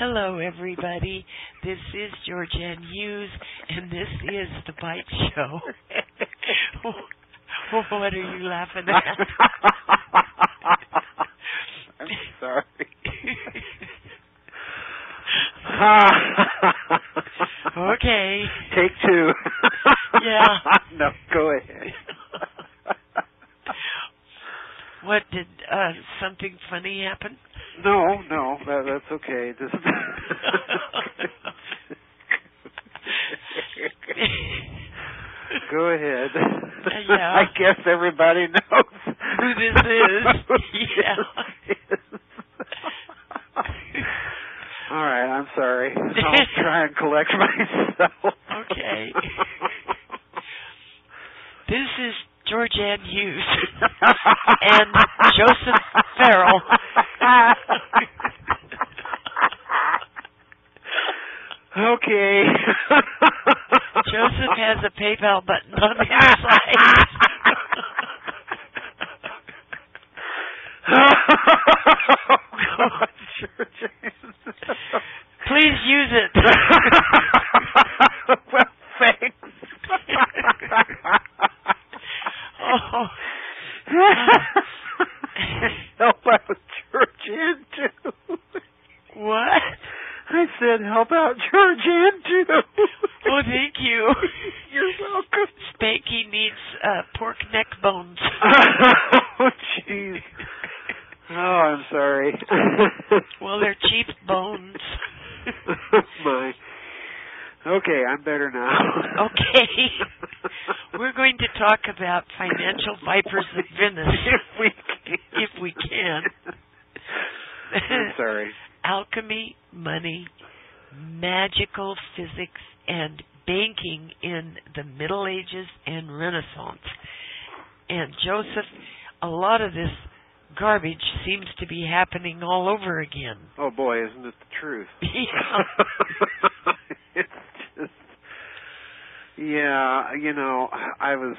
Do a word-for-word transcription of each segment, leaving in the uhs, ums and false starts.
Hello, everybody. This is GeorgeAnn Hughes, and this is the Byte Show. What are you laughing at? I'm sorry. Okay. Take two. Yeah. No, go ahead. What, did uh, something funny happen? No, no, that, that's okay. Just go ahead. Yeah. I guess everybody knows who this is. Yeah. All right, I'm sorry. I'll try and collect myself. Okay. This is GeorgeAnn Hughes and Joseph Farrell. Okay. Joseph has a PayPal button on his side. Oh, GeorgeAnn. Please use it. Well, thanks. Oh. Help out GeorgeAnn too. What? I said help out GeorgeAnn too. Oh, thank you. You're welcome. Spanky needs uh, pork neck bones. Oh, jeez. Oh, I'm sorry. Well, they're cheap bones. My. Okay, I'm better now. Okay. We're going to talk about financial vipers of Venice. If we can. If we can. I'm sorry. Alchemy, money, magical physics, and banking in the Middle Ages and Renaissance. And Joseph, a lot of this garbage seems to be happening all over again. Oh boy, isn't it the truth? Yeah. It's just, yeah, you know, I was,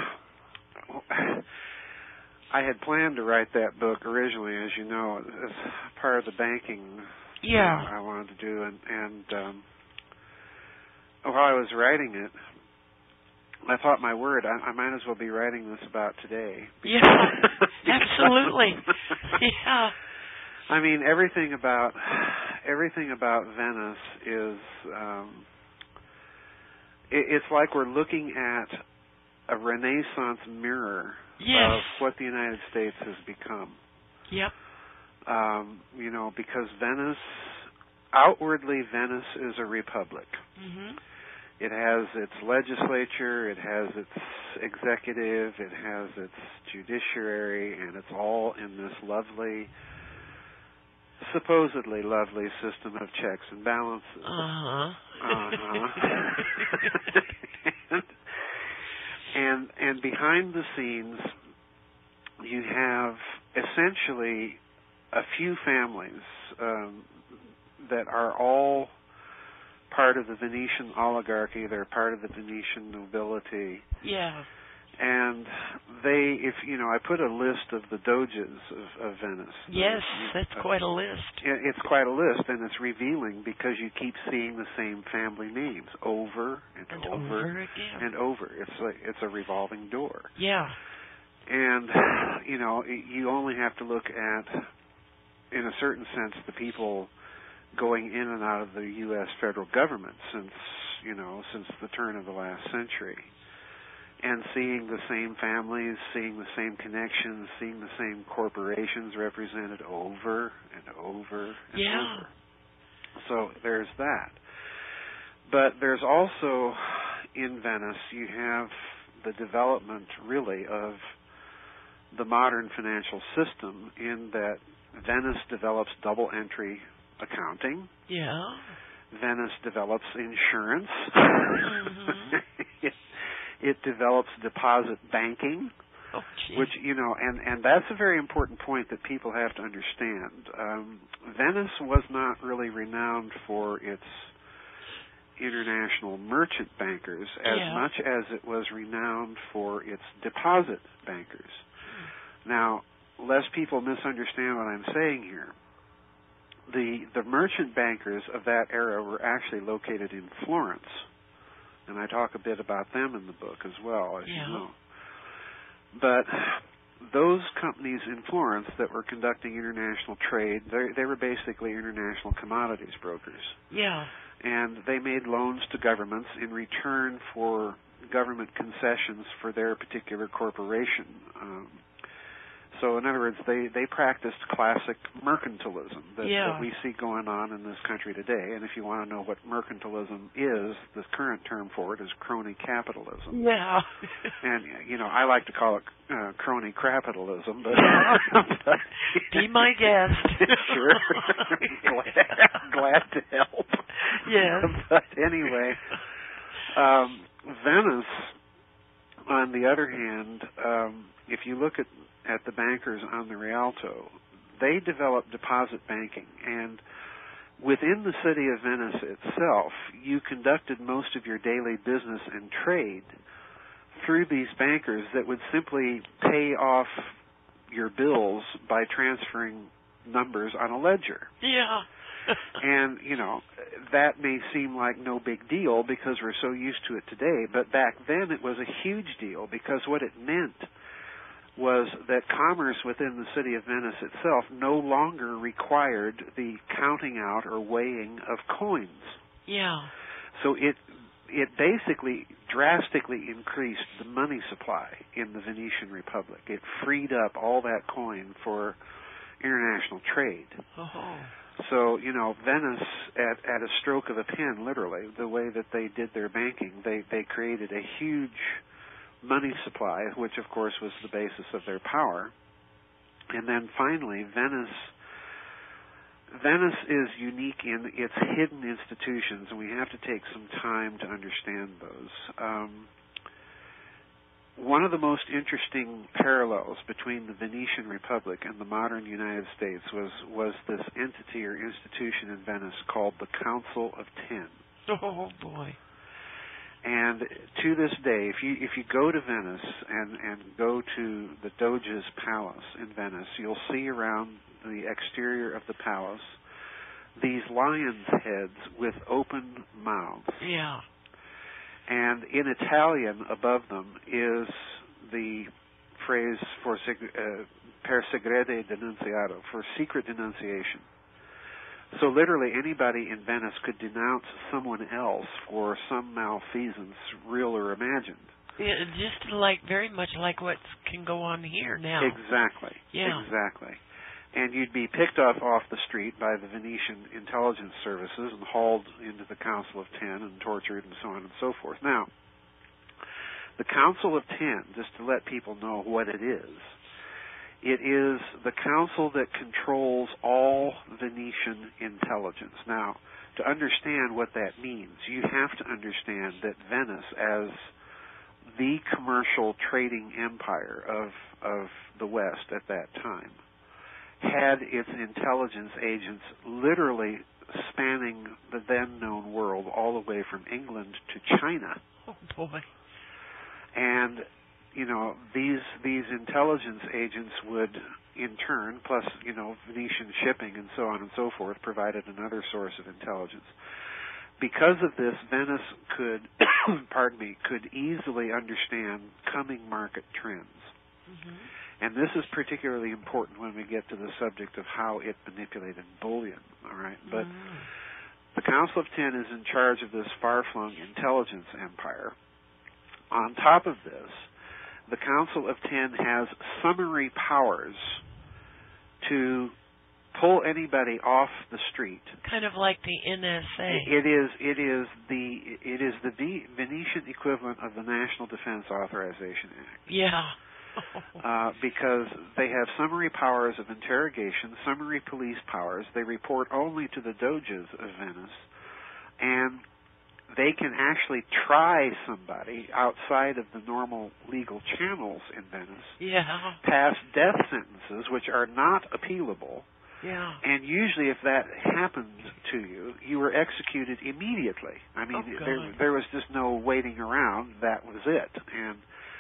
I had planned to write that book originally, as you know, as part of the banking Yeah. I wanted to do, and, and um, while I was writing it, I thought, my word, I, I might as well be writing this about today. Yeah, absolutely. Yeah. I mean, everything about everything about Venice is, um, it, it's like we're looking at a Renaissance mirror Yes. of what the United States has become. Yep. Um, you know, because Venice, outwardly, Venice is a republic. Mm-hmm. It has its legislature, it has its executive, it has its judiciary, and it's all in this lovely, supposedly lovely system of checks and balances. Uh-huh. Uh-huh. and, and and behind the scenes, you have essentially a few families um, that are all part of the Venetian oligarchy. They're part of the Venetian nobility. Yeah. And they, if you know, I put a list of the doges of, of Venice. Yes, uh, that's uh, quite a list. It's quite a list, and it's revealing because you keep seeing the same family names over and, And over, over again. and over. It's like it's a revolving door. Yeah. And you know, you only have to look at, in a certain sense, the people going in and out of the U S federal government since, you know, since the turn of the last century, and seeing the same families, seeing the same connections, seeing the same corporations represented over and over and Yeah. over. So there's that. But there's also, in Venice, you have the development, really, of the modern financial system, in that Venice develops double entry accounting. Yeah. Venice develops insurance. Mm-hmm. it, it develops deposit banking, Oh, gee. which, you know, and, and that's a very important point that people have to understand. Um, Venice was not really renowned for its international merchant bankers as Yeah. much as it was renowned for its deposit bankers. Now, lest people misunderstand what I'm saying here, the the merchant bankers of that era were actually located in Florence, and I talk a bit about them in the book as well, as yeah. you know. But those companies in Florence that were conducting international trade, they, they were basically international commodities brokers. Yeah. And they made loans to governments in return for government concessions for their particular corporation. Um, so, in other words, they, they practiced classic mercantilism that, yeah. that we see going on in this country today. And if you want to know what mercantilism is, the current term for it is crony capitalism. Yeah. And, you know, I like to call it uh, crony capitalism, but... but be my guest. Sure. glad, glad to help. Yes. But anyway, um, Venice, on the other hand, um, if you look at, at the bankers on the Rialto, they developed deposit banking, and within the city of Venice itself, you conducted most of your daily business and trade through these bankers that would simply pay off your bills by transferring numbers on a ledger. Yeah. And, you know, that may seem like no big deal because we're so used to it today, but back then it was a huge deal because what it meant was that commerce within the city of Venice itself no longer required the counting out or weighing of coins. Yeah. So it it basically drastically increased the money supply in the Venetian Republic. It freed up all that coin for international trade. Oh. So, you know, Venice, at, at a stroke of a pen, literally, the way that they did their banking, they, they created a huge money supply, which, of course, was the basis of their power. And then finally, Venice Venice is unique in its hidden institutions, and we have to take some time to understand those. Um, one of the most interesting parallels between the Venetian Republic and the modern United States was, was this entity or institution in Venice called the Council of Ten. Oh, boy. And to this day, if you if you go to Venice and, and go to the Doge's palace in Venice, you'll see around the exterior of the palace these lions' heads with open mouths. Yeah. And in Italian, above them is the phrase for uh, per segrete denunziato, for secret denunciation. So literally anybody in Venice could denounce someone else for some malfeasance, real or imagined. Yeah, just like very much like what can go on here now. Exactly. Yeah. Exactly. And you'd be picked up off the street by the Venetian intelligence services and hauled into the Council of Ten and tortured and so on and so forth. Now, the Council of Ten, just to let people know what it is, it is the council that controls all Venetian intelligence. Now, to understand what that means, you have to understand that Venice, as the commercial trading empire of of the West at that time, had its intelligence agents literally spanning the then-known world all the way from England to China. Oh, boy. And, you know, these these intelligence agents would, in turn, plus, you know, Venetian shipping and so on and so forth, provided another source of intelligence. Because of this, Venice could, pardon me, could easily understand coming market trends. Mm-hmm. And this is particularly important when we get to the subject of how it manipulated bullion, all right? But mm. the Council of Ten is in charge of this far-flung intelligence empire. On top of this, the Council of Ten has summary powers to pull anybody off the street. Kind of like the N S A. It is it is the it is the Venetian equivalent of the National Defense Authorization Act. Yeah. uh, because they have summary powers of interrogation, summary police powers. They report only to the Doges of Venice, and they can actually try somebody outside of the normal legal channels in Venice, yeah, pass death sentences, which are not appealable. Yeah. And usually if that happened to you, you were executed immediately. I mean, oh, there, there was just no waiting around. That was it. And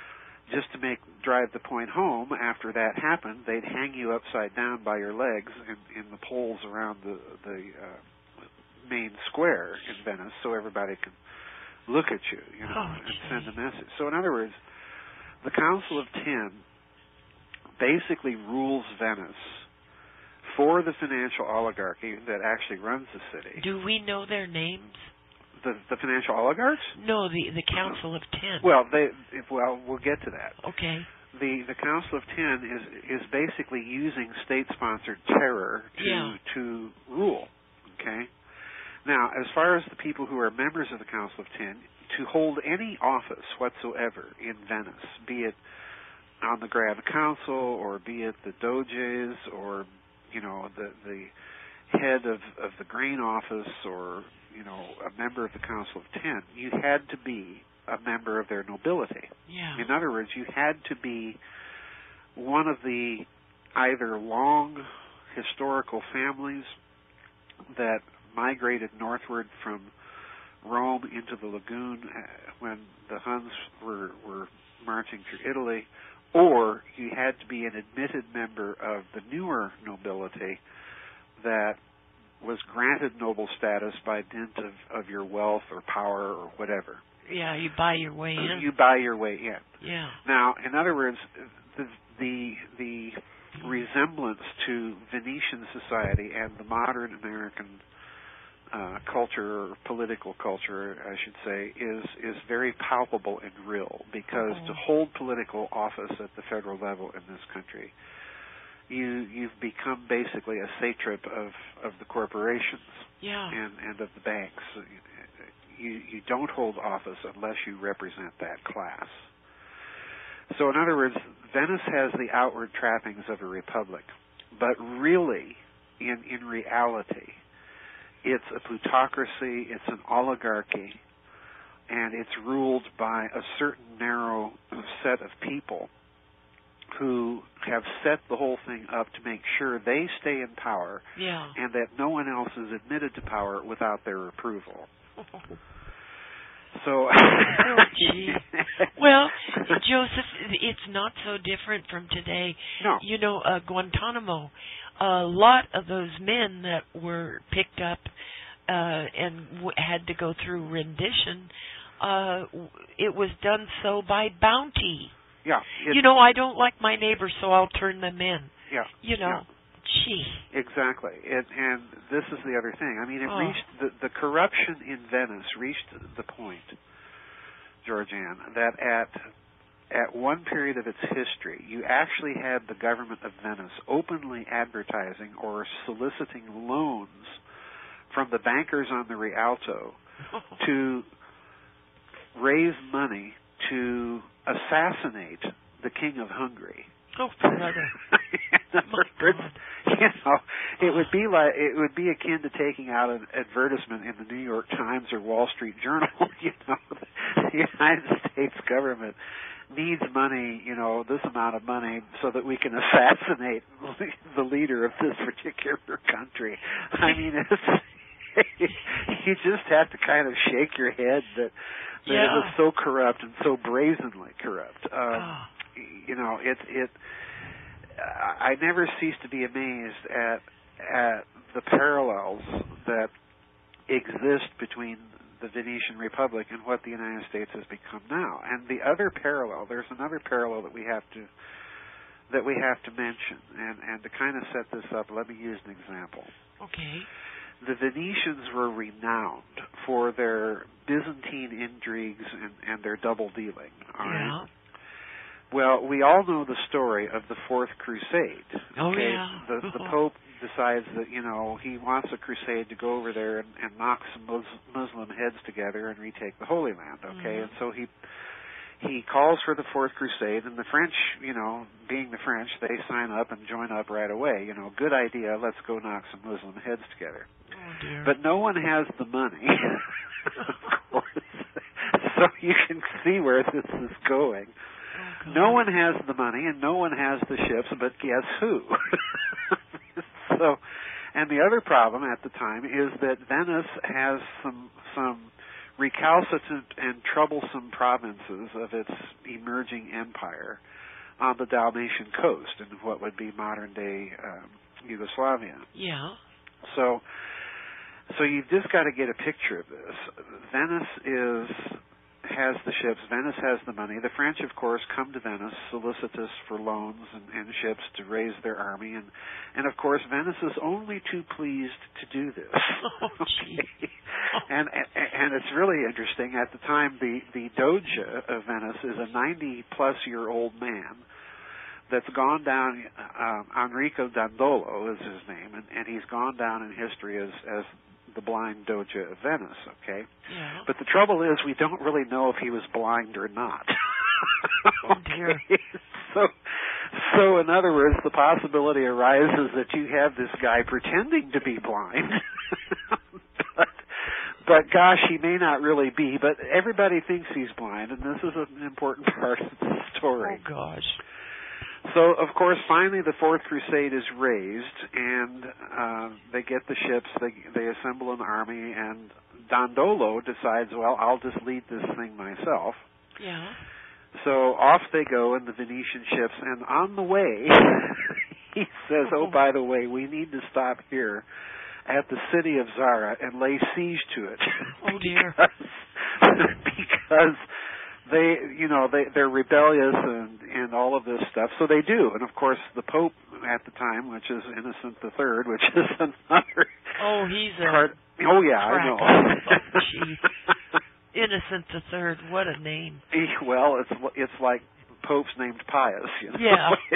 just to make drive the point home, after that happened, they'd hang you upside down by your legs in, in the poles around the the uh, main square in Venice, so everybody can look at you, you know, oh, and send a message. So, in other words, the Council of Ten basically rules Venice for the financial oligarchy that actually runs the city. Do we know their names? The, the financial oligarchs? No, the the Council of Ten. Well, they well we'll get to that. Okay. The the Council of Ten is is basically using state-sponsored terror to yeah. to rule. Okay. Now, as far as the people who are members of the Council of Ten, to hold any office whatsoever in Venice, be it on the Grand Council or be it the Doges or you know the the head of of the grain office or you know, a member of the Council of Ten, you had to be a member of their nobility. Yeah. In other words, you had to be one of the either long historical families that migrated northward from Rome into the lagoon when the Huns were, were marching through Italy, or you had to be an admitted member of the newer nobility that was granted noble status by dint of, of your wealth or power or whatever. Yeah, you buy your way in. You buy your way in. Yeah. Now, in other words, the the, the resemblance to Venetian society and the modern American uh, culture, or political culture, I should say, is is very palpable and real, because oh. to hold political office at the federal level in this country, You, you've become basically a satrap of, of the corporations yeah. and, and of the banks. You, you don't hold office unless you represent that class. So in other words, Venice has the outward trappings of a republic, but really, in, in reality, it's a plutocracy, it's an oligarchy, and it's ruled by a certain narrow set of people who have set the whole thing up to make sure they stay in power, yeah. and that no one else is admitted to power without their approval. So, oh, gee. Well, Joseph, it's not so different from today. No. You know, uh, Guantanamo, a lot of those men that were picked up uh, and w- had to go through rendition, uh, it was done so by bounty. Yeah. It, you know, I don't like my neighbors, so I'll turn them in. Yeah. You know, yeah. gee. Exactly. It, and this is the other thing. I mean, it oh. reached, the, the corruption in Venice reached the point, GeorgeAnn, that at at one period of its history, you actually had the government of Venice openly advertising or soliciting loans from the bankers on the Rialto to raise money to assassinate the King of Hungary. Oh, brother! words, you know, it would be like it would be akin to taking out an advertisement in the New York Times or Wall Street Journal. You know, the United States government needs money. You know, this amount of money so that we can assassinate the leader of this particular country. I mean, it's, you just have to kind of shake your head that. That yeah. it was so corrupt and so brazenly corrupt. Um, oh. You know, it. It. I never cease to be amazed at at the parallels that exist between the Venetian Republic and what the United States has become now. And the other parallel, there's another parallel that we have to that we have to mention. And and to kind of set this up, let me use an example. Okay. The Venetians were renowned for their Byzantine intrigues and, and their double dealing. All yeah. right? Well, we all know the story of the Fourth Crusade. Oh, okay? yeah. The, the Pope decides that, you know, he wants a crusade to go over there and, and knock some Muslim heads together and retake the Holy Land, okay? Mm-hmm. And so he he calls for the Fourth Crusade, and the French, you know, being the French, they sign up and join up right away. You know, good idea, let's go knock some Muslim heads together. Oh, dear. But no one has the money, of course. So you can see where this is going. Oh, no one has the money, and no one has the ships, but guess who? So, and the other problem at the time is that Venice has some some recalcitrant and troublesome provinces of its emerging empire on the Dalmatian coast in what would be modern-day um, Yugoslavia. Yeah. So, so you've just got to get a picture of this. Venice is has the ships. Venice has the money. The French, of course, come to Venice solicitous for loans and, and ships to raise their army, and and of course Venice is only too pleased to do this. Oh, okay. and, and and it's really interesting. At the time, the the Doge of Venice is a ninety plus year old man that's gone down. Um, Enrico Dandolo is his name, and, and he's gone down in history as as the blind Doge of Venice, okay? Yeah. But the trouble is we don't really know if he was blind or not. Oh, dear. Okay? So, so in other words, the possibility arises that you have this guy pretending to be blind. but, but gosh, he may not really be, but everybody thinks he's blind, and this is an important part of the story. Oh, gosh. So, of course, finally the Fourth Crusade is raised, and uh, they get the ships, they they assemble an army, and Dandolo decides, well, I'll just lead this thing myself. Yeah. So off they go in the Venetian ships, and on the way, he says, oh, by the way, we need to stop here at the city of Zara and lay siege to it. Oh, dear. because, because they, you know, they, they're rebellious and, and all of this stuff. So they do. And, of course, the Pope at the time, which is Innocent the Third, which is another... Oh, he's a... Part, oh, yeah, I know. Oh, gee. Innocent the Third, what a name. Well, it's it's like popes named Pius, you know. Yeah.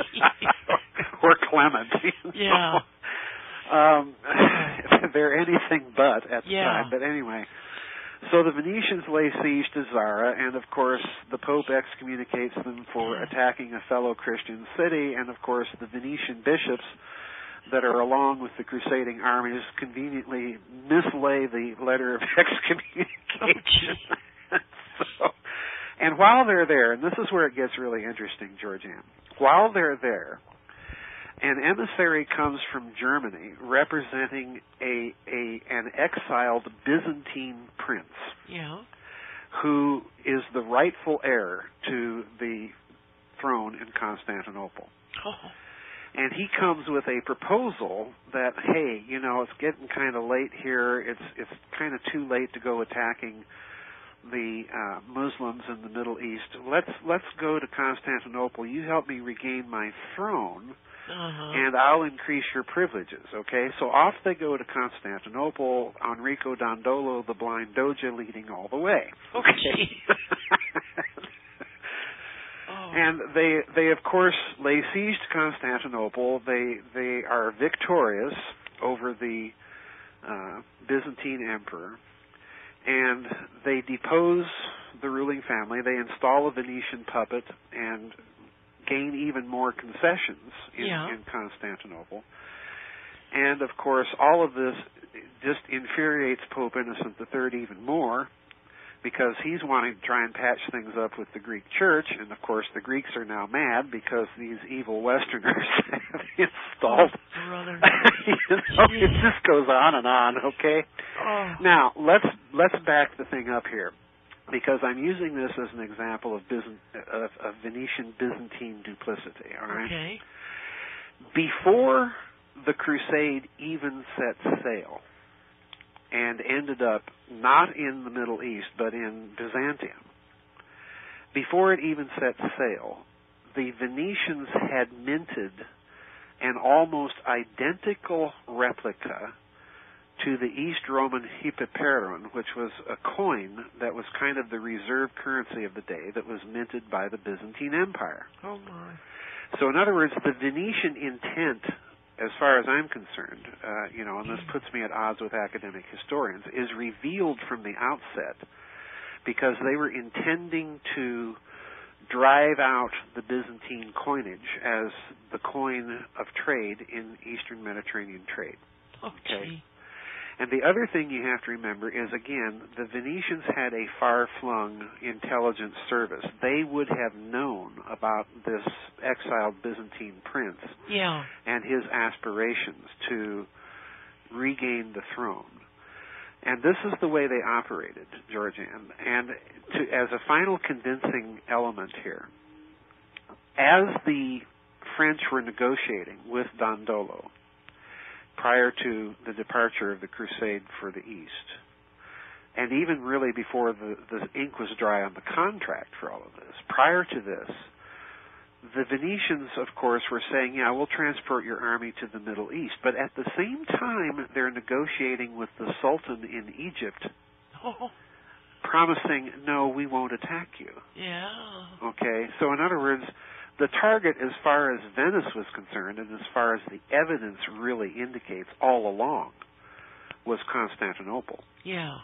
Or Clement. You know? Yeah. Um, they're anything but at the yeah. time. But anyway, so the Venetians lay siege to Zara, and of course the Pope excommunicates them for attacking a fellow Christian city, and of course the Venetian bishops that are along with the crusading armies conveniently mislay the letter of excommunication. Oh, so, and while they're there, and this is where it gets really interesting, GeorgeAnn, while they're there, an emissary comes from Germany representing a, a an exiled Byzantine prince, yeah. who is the rightful heir to the throne in Constantinople. Oh. And he comes with a proposal that, hey, you know, it's getting kind of late here. It's it's kind of too late to go attacking the uh, Muslims in the Middle East. Let's let's go to Constantinople. You help me regain my throne, uh-huh. and I'll increase your privileges. Okay, so off they go to Constantinople. Enrico Dandolo, the blind Doge, leading all the way. Okay. And they, they of course, lay siege to Constantinople. They they are victorious over the uh, Byzantine emperor, and they depose the ruling family. They install a Venetian puppet and gain even more concessions in, yeah. in Constantinople. And of course, all of this just infuriates Pope Innocent the Third even more, because he's wanting to try and patch things up with the Greek Church, and of course the Greeks are now mad because these evil Westerners have installed. Oh, brother. You know, it just goes on and on. Okay. Oh. Now let's let's back the thing up here, because I'm using this as an example of, Byzant- of, of Venetian Byzantine duplicity. All right. Okay. Before the Crusade even set sail, and ended up not in the Middle East, but in Byzantium. Before it even set sail, the Venetians had minted an almost identical replica to the East Roman hypeiron, which was a coin that was kind of the reserve currency of the day that was minted by the Byzantine Empire. Oh, my. So in other words, the Venetian intent, as far as I'm concerned, uh, you know, and this puts me at odds with academic historians, is revealed from the outset, because they were intending to drive out the Byzantine coinage as the coin of trade in Eastern Mediterranean trade. Okay. And the other thing you have to remember is, again, the Venetians had a far-flung intelligence service. They would have known about this exiled Byzantine prince yeah. and his aspirations to regain the throne. And this is the way they operated, GeorgeAnn. And to, as a final convincing element here, as the French were negotiating with Dandolo prior to the departure of the Crusade for the East, and even really before the, the ink was dry on the contract for all of this, prior to this, the Venetians, of course, were saying, yeah, we'll transport your army to the Middle East. But at the same time, they're negotiating with the Sultan in Egypt, oh. promising, no, we won't attack you. Yeah. Okay? So in other words, the target, as far as Venice was concerned, and as far as the evidence really indicates all along, was Constantinople. Yeah.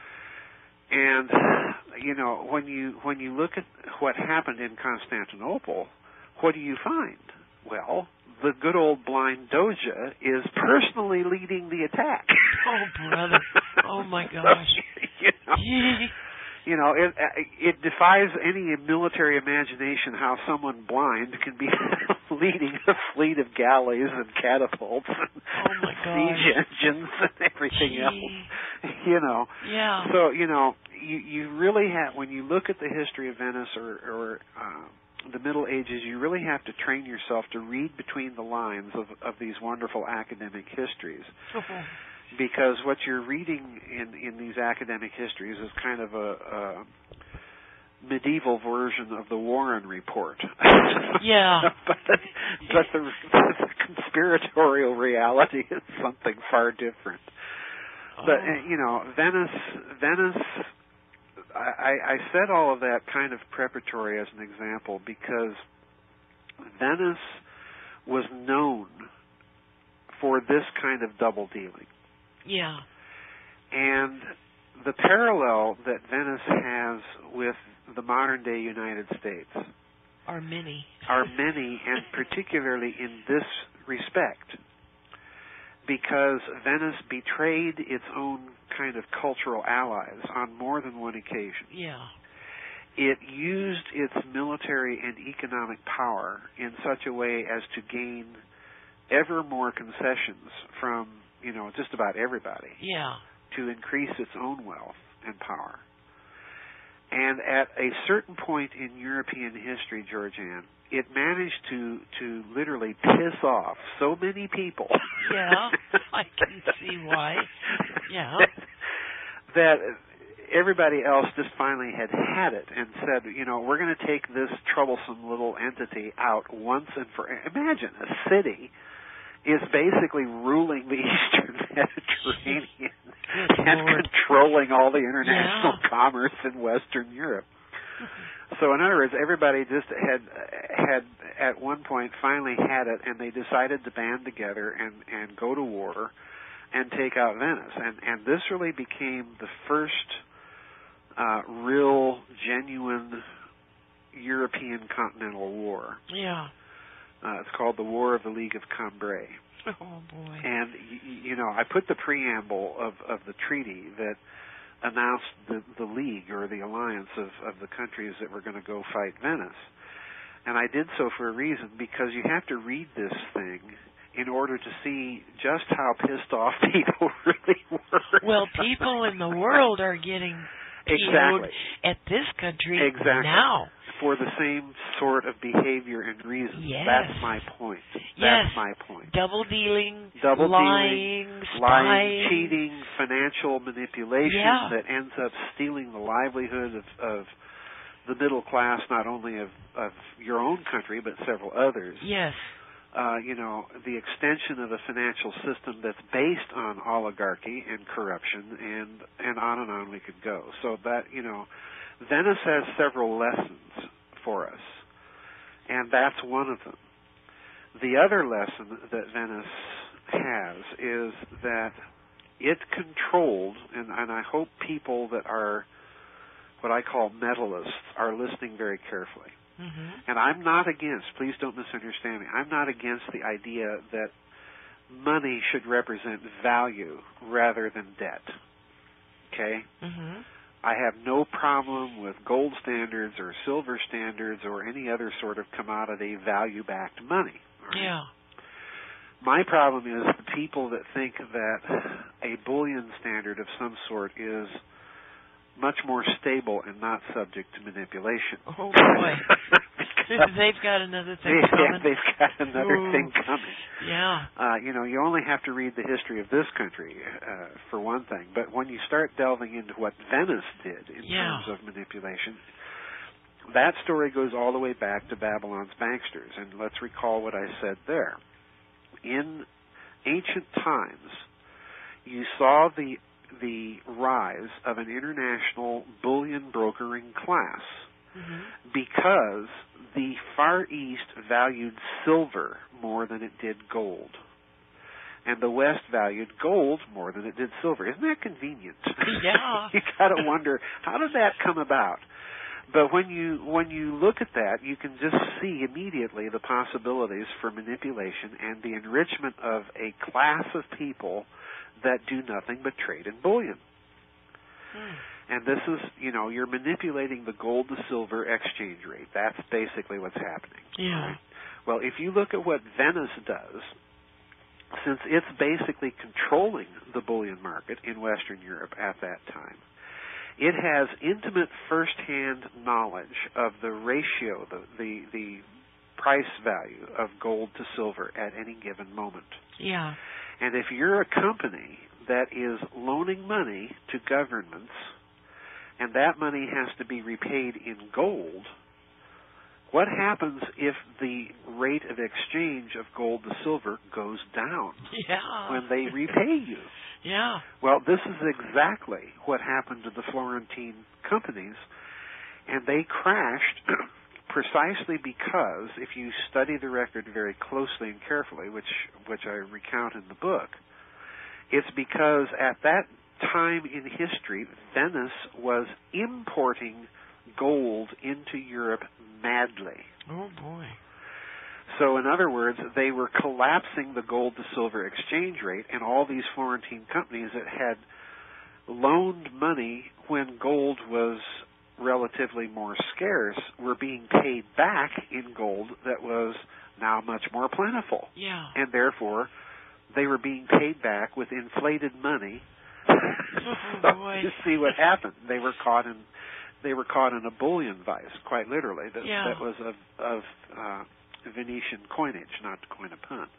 And, you know, when you when you look at what happened in Constantinople, what do you find? Well, the good old blind Doja is personally leading the attack. Oh, brother. Oh, my gosh. you know, you know it, it defies any military imagination how someone blind can be leading a fleet of galleys and catapults and oh my siege engines and everything Gee. else. You know. Yeah. So, you know, you, you really have, when you look at the history of Venice or, or uh, the Middle Ages, you really have to train yourself to read between the lines of, of these wonderful academic histories. Oh. Because what you're reading in, in these academic histories is kind of a, a medieval version of the Warren Report. Yeah. but but the, the conspiratorial reality is something far different. Oh. But, you know, Venice, Venice, I, I said all of that kind of preparatory as an example because Venice was known for this kind of double dealing. Yeah. And the parallel that Venice has with the modern-day United States are many. are many, and particularly in this respect, because Venice betrayed its own kind of cultural allies on more than one occasion. Yeah. It used its military and economic power in such a way as to gain ever more concessions from, you know, just about everybody. Yeah. To increase its own wealth and power. And at a certain point in European history, GeorgeAnn, it managed to, to literally piss off so many people. Yeah, I can see why. Yeah. That everybody else just finally had had it and said, you know, we're going to take this troublesome little entity out once and for... Imagine a city is basically ruling the Eastern Mediterranean and Lord. controlling all the international Yeah. commerce in Western Europe. So in other words, everybody just had had at one point finally had it, and they decided to band together and, and go to war and take out Venice. And, and this really became the first uh, real, genuine European continental war. Yeah. Uh, it's called the War of the League of Cambrai. Oh, boy. And, you, you know, I put the preamble of, of the treaty that announced the, the league or the alliance of, of the countries that were going to go fight Venice. And I did so for a reason, because you have to read this thing in order to see just how pissed off people really were. Well, people in the world are getting exactly at this country exactly. now. For the same sort of behavior and reason. Yes. That's my point. Yes. That's my point. Double dealing, Double lying, dealing, spying. lying, cheating, financial manipulation Yeah. that ends up stealing the livelihood of, of the middle class, not only of, of your own country, but several others. Yes. Uh, you know, the extension of a financial system that's based on oligarchy and corruption, and, and on and on we could go. So that, you know, Venice has several lessons for us, and that's one of them. The other lesson that Venice has is that it controlled, and, and I hope people that are what I call medalists are listening very carefully. Mm-hmm. And I'm not against, please don't misunderstand me, I'm not against the idea that money should represent value rather than debt. Okay? Mm-hmm. I have no problem with gold standards or silver standards or any other sort of commodity value-backed money. Right? Yeah. My problem is the people that think that a bullion standard of some sort is much more stable and not subject to manipulation. Oh, boy. They've got another thing they, coming. Yeah, they've got another Ooh. thing coming. Yeah. Uh, you know, you only have to read the history of this country, uh, for one thing. But when you start delving into what Venice did in yeah. terms of manipulation, that story goes all the way back to Babylon's banksters. And let's recall what I said there. In ancient times, you saw the the rise of an international bullion brokering class mm-hmm. because the Far East valued silver more than it did gold. And the West valued gold more than it did silver. Isn't that convenient? Yeah. You got to wonder, how did that come about? But when you when you look at that, you can just see immediately the possibilities for manipulation and the enrichment of a class of people that do nothing but trade in bullion. Hmm. And this is, you know, you're manipulating the gold to silver exchange rate. That's basically what's happening. Yeah. Right? Well, if you look at what Venice does, since it's basically controlling the bullion market in Western Europe at that time, it has intimate first-hand knowledge of the ratio, the, the the price value of gold to silver at any given moment. Yeah. And if you're a company that is loaning money to governments, and that money has to be repaid in gold, what happens if the rate of exchange of gold to silver goes down yeah. when they repay you? Yeah. Well, this is exactly what happened to the Florentine companies, and they crashed precisely because, if you study the record very closely and carefully, which which I recount in the book, it's because at that time in history, Venice was importing gold into Europe madly. Oh, boy. So, in other words, they were collapsing the gold-to-silver exchange rate, and all these Florentine companies that had loaned money when gold was relatively more scarce were being paid back in gold that was now much more plentiful. Yeah. And therefore, they were being paid back with inflated money. Oh, so boy. you see what happened. They were caught in they were caught in a bullion vice, quite literally. That, yeah. that was of, of uh, Venetian coinage, not to coin a pun.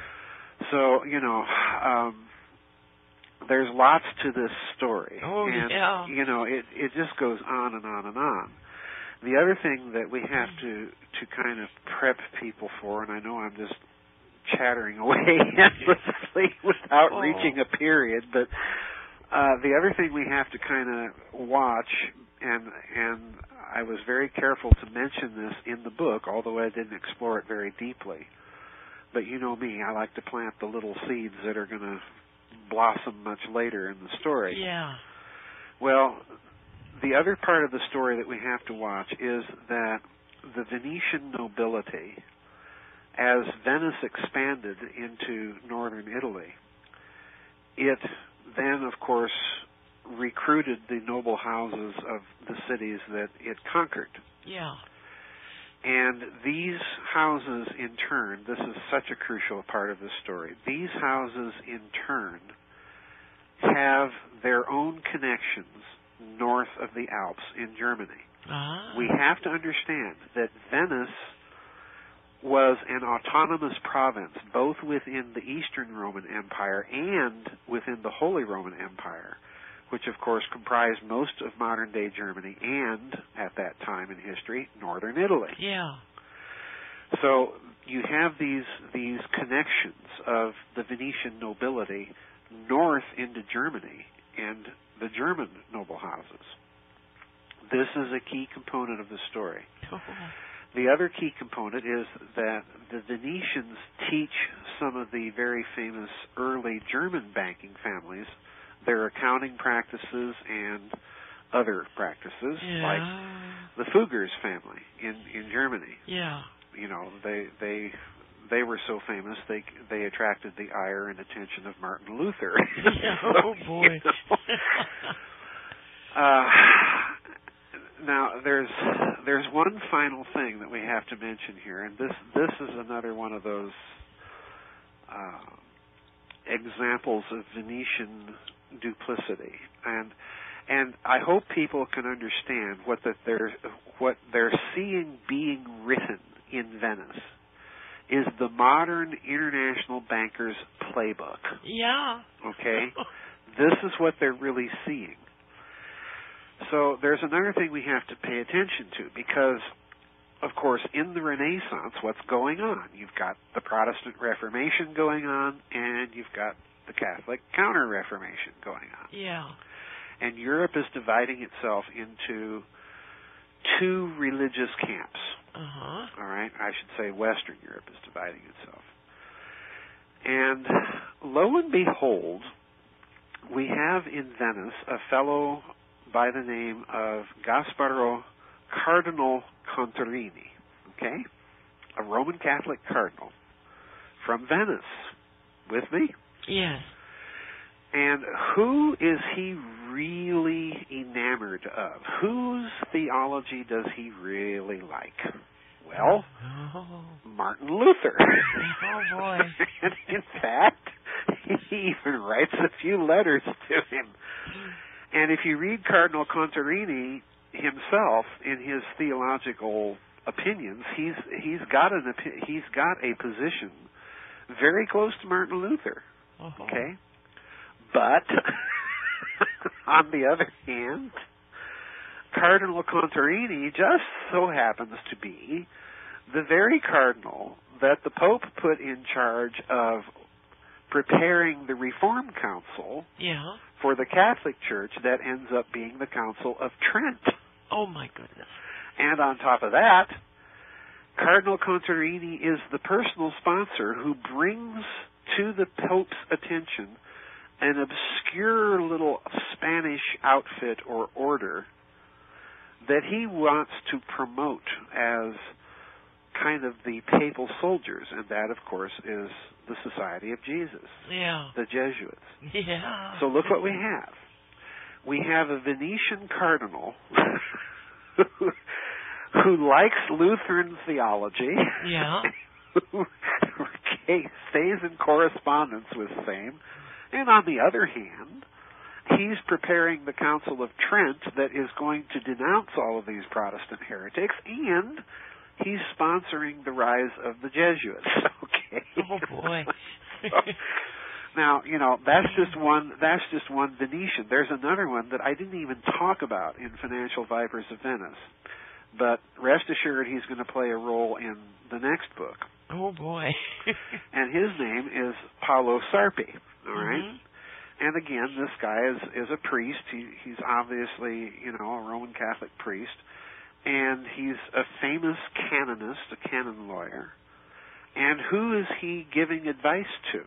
So, you know, um, there's lots to this story. Oh, and, yeah. you know, it, it just goes on and on and on. The other thing that we have to, to kind of prep people for, and I know I'm just chattering away endlessly without oh. reaching a period, but uh, the other thing we have to kind of watch, and and I was very careful to mention this in the book, although I didn't explore it very deeply. But you know me, I like to plant the little seeds that are going to blossom much later in the story. Yeah. Well, the other part of the story that we have to watch is that the Venetian nobility, as Venice expanded into northern Italy, it then, of course, recruited the noble houses of the cities that it conquered. Yeah. And these houses, in turn, this is such a crucial part of the story, these houses, in turn, have their own connections north of the Alps in Germany. Ah. We have to understand that Venice was an autonomous province, both within the Eastern Roman Empire and within the Holy Roman Empire, which of course comprised most of modern-day Germany and, at that time in history, northern Italy. Yeah. So you have these these connections of the Venetian nobility north into Germany and the German noble houses. This is a key component of the story. Oh. The other key component is that the Venetians teach some of the very famous early German banking families their accounting practices and other practices, yeah. like the Fuggers family in, in Germany. Yeah. You know, they they they were so famous they they attracted the ire and attention of Martin Luther. Yeah, so, oh boy. You know, uh, now there's there's one final thing that we have to mention here, and this this is another one of those uh, examples of Venetian duplicity, and and I hope people can understand what that they're what they're seeing being written in Venice is the modern international banker's playbook. Yeah. Okay? This is what they're really seeing. So there's another thing we have to pay attention to, because, of course, in the Renaissance, what's going on? You've got the Protestant Reformation going on, and you've got the Catholic Counter-Reformation going on. Yeah. And Europe is dividing itself into two religious camps. Uh-huh. All right? I should say Western Europe is dividing itself. And lo and behold, we have in Venice a fellow by the name of Gasparo Cardinal Contarini, okay? A Roman Catholic cardinal from Venice. With me? Yes. And who is he really enamored of? Whose theology does he really like? Well, oh. Martin Luther. Oh, boy. And in fact, he even writes a few letters to him. And if you read Cardinal Contarini himself in his theological opinions, he's he's got an he's got a position very close to Martin Luther. Uh-huh. Okay? But, on the other hand, Cardinal Contarini just so happens to be the very cardinal that the Pope put in charge of preparing the Reform Council yeah. for the Catholic Church that ends up being the Council of Trent. Oh, my goodness. And on top of that, Cardinal Contarini is the personal sponsor who brings to the Pope's attention an obscure little Spanish outfit or order that he wants to promote as kind of the papal soldiers, and that, of course, is the Society of Jesus, yeah. the Jesuits. Yeah. So look what we have. We have a Venetian cardinal who, who likes Lutheran theology, yeah. who stays in correspondence with the same, and on the other hand, he's preparing the Council of Trent that is going to denounce all of these Protestant heretics, and he's sponsoring the rise of the Jesuits. Okay. Oh boy. So, now, you know, that's just one that's just one Venetian. There's another one that I didn't even talk about in Financial Vipers of Venice. But rest assured he's going to play a role in the next book. Oh boy. And his name is Paolo Sarpi. All right. Mm-hmm. And again, this guy is, is a priest. He, he's obviously, you know, a Roman Catholic priest. And he's a famous canonist, a canon lawyer. And who is he giving advice to?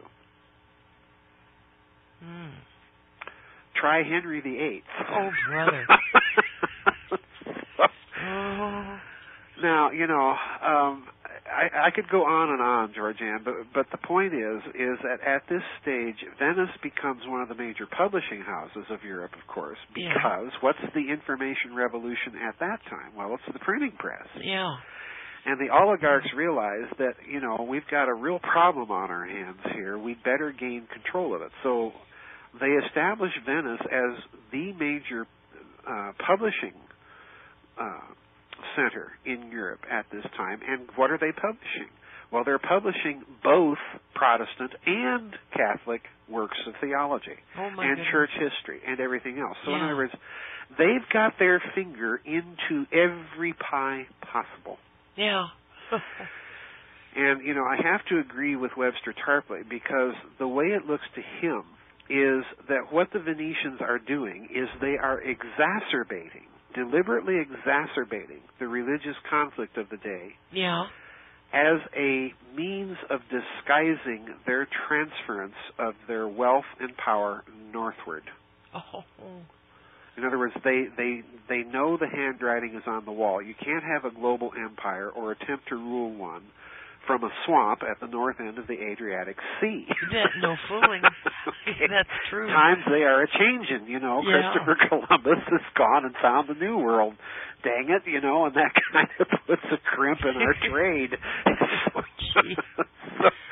Mm. Try Henry the Eighth. Oh, brother. so, oh. Now, you know, um, I, I could go on and on, GeorgeAnn, but but the point is, is that at this stage, Venice becomes one of the major publishing houses of Europe, of course, because yeah. what's the information revolution at that time? Well, it's the printing press. Yeah. And the oligarchs realize that, you know, we've got a real problem on our hands here. We'd better gain control of it. So they establish Venice as the major uh, publishing uh center in Europe at this time. And what are they publishing? Well, they're publishing both Protestant and Catholic works of theology oh my and goodness. church history and everything else. So yeah. in other words, they've got their finger into every pie possible. Yeah. And, you know, I have to agree with Webster Tarpley, because the way it looks to him is that what the Venetians are doing is they are exacerbating deliberately exacerbating the religious conflict of the day yeah. as a means of disguising their transference of their wealth and power northward. Oh. In other words, they, they, they know the handwriting is on the wall. You can't have a global empire or attempt to rule one from a swamp at the north end of the Adriatic Sea. That, no fooling. Okay. That's true. Times they are a-changing, you know. Yeah. Christopher Columbus has gone and found the New World. Dang it, you know, and that kind of puts a crimp in our trade. Oh, so,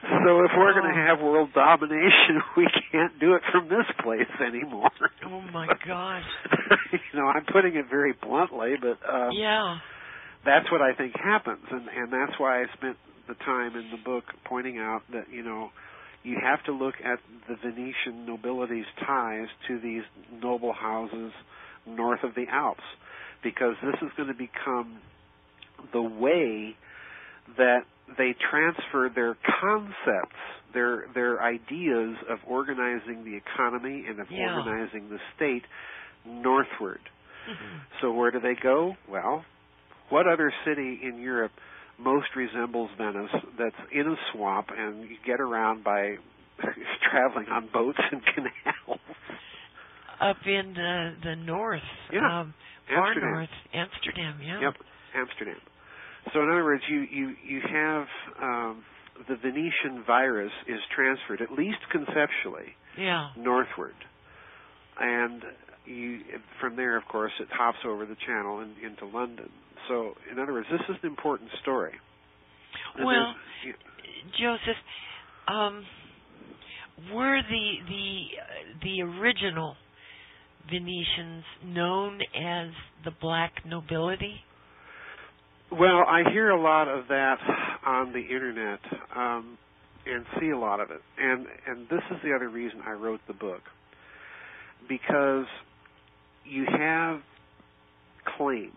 So if we're oh. going to have world domination, we can't do it from this place anymore. Oh, my gosh. You know, I'm putting it very bluntly, but um, yeah. that's what I think happens, and, and that's why I spent the time in the book pointing out that, you know, you have to look at the Venetian nobility's ties to these noble houses north of the Alps, because this is going to become the way that they transfer their concepts, their their ideas of organizing the economy and of yeah. organizing the state northward. Mm-hmm. So where do they go? Well, what other city in Europe most resembles Venice that's in a swamp and you get around by traveling on boats and canals? Up in the, the north, yeah. um, far Amsterdam. north, Amsterdam, yeah. Yep, Amsterdam. So in other words, you, you, you have um, the Venetian virus is transferred, at least conceptually, yeah. northward. And you, from there, of course, it hops over the channel and into London. So, in other words, this is an important story. And well, you, Joseph, um, were the the uh, the original Venetians known as the black nobility? Well, I hear a lot of that on the internet um, and see a lot of it. And and this is the other reason I wrote the book. Because you have claims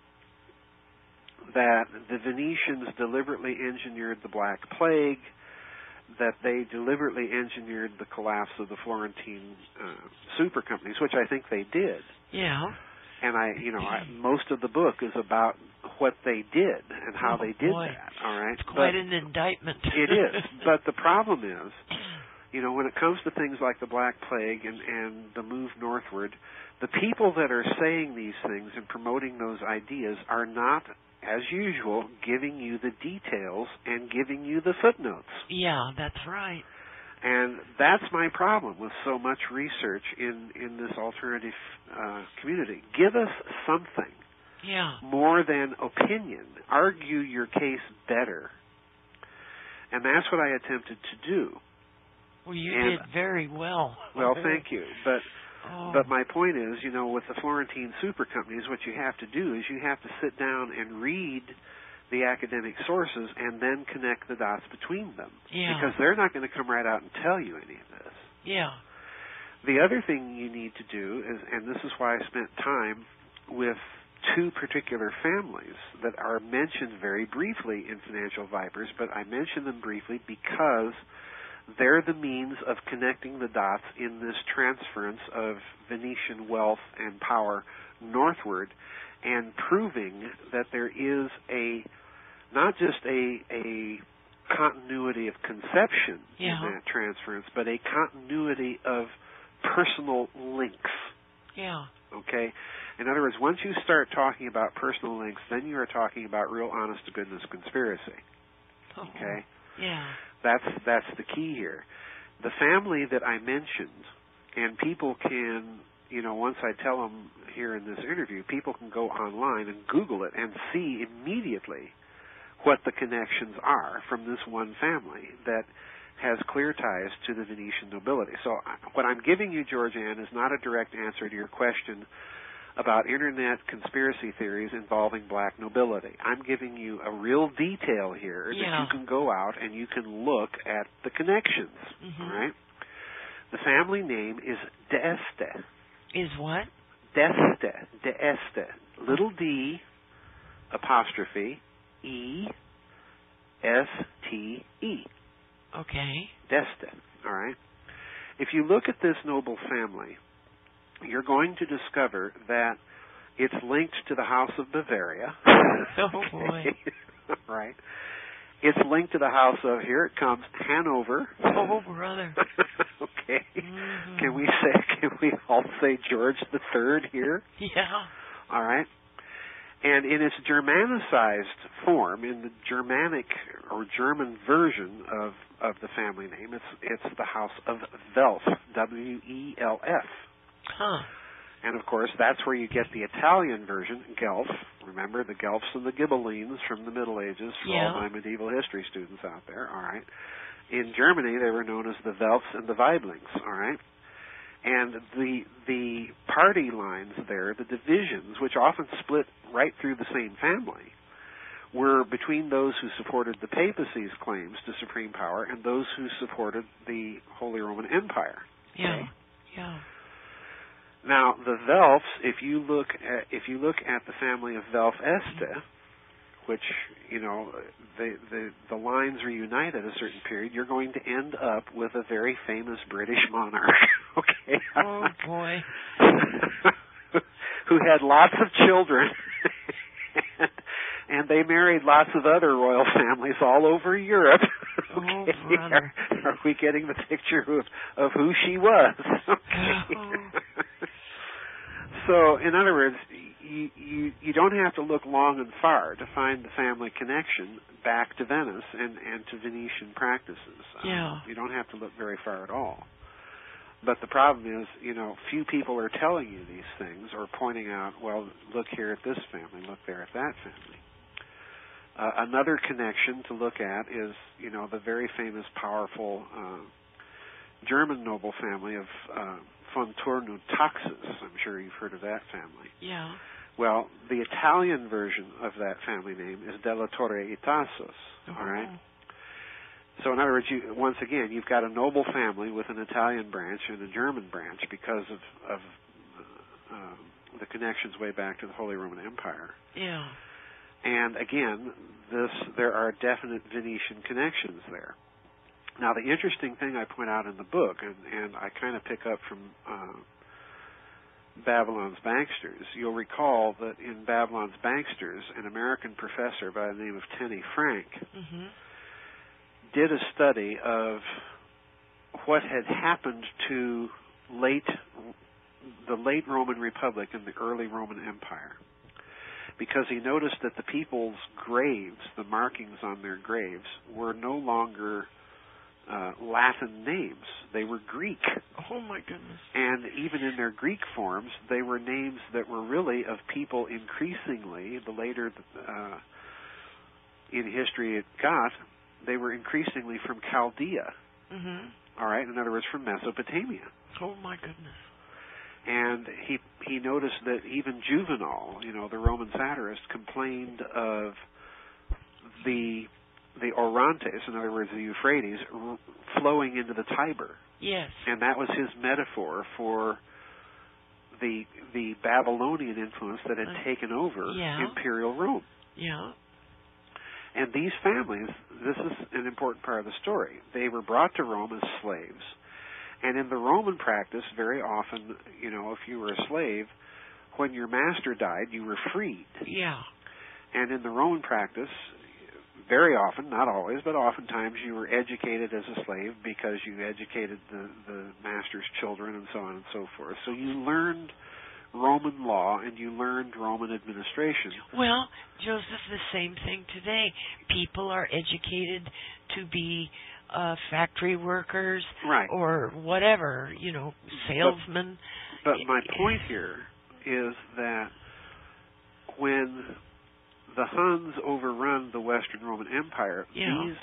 that the Venetians deliberately engineered the Black Plague, that they deliberately engineered the collapse of the Florentine uh, super companies, which I think they did. Yeah. And I, you know, I, most of the book is about what they did and how oh, they did boy. that. All right, it's quite but an indictment. It is, but the problem is, you know, when it comes to things like the Black Plague and, and the move northward, the people that are saying these things and promoting those ideas are not, as usual, giving you the details and giving you the footnotes. Yeah, that's right. And that's my problem with so much research in, in this alternative uh, community. Give us something yeah. more than opinion. Argue your case better. And that's what I attempted to do. Well, you and, did very well. Well, thank you. But oh. but my point is, you know, with the Florentine super companies, what you have to do is you have to sit down and read the academic sources and then connect the dots between them. Yeah. Because they're not going to come right out and tell you any of this. Yeah. The other thing you need to do is, and this is why I spent time with two particular families that are mentioned very briefly in Financial Vipers, but I mention them briefly because they're the means of connecting the dots in this transference of Venetian wealth and power northward and proving that there is a, not just a, a continuity of conception yeah. in that transference, but a continuity of personal links. Yeah. Okay? In other words, once you start talking about personal links, then you are talking about real honest-to-goodness conspiracy. Oh. Okay? Yeah. That's that's the key here. The family that I mentioned, and people can, you know, once I tell them here in this interview, people can go online and Google it and see immediately what the connections are from this one family that has clear ties to the Venetian nobility. So what I'm giving you, GeorgeAnn, is not a direct answer to your question about internet conspiracy theories involving black nobility. I'm giving you a real detail here yeah. that you can go out and you can look at the connections. Mm-hmm. All right? The family name is d'Este. Is what? d'Este. d'Este. Little d, apostrophe, E, S T E. Okay. d'Este. All right? If you look at this noble family, you're going to discover that it's linked to the House of Bavaria. Oh, boy. Right. It's linked to the house of, here it comes, Hanover. Oh, brother. Okay. Mm-hmm. Can we say, can we all say George the Third here? Yeah. All right. And in its Germanicized form, in the Germanic or German version of, of the family name, it's it's the House of Welf, W E L F. Huh. And, of course, that's where you get the Italian version, Guelph. Remember, the Guelphs and the Ghibellines from the Middle Ages, for yeah. all my medieval history students out there, all right? In Germany, they were known as the Welfs and the Weiblings, all right? And the the party lines there, the divisions, which often split right through the same family, were between those who supported the papacy's claims to supreme power and those who supported the Holy Roman Empire. Yeah, okay? yeah. Now, the Welfs, if you look at if you look at the family of Welf Este, which, you know, the, the the lines reunite at a certain period, you're going to end up with a very famous British monarch. Okay. Oh boy. Who had lots of children. And they married lots of other royal families all over Europe. Okay. Oh, brother. Are, are we getting the picture of, of who she was? Okay. Oh. So, in other words, you, you you don't have to look long and far to find the family connection back to Venice and, and to Venetian practices. Yeah. Um, you don't have to look very far at all. But the problem is, you know, few people are telling you these things or pointing out, well, look here at this family, look there at that family. Uh, another connection to look at is, you know, the very famous, powerful uh, German noble family of uh, von Thurn und Taxis. I'm sure you've heard of that family. Yeah. Well, the Italian version of that family name is Della Torre i Tassos. Oh. All right. So, in other words, you, once again, you've got a noble family with an Italian branch and a German branch because of, of uh, the connections way back to the Holy Roman Empire. Yeah. And again, this there are definite Venetian connections there. Now, the interesting thing I point out in the book, and, and I kind of pick up from uh, Babylon's Banksters, you'll recall that in Babylon's Banksters, an American professor by the name of Tenny Frank Mm-hmm. did a study of what had happened to late the late Roman Republic and the early Roman Empire, because he noticed that the people's graves, the markings on their graves, were no longer uh, Latin names. They were Greek. Oh, my goodness. And even in their Greek forms, they were names that were really of people increasingly, the later uh, in history it got, they were increasingly from Chaldea. Mm-hmm. All right, in other words, from Mesopotamia. Oh, my goodness. And he he noticed that even Juvenal, you know, the Roman satirist, complained of the the Orontes, in other words, the Euphrates, r- flowing into the Tiber. Yes. And that was his metaphor for the the Babylonian influence that had Uh, taken over yeah. imperial Rome. Yeah. And these families, this is an important part of the story, they were brought to Rome as slaves. And in the Roman practice, very often, you know, if you were a slave, when your master died, you were freed. Yeah. And in the Roman practice, very often, not always, but oftentimes you were educated as a slave because you educated the, the master's children and so on and so forth. So you learned Roman law and you learned Roman administration. Well, Joseph, the same thing today. People are educated to be uh, factory workers, Right. or whatever, you know, salesmen. But, but my point here is that when the Huns overrun the Western Roman Empire, Yeah. these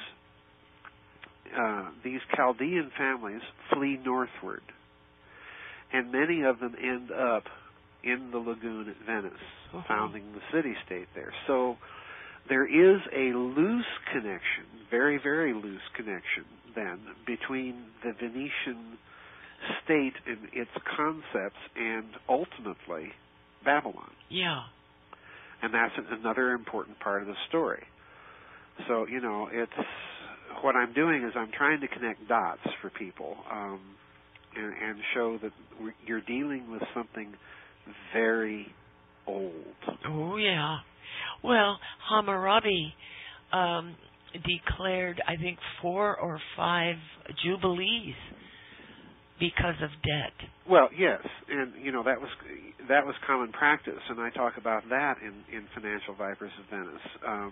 uh, these Chaldean families flee northward, and many of them end up in the lagoon at Venice, Uh-huh. founding the city-state there. So there is a loose connection, very, very loose connection, then, between the Venetian state and its concepts and, ultimately, Babylon. Yeah. And that's another important part of the story. So, you know, it's what I'm doing is I'm trying to connect dots for people um, and, and show that we're, you're dealing with something very old. Oh, yeah. Well, Hammurabi um, declared, I think, four or five jubilees because of debt. Well, yes, and you know that was that was common practice, and I talk about that in, in Financial Vipers of Venice. Um,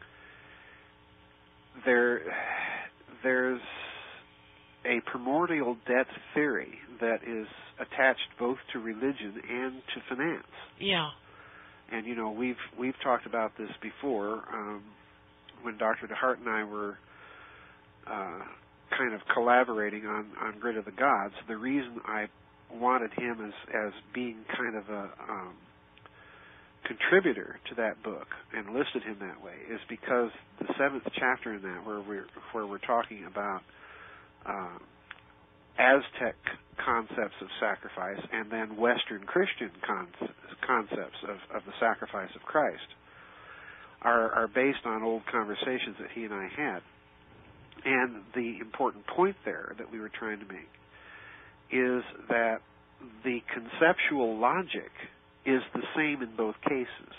there, there's a primordial debt theory that is attached both to religion and to finance. Yeah. And you know we've we've talked about this before um, when Doctor DeHart and I were uh, kind of collaborating on, on Grid of the Gods, the reason I wanted him as, as being kind of a um, contributor to that book and listed him that way is because the seventh chapter in that, where we're, where we're talking about uh, Aztec concepts of sacrifice and then Western Christian con- concepts of, of the sacrifice of Christ, are, are based on old conversations that he and I had. And the important point there that we were trying to make is that the conceptual logic is the same in both cases.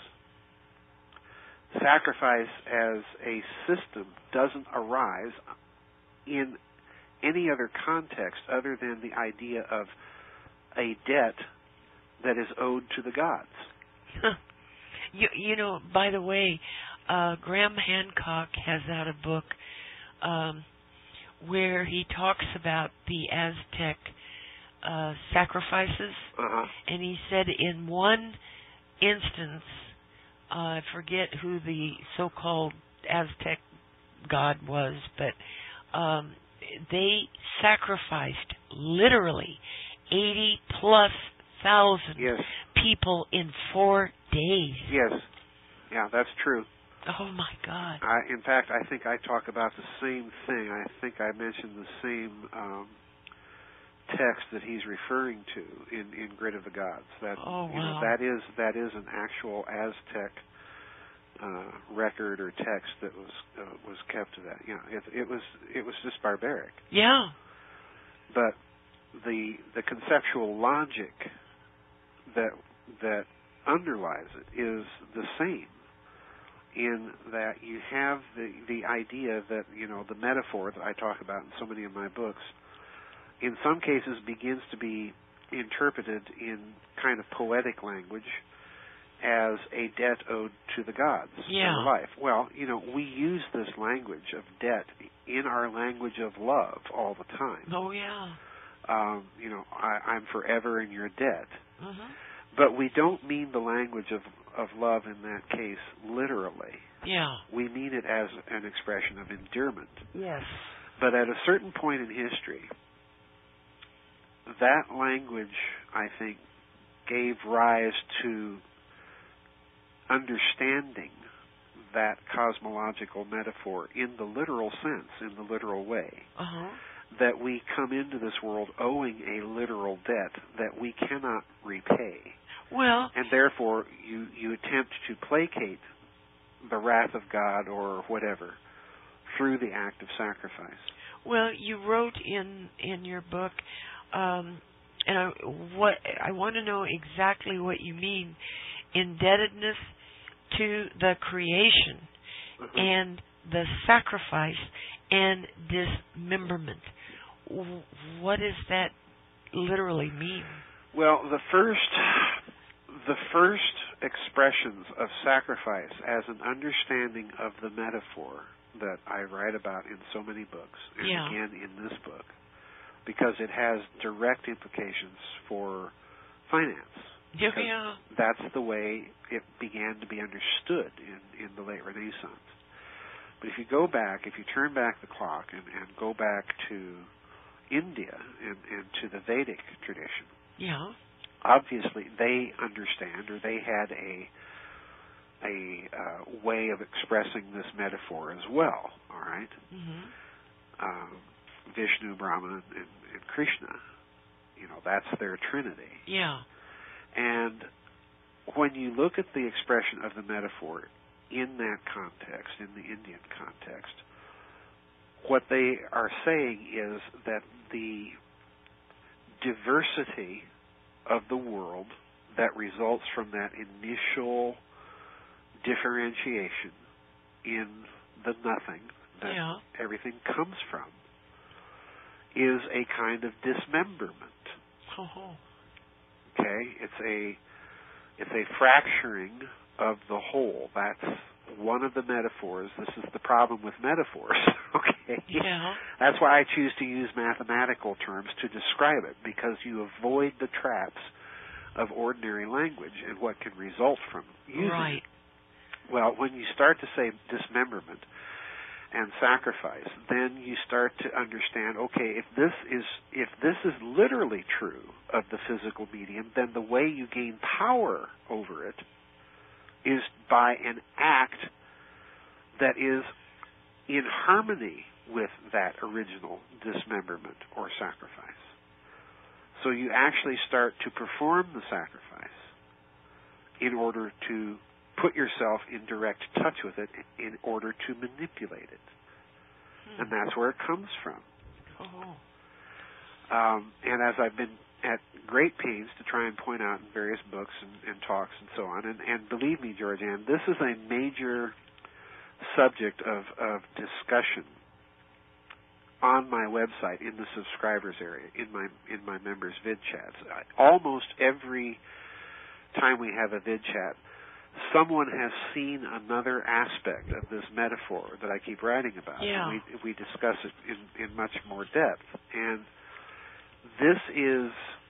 Sacrifice as a system doesn't arise in any other context other than the idea of a debt that is owed to the gods. Huh. You, you know, by the way, uh, Graham Hancock has out a book um, where he talks about the Aztec uh, sacrifices, uh-huh. and he said in one instance, uh, I forget who the so-called Aztec god was, but um, they sacrificed literally eighty plus thousand yes. people in four days. Yes. Yeah, that's true. Oh my God. I, in fact, I think I talk about the same thing. I think I mentioned the same um, text that he's referring to in, in Grid of the Gods. That oh, wow. you know, that is that is an actual Aztec uh, record or text that was uh, was kept to that. You know, it, it was it was just barbaric. Yeah. But the the conceptual logic that that underlies it is the same, in that you have the the idea that, you know, the metaphor that I talk about in so many of my books, in some cases begins to be interpreted in kind of poetic language as a debt owed to the gods yeah. in life. Well, you know, we use this language of debt in our language of love all the time. Oh, yeah. Um, you know, I, I'm forever in your debt. Mm-hmm. But we don't mean the language of, of love in that case literally. Yeah. We mean it as an expression of endearment. Yes. But at a certain point in history, that language, I think, gave rise to understanding that cosmological metaphor in the literal sense, in the literal way. Uh-huh. That we come into this world owing a literal debt that we cannot repay. Well, and therefore you, you attempt to placate the wrath of God or whatever through the act of sacrifice. Well, you wrote in in your book, um, and I, what I want to know exactly what you mean: indebtedness to the creation Mm-hmm. and the sacrifice and dismemberment. What does that literally mean? Well, the first the first expressions of sacrifice as an understanding of the metaphor that I write about in so many books, and yeah. again in this book, because it has direct implications for finance. Yeah. That's the way it began to be understood in, in the late Renaissance. But if you go back, if you turn back the clock and, and go back to India and, and to the Vedic tradition, yeah. obviously they understand, or they had a a uh, way of expressing this metaphor as well. All right, mm-hmm. um, Vishnu, Brahma, and, and Krishna. You know, that's their trinity. Yeah. And when you look at the expression of the metaphor in that context, in the Indian context, what they are saying is that the diversity of the world that results from that initial differentiation in the nothing that yeah. everything comes from is a kind of dismemberment. Oh. Okay, it's a it's a fracturing of the whole. That's one of the metaphors. This is the problem with metaphors. Okay, yeah. That's why I choose to use mathematical terms to describe it, because you avoid the traps of ordinary language and what can result from using right. it. Well, when you start to say dismemberment, and sacrifice, then you start to understand, okay, if this is if this is literally true of the physical medium, then the way you gain power over it is by an act that is in harmony with that original dismemberment or sacrifice. So you actually start to perform the sacrifice in order to put yourself in direct touch with it in order to manipulate it. Hmm. And that's where it comes from. Oh. Um, and as I've been at great pains to try and point out in various books and, and talks and so on, and, and believe me, GeorgeAnn, this is a major subject of, of discussion on my website in the subscribers area, in my in my members' vid chats. Almost every time we have a vid chat, someone has seen another aspect of this metaphor that I keep writing about. Yeah. And we, we discuss it in, in much more depth. And this is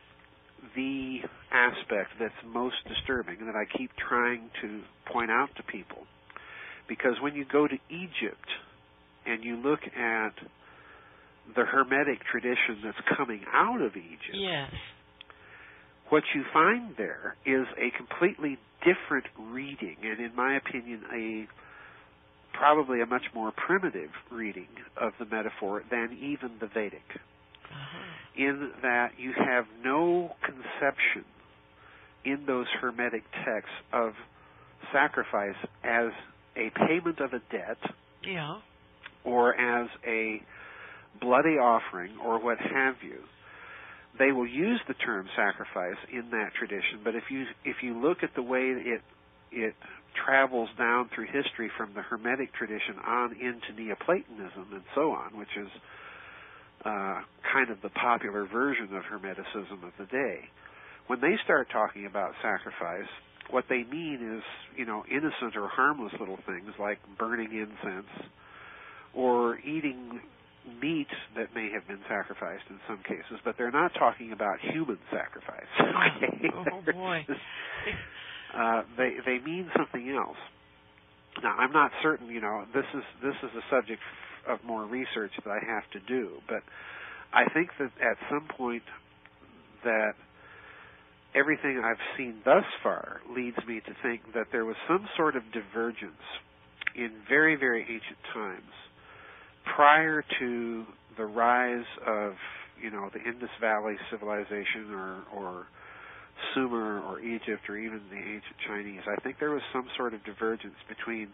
the aspect that's most disturbing and that I keep trying to point out to people. Because when you go to Egypt and you look at the Hermetic tradition that's coming out of Egypt, yes, what you find there is a completely different reading, and in my opinion, a probably a much more primitive reading of the metaphor than even the Vedic, uh-huh. in that you have no conception in those Hermetic texts of sacrifice as a payment of a debt, yeah, or as a bloody offering, or what have you. They will use the term sacrifice in that tradition, but if you if you look at the way it it travels down through history from the Hermetic tradition on into Neoplatonism and so on, which is uh, kind of the popular version of Hermeticism of the day, when they start talking about sacrifice, what they mean is, you know, innocent or harmless little things like burning incense or eating meat that may have been sacrificed in some cases, but they're not talking about human sacrifice. Okay? Oh, boy. uh, they they mean something else. Now, I'm not certain, you know, this is this is a subject of more research that I have to do, but I think that at some point that everything I've seen thus far leads me to think that there was some sort of divergence in very, very ancient times prior to the rise of, you know, the Indus Valley civilization or, or Sumer or Egypt or even the ancient Chinese. I think there was some sort of divergence between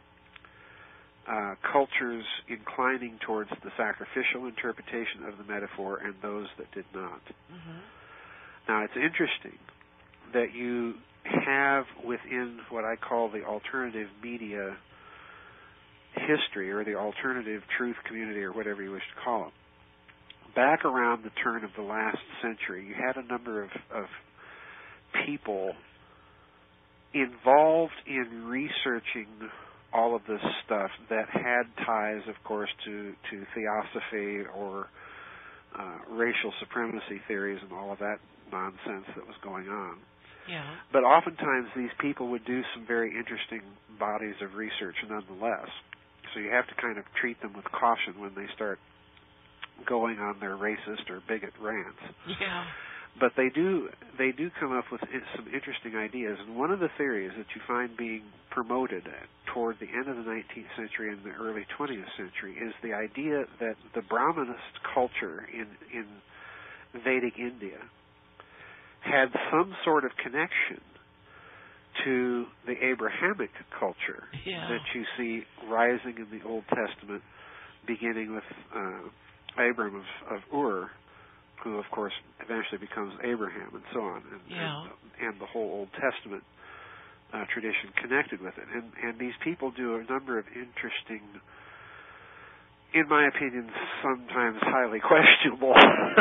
uh, cultures inclining towards the sacrificial interpretation of the metaphor and those that did not. Mm-hmm. Now, it's interesting that you have within what I call the alternative media history, or the alternative truth community, or whatever you wish to call it, back around the turn of the last century, you had a number of, of people involved in researching all of this stuff that had ties, of course, to, to theosophy or uh, racial supremacy theories and all of that nonsense that was going on. Yeah. But oftentimes these people would do some very interesting bodies of research nonetheless. So you have to kind of treat them with caution when they start going on their racist or bigot rants. Yeah. But they do they do come up with some interesting ideas. And one of the theories that you find being promoted toward the end of the nineteenth century and the early twentieth century is the idea that the Brahmanist culture in, in Vedic India had some sort of connection to the Abrahamic culture yeah. that you see rising in the Old Testament, beginning with uh, Abram of, of Ur, who, of course, eventually becomes Abraham, and so on, and, yeah. and, and the whole Old Testament uh, tradition connected with it. And, and these people do a number of interesting, in my opinion, sometimes highly questionable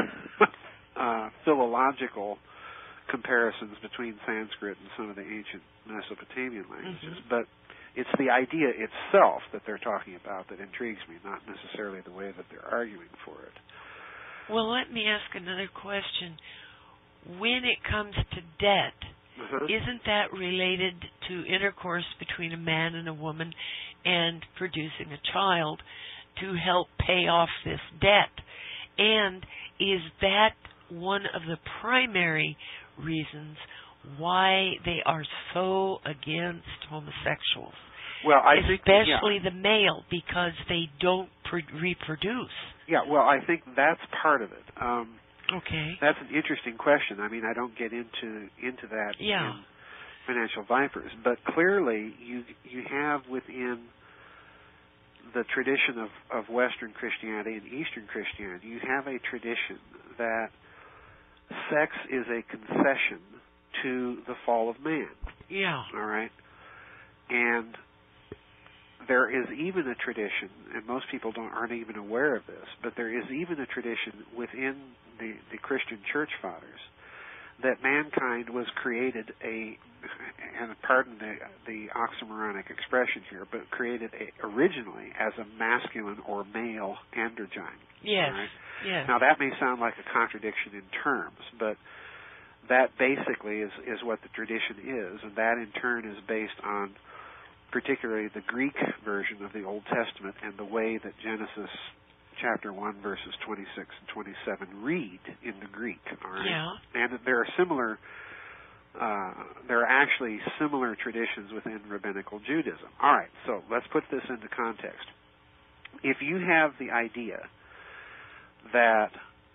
uh, philological comparisons between Sanskrit and some of the ancient Mesopotamian languages. Mm-hmm. But it's the idea itself that they're talking about that intrigues me, not necessarily the way that they're arguing for it. Well, let me ask another question. When it comes to debt, uh-huh. isn't that related to intercourse between a man and a woman and producing a child? to help pay off this debt? And is that one of the primary reasons why they are so against homosexuals? Well, I especially think, yeah. the male, because they don't pre- reproduce. Yeah, well, I think that's part of it. Um, okay. That's an interesting question. I mean, I don't get into into that yeah. in Financial Vipers, but clearly you you have within the tradition of, of Western Christianity and Eastern Christianity, you have a tradition that sex is a concession to the fall of man. Yeah. All right? And there is even a tradition, and most people don't aren't even aware of this, but there is even a tradition within the, the Christian church fathers that mankind was created a, and pardon the, the oxymoronic expression here, but created a, originally as a masculine or male androgyne. Yes. Right? Yes. Now that may sound like a contradiction in terms, but that basically is, is what the tradition is, and that in turn is based on particularly the Greek version of the Old Testament and the way that Genesis chapter one verses twenty-six and twenty-seven read in the Greek. All right? Yeah. And there are similar, uh, there are actually similar traditions within rabbinical Judaism. All right, so let's put this into context. If you have the idea that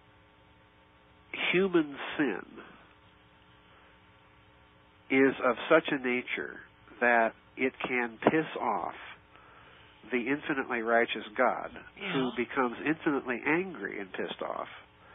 human sin is of such a nature that it can piss off the infinitely righteous God, yeah. who becomes infinitely angry and pissed off,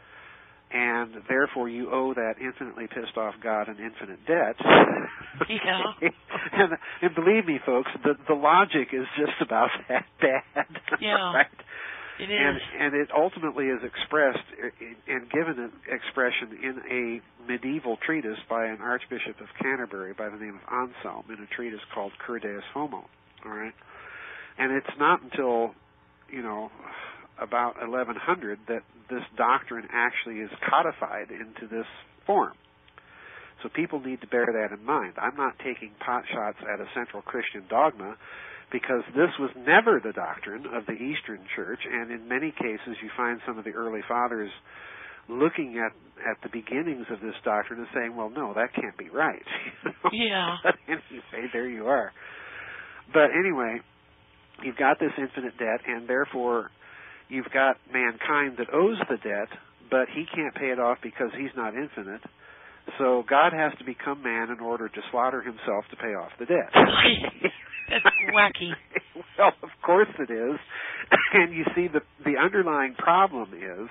and therefore you owe that infinitely pissed off God an infinite debt. Yeah. and, and believe me, folks, the, the logic is just about that bad. Yeah. Right? It is. And, and it ultimately is expressed and given an expression in a medieval treatise by an Archbishop of Canterbury by the name of Anselm, in a treatise called Cur Deus Homo. All right, and it's not until, you know, about eleven hundred that this doctrine actually is codified into this form. So people need to bear that in mind. I'm not taking pot shots at a central Christian dogma, because this was never the doctrine of the Eastern Church, and in many cases you find some of the early fathers looking at, at the beginnings of this doctrine and saying, well, no, that can't be right. You know? Yeah. But anyway, there you are. But anyway, you've got this infinite debt, and therefore you've got mankind that owes the debt, but he can't pay it off because he's not infinite. So God has to become man in order to slaughter himself to pay off the debt. That's wacky. Well, of course it is. And you see, the the underlying problem is,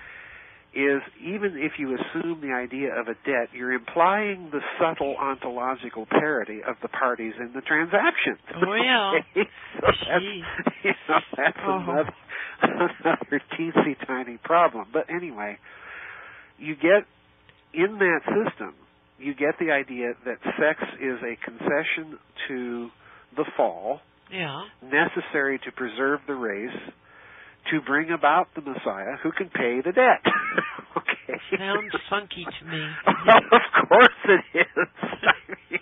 is even if you assume the idea of a debt, you're implying the subtle ontological parity of the parties in the transaction. Oh, yeah. Okay? So that's, you know, that's oh. another, another teensy tiny problem. But anyway, you get, in that system, you get the idea that sex is a concession to the fall, yeah. necessary to preserve the race, to bring about the Messiah who can pay the debt. Okay. Sounds funky to me. Well, of course it is. I mean,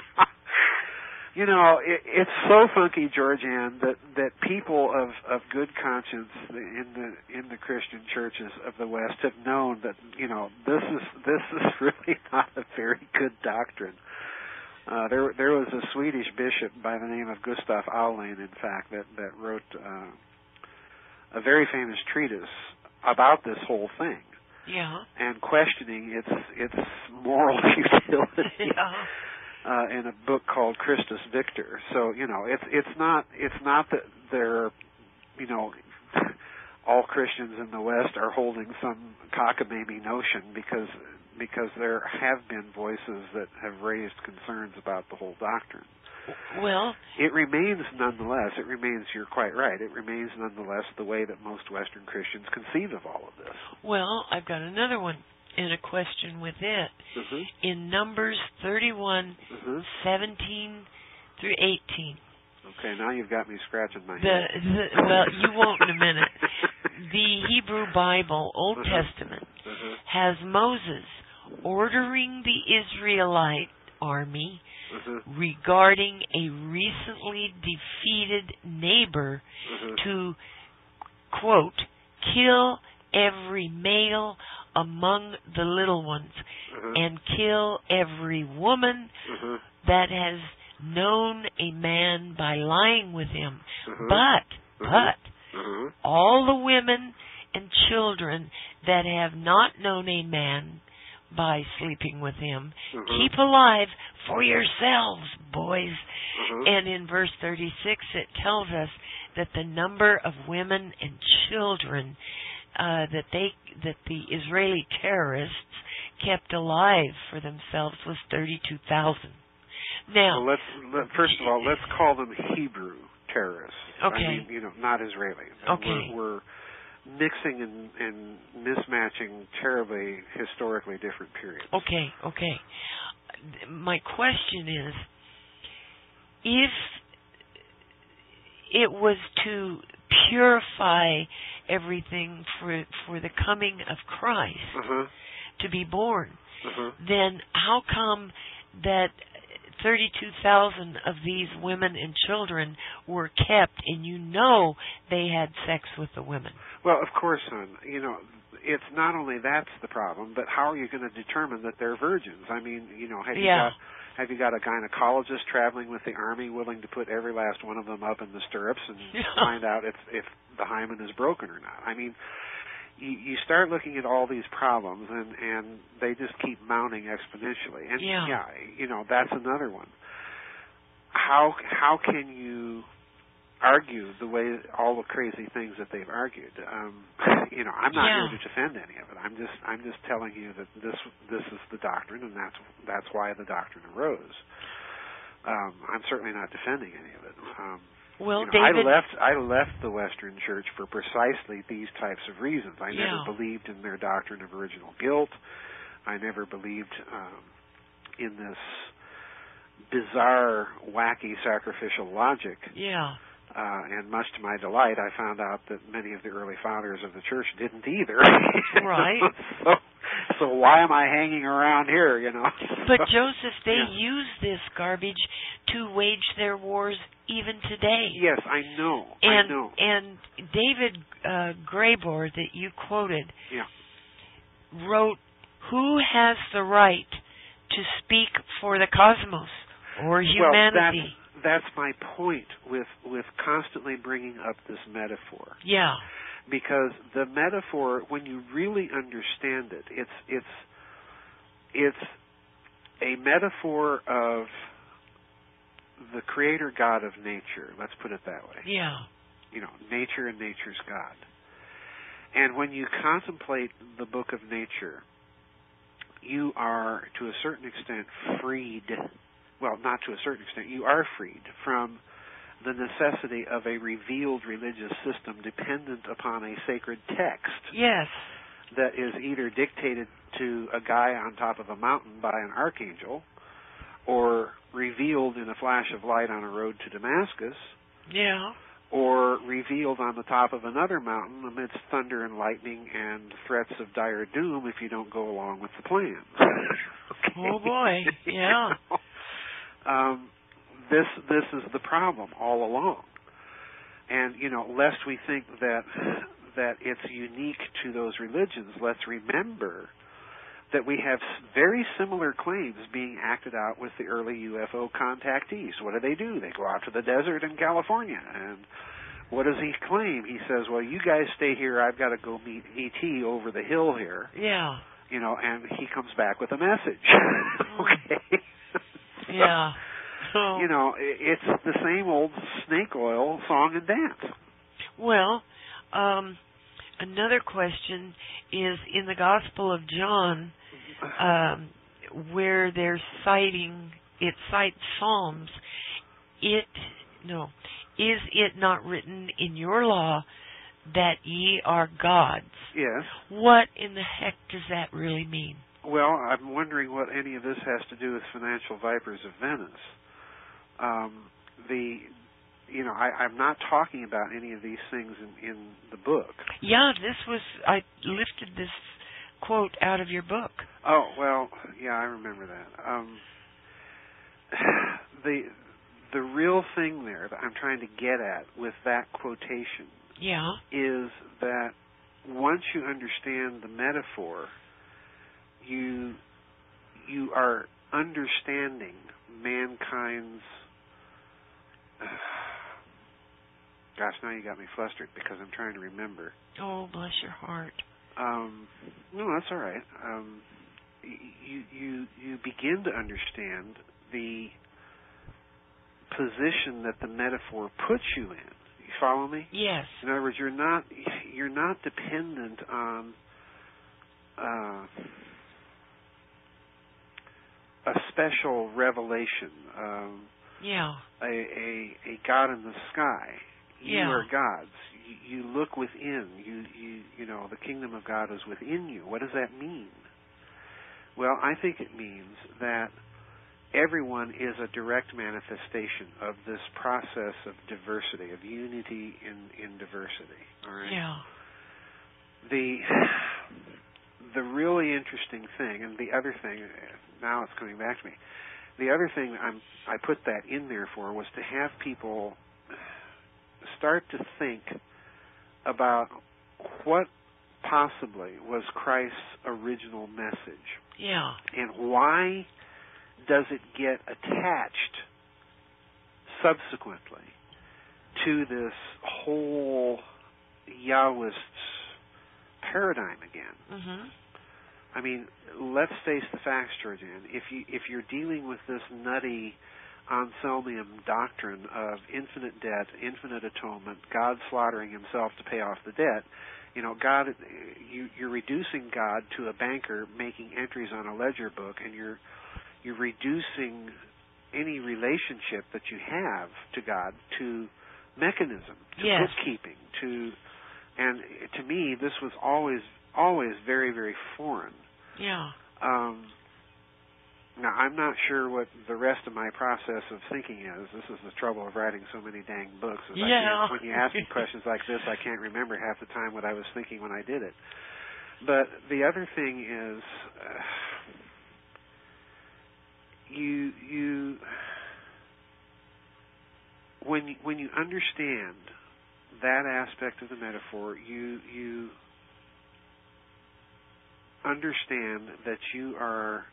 you know, it, it's so funky, GeorgeAnn, that that people of, of good conscience in the in the Christian churches of the West have known that, you know, this is this is really not a very good doctrine. Uh, there there was a Swedish bishop by the name of Gustav Aulén, in fact, that that wrote uh, a very famous treatise about this whole thing. Yeah. And questioning its its moral utility. Yeah. Uh, in a book called Christus Victor. So, you know, it's it's not it's not that they're, you know, all Christians in the West are holding some cockamamie notion, because because there have been voices that have raised concerns about the whole doctrine. Well, it remains nonetheless, it remains, you're quite right, it remains nonetheless the way that most Western Christians conceive of all of this. Well, I've got another one. And a question with it. Mm-hmm. In Numbers thirty-one, mm-hmm. seventeen through eighteen. Okay, now you've got me scratching my the, head. The, well, you won't in a minute. The Hebrew Bible, Old mm-hmm. Testament, mm-hmm. has Moses ordering the Israelite army mm-hmm. regarding a recently defeated neighbor mm-hmm. to quote, kill every male among the little ones, uh-huh. and kill every woman uh-huh. that has known a man by lying with him. Uh-huh. But, uh-huh. but, uh-huh. all the women and children that have not known a man by sleeping with him, uh-huh. keep alive for yourselves, boys. Uh-huh. And in verse thirty-six it tells us that the number of women and children uh, that they that the Israeli terrorists kept alive for themselves was thirty-two thousand. Now, well, let's let, first of all, let's call them Hebrew terrorists. Okay. I mean, you know, not Israeli. Okay. We're, we're mixing and, and mismatching terribly historically different periods. Okay, okay. My question is, if it was to purify everything for for the coming of Christ, uh-huh. to be born, uh-huh. then how come that thirty-two thousand of these women and children were kept, and you know they had sex with the women? Well, of course, son. You know, it's not only that's the problem, but how are you going to determine that they're virgins? I mean, you know, have yeah. you got have you got a gynecologist traveling with the army willing to put every last one of them up in the stirrups and yeah. find out if if the hymen is broken or not? I mean, you, you start looking at all these problems, and and they just keep mounting exponentially. And yeah, yeah you know, that's another one. How how can you argue the way all the crazy things that they've argued? Um, you know, I'm not yeah. here to defend any of it. I'm just I'm just telling you that this this is the doctrine, and that's that's why the doctrine arose. Um, I'm certainly not defending any of it. Um, well, you know, David, I left I left the Western Church for precisely these types of reasons. I yeah. never believed in their doctrine of original guilt. I never believed um, in this bizarre, wacky sacrificial logic. Yeah. Uh, and much to my delight, I found out that many of the early fathers of the church didn't either. Right. so, so why am I hanging around here, you know? But so, Joseph, they yeah. use this garbage to wage their wars even today. Yes, I know. And, I know. And David uh, Graeber, that you quoted, yeah. wrote, "Who has the right to speak for the cosmos or humanity?" Well, that's, that's my point with with constantly bringing up this metaphor. Yeah. Because the metaphor, when you really understand it, it's it's it's a metaphor of the creator God of nature. Let's put it that way. Yeah. You know, nature and nature's God. And when you contemplate the book of nature, you are, to a certain extent, freed. Well, not to a certain extent. You are freed from the necessity of a revealed religious system dependent upon a sacred text. Yes. That is either dictated to a guy on top of a mountain by an archangel, or revealed in a flash of light on a road to Damascus. Yeah. Or revealed on the top of another mountain amidst thunder and lightning and threats of dire doom if you don't go along with the plan. Okay. Oh boy, yeah. You know? um, this this is the problem all along. And, you know, lest we think that that it's unique to those religions, let's remember that we have very similar claims being acted out with the early U F O contactees. What do they do? They go out to the desert in California, and what does he claim? He says, well, you guys stay here, I've got to go meet E T over the hill here. Yeah. You know, and he comes back with a message. Okay? Yeah. So, you know, it's the same old snake oil song and dance. Well, um, another question is in the Gospel of John, um, where they're citing, it cites Psalms, it, no, is it not written in your law that ye are gods? Yes. What in the heck does that really mean? Well, I'm wondering what any of this has to do with financial Vipers of Venice. Um, the, you know, I, I'm not talking about any of these things in, in the book. Yeah, this was, I lifted this quote out of your book. Oh, well, yeah, I remember that. Um, the the real thing there that I'm trying to get at with that quotation Yeah. is that once you understand the metaphor, you you are understanding mankind's. Uh, gosh, now you got me flustered because I'm trying to remember. Oh, bless your heart. Um, no, that's all right. Um, you you you begin to understand the position that the metaphor puts you in. You follow me? Yes. In other words, you're not you're not dependent on uh, a special revelation, um, yeah, a, a a God in the sky. You yeah. are gods. You, you look within. You you you know the kingdom of God is within you. What does that mean? Well, I think it means that everyone is a direct manifestation of this process of diversity, of unity in, in diversity. All right. Yeah. The the really interesting thing, and the other thing, now it's coming back to me. The other thing I'm, I put that in there for was to have people start to think about what possibly was Christ's original message. Yeah. And why does it get attached subsequently to this whole Yahwist paradigm again? Mm-hmm. I mean, let's face the facts, GeorgeAnn. If you if you're dealing with this nutty Anselmian doctrine of infinite debt, infinite atonement, God slaughtering himself to pay off the debt, you know, God, you, you're reducing God to a banker making entries on a ledger book, and you're you're reducing any relationship that you have to God to mechanism, to yes. bookkeeping, to and to me this was always always very, very foreign. Yeah. Um, now, I'm not sure what the rest of my process of thinking is. This is the trouble of writing so many dang books. Is yeah. I can't, when you ask me questions like this, I can't remember half the time what I was thinking when I did it. But the other thing is, uh, you you when you, when you understand that aspect of the metaphor, you you understand that you are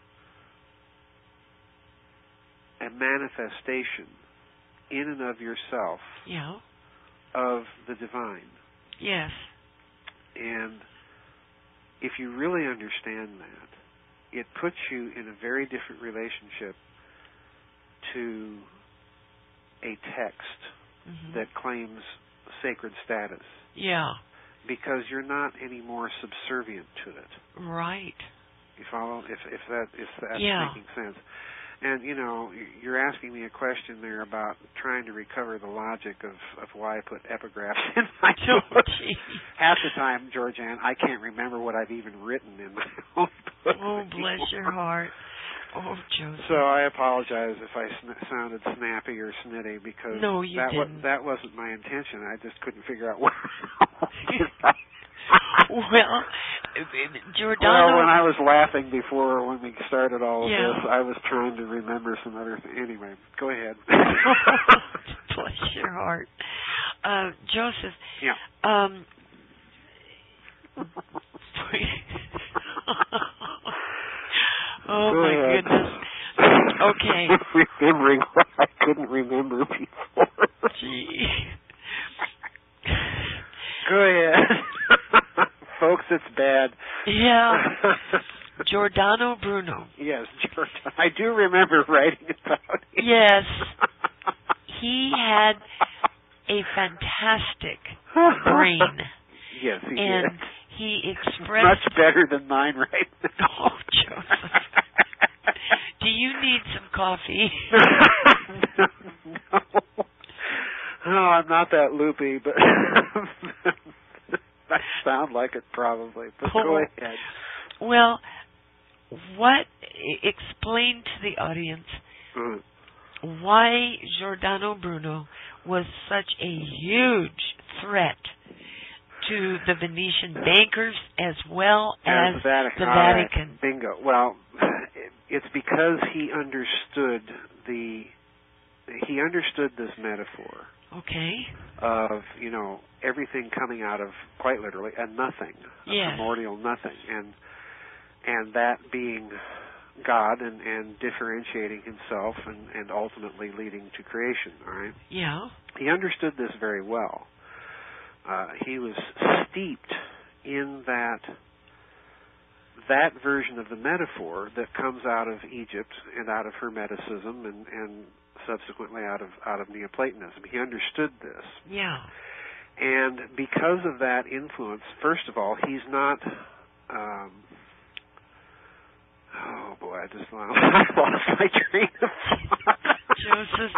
a manifestation in and of yourself yeah. of the divine. Yes. And if you really understand that, it puts you in a very different relationship to a text mm-hmm. that claims sacred status. Yeah. Because you're not any more subservient to it. Right. You follow? If if that if that's yeah. making sense. And you know, you're asking me a question there about trying to recover the logic of, of why I put epigraphs in my book. Half the time, GeorgeAnn, I can't remember what I've even written in my own book. Oh, bless anymore. Your heart. Oh, Joseph. So I apologize if I sn- sounded snappy or snitty because no, you that didn't. Was, that wasn't my intention. I just couldn't figure out what. Well, Giordano. Well, when I was laughing before when we started all of yeah. this, I was trying to remember some other things. Anyway, go ahead. Bless your heart, uh, Joseph. Yeah. Um. Oh, Go my ahead. goodness. Okay. Remembering what I couldn't remember before. Gee. Go ahead. Folks, it's bad. Yeah. Giordano Bruno. Yes, Giordano. I do remember writing about him. Yes. He had a fantastic brain. Yes, he and did. He expressed... Much better than mine right now. Oh, Joseph. Do you need some coffee? No. No, I'm not that loopy, but I sound like it probably. But oh. go ahead. Well, what... Explain to the audience mm. why Giordano Bruno was such a huge threat to the Venetian bankers as well as, as Vatican. the Vatican. Right. Bingo. Well, it's because he understood the he understood this metaphor. Okay. Of, you know, everything coming out of, quite literally, a nothing, a yes. primordial nothing, and and that being God and, and differentiating himself and, and ultimately leading to creation, all right? Yeah. He understood this very well. Uh, he was steeped in that that version of the metaphor that comes out of Egypt and out of Hermeticism and, and subsequently out of out of Neoplatonism. He understood this. Yeah. And because of that influence, first of all, he's not... Um, oh, boy, I just lost, I lost my train of thought. Joseph.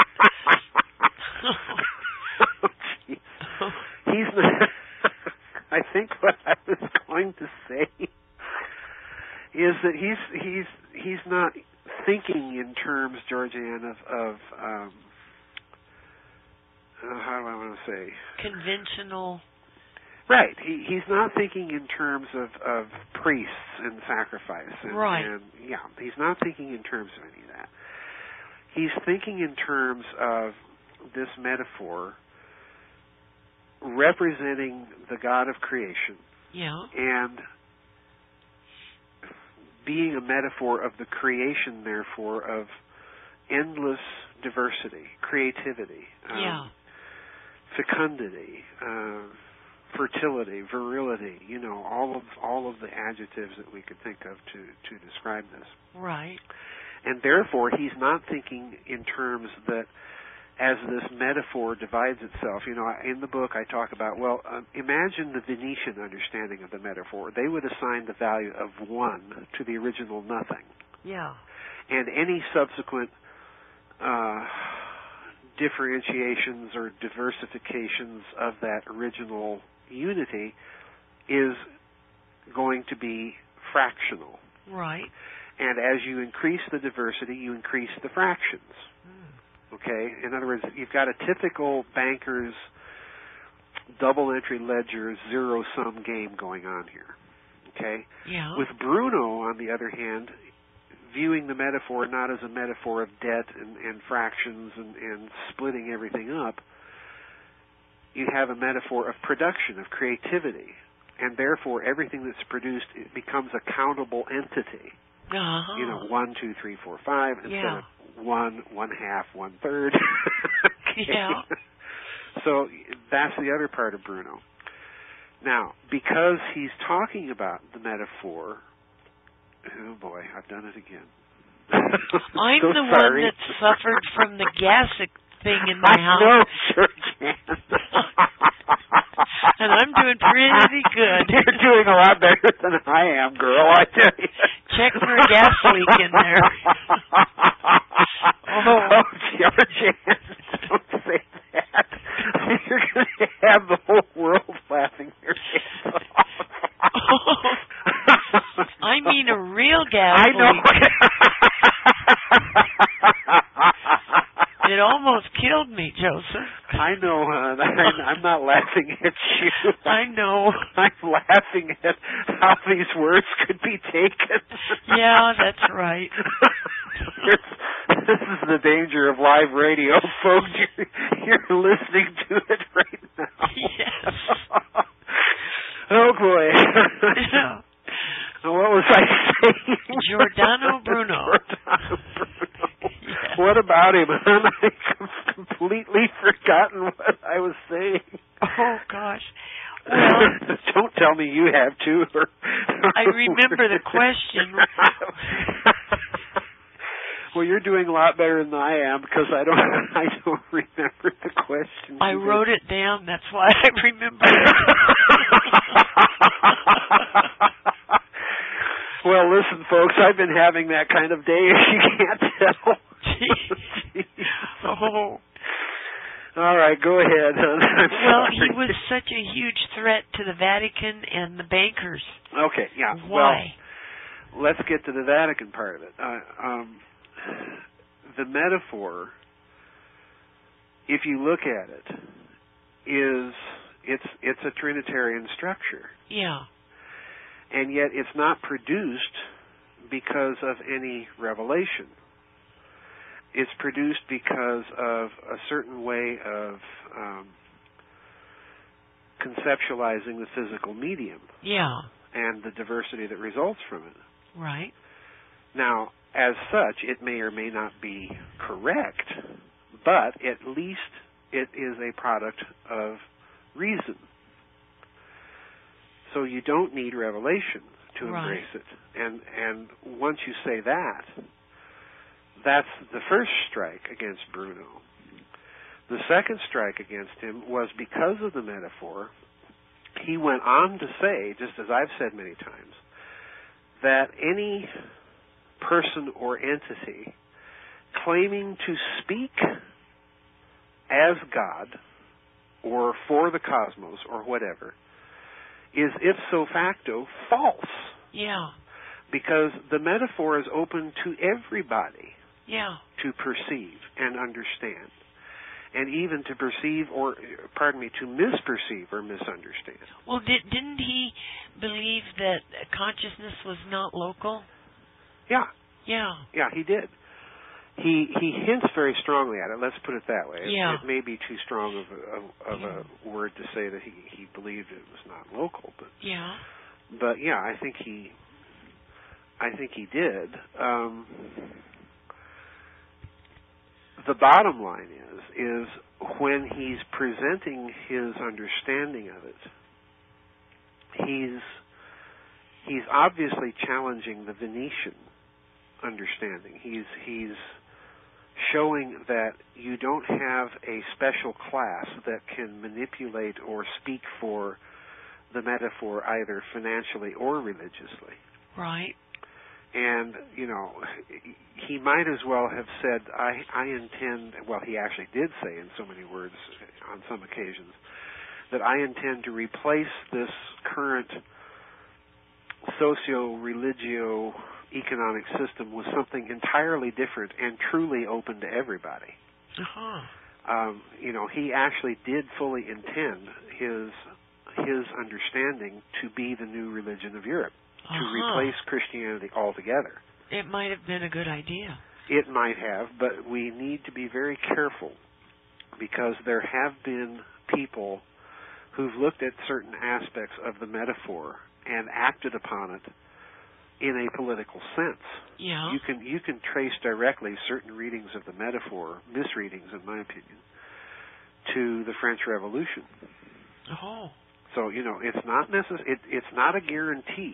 oh, geez. He's not... I think what I was going to say is that he's he's he's not thinking in terms, GeorgeAnn, of, of um, uh, how do I want to say? Conventional. Right. He he's not thinking in terms of, of priests and sacrifice. And, right. And, yeah, he's not thinking in terms of any of that. He's thinking in terms of this metaphor representing the God of creation. Yeah. And being a metaphor of the creation, therefore, of endless diversity, creativity, um, yeah. fecundity, uh, fertility, virility, you know, all of all of the adjectives that we could think of to, to describe this. Right. And therefore, he's not thinking in terms that as this metaphor divides itself, you know, in the book I talk about, well, um, imagine the Venetian understanding of the metaphor. They would assign the value of one to the original nothing. Yeah. And any subsequent uh, differentiations or diversifications of that original unity is going to be fractional. Right. And as you increase the diversity, you increase the fractions. Okay? In other words, you've got a typical banker's double entry ledger zero-sum game going on here. Okay? Yeah. With Bruno, on the other hand, viewing the metaphor not as a metaphor of debt and, and fractions and, and splitting everything up, you have a metaphor of production, of creativity. And therefore, everything that's produced it becomes a countable entity. Uh-huh. You know, one, two, three, four, five, instead yeah. of one, one half, one third. okay. Yeah. So that's the other part of Bruno. Now, because he's talking about the metaphor, oh boy, I've done it again. I'm so the sorry. one that suffered from the gas thing in my I house. know, GeorgeAnn. And I'm doing pretty good. You're doing a lot better than I am, girl, I tell you. Check for a gas leak in there. oh, oh GeorgeAnn, don't say that. You're going to have the whole world laughing your head off. I mean a real gas I know. leak. It almost killed me, Joseph. I know, hon. I, I'm not laughing at you. I know. I'm laughing at how these words could be taken. Yeah, that's right. This is the danger of live radio, folks. You're, you're listening to it right now. Yes. Oh, boy. Yeah. What was I saying? Giordano Bruno. Giordano Bruno. Yes. What about him, hon? I've completely forgotten what I was saying. Oh, gosh. Well, don't tell me you have too. Or, I remember the question. Well, you're doing a lot better than I am because I don't. I don't remember the question. I wrote it down. That's why I remember it. Well, listen, folks. I've been having that kind of day, if you can't tell. Jeez. Oh. All right, go ahead. Well, he was such a huge threat to the Vatican and the bankers. Okay, yeah. Why? Well, let's get to the Vatican part of it. Uh, um, the metaphor, if you look at it, is it's it's a Trinitarian structure. Yeah. And yet it's not produced because of any revelation. it's produced because of a certain way of um, conceptualizing the physical medium. Yeah. And the diversity that results from it. Right. Now, as such, it may or may not be correct, but at least it is a product of reason. So you don't need revelation to embrace right. it. And and once you say that, that's the first strike against Bruno. The second strike against him was because of the metaphor. He went on to say, just as I've said many times, that any person or entity claiming to speak as God or for the cosmos or whatever is ipso facto false. Yeah. Because the metaphor is open to everybody yeah. to perceive and understand. And even to perceive or, pardon me, to misperceive or misunderstand. Well, did, didn't he believe that consciousness was not local? Yeah. Yeah. Yeah, he did. He he hints very strongly at it. Let's put it that way. Yeah. It, it may be too strong of a, of, of yeah. a word to say that he, he believed it was not local, but yeah. But yeah, I think he I think he did. Um, the bottom line is is when he's presenting his understanding of it, he's he's obviously challenging the Venetian understanding. He's he's showing that you don't have a special class that can manipulate or speak for the metaphor either financially or religiously. Right. And, you know, he might as well have said, I, I intend, well, he actually did say in so many words on some occasions, that I intend to replace this current socio-religio-economic system with something entirely different and truly open to everybody. Uh-huh. Um, you know, he actually did fully intend his his understanding to be the new religion of Europe, uh-huh. to replace Christianity altogether. It might have been a good idea. It might have, but we need to be very careful because there have been people who've looked at certain aspects of the metaphor and acted upon it in a political sense. Yeah. You can you can trace directly certain readings of the metaphor, misreadings in my opinion, to the French Revolution. Oh. So, you know, it's not necess- it, it's not a guarantee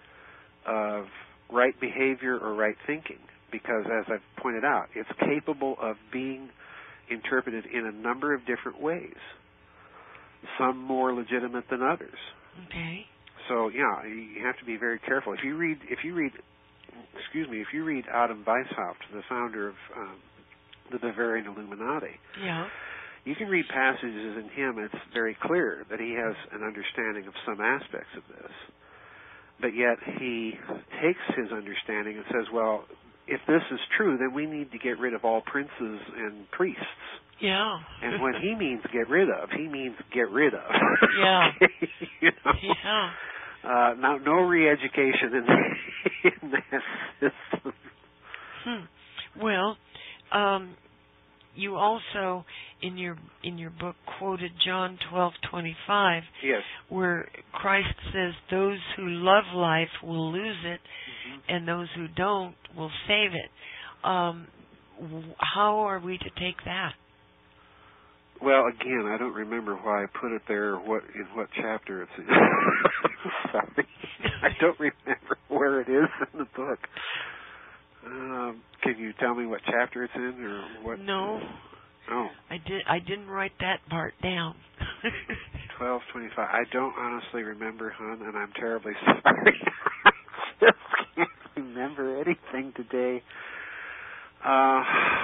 of right behavior or right thinking because, as I've pointed out, it's capable of being interpreted in a number of different ways, some more legitimate than others. Okay. So, yeah, you have to be very careful. If you read, if you read, excuse me, if you read Adam Weishaupt, the founder of um, the Bavarian Illuminati, yeah. you can read passages in him. It's very clear that he has an understanding of some aspects of this, but yet he takes his understanding and says, "Well, if this is true, then we need to get rid of all princes and priests." Yeah. And when he means get rid of, he means get rid of. Yeah. you know? Yeah. Uh, now, no re-education in, in that system. Hmm. Well, um, you also in your in your book quoted John twelve twenty five, yes, where Christ says, "Those who love life will lose it, mm-hmm. and those who don't will save it." Um, how are we to take that? Well, again, I don't remember why I put it there, what in what chapter it's in. Sorry. I don't remember where it is in the book. Um, can you tell me what chapter it's in or what? No. Oh. I did I didn't write that part down. twelve twenty-five. I don't honestly remember, hon, and I'm terribly sorry. I just can't remember anything today. Uh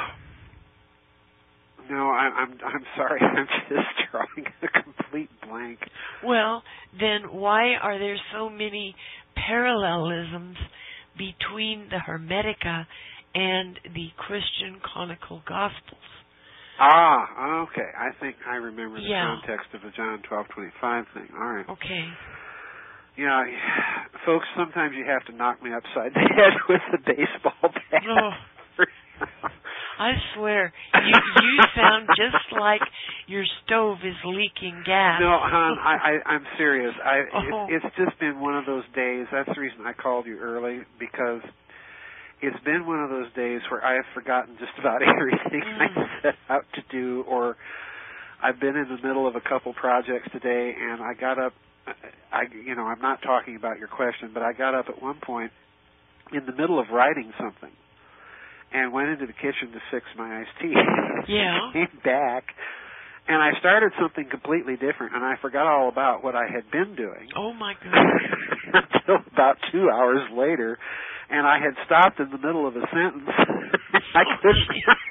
No, I'm, I'm I'm sorry. I'm just drawing a complete blank. Well, then why are there so many parallelisms between the Hermetica and the Christian canonical Gospels? Ah, okay. I think I remember the yeah. context of the John twelve twenty-five thing. All right. Okay. Yeah, folks, sometimes you have to knock me upside the head with a baseball bat. Oh. I swear, you you sound just like your stove is leaking gas. No, hon, I, I, I'm serious. I Oh. it, it's just been one of those days. That's the reason I called you early, because it's been one of those days where I have forgotten just about everything Mm. I set out to do, or I've been in the middle of a couple projects today, and I got up. I, you know, I'm not talking about your question, but I got up at one point in the middle of writing something, and went into the kitchen to fix my iced tea. Yeah. Came back, and I started something completely different, and I forgot all about what I had been doing. Oh my goodness. Until about two hours later, and I had stopped in the middle of a sentence. I couldn't.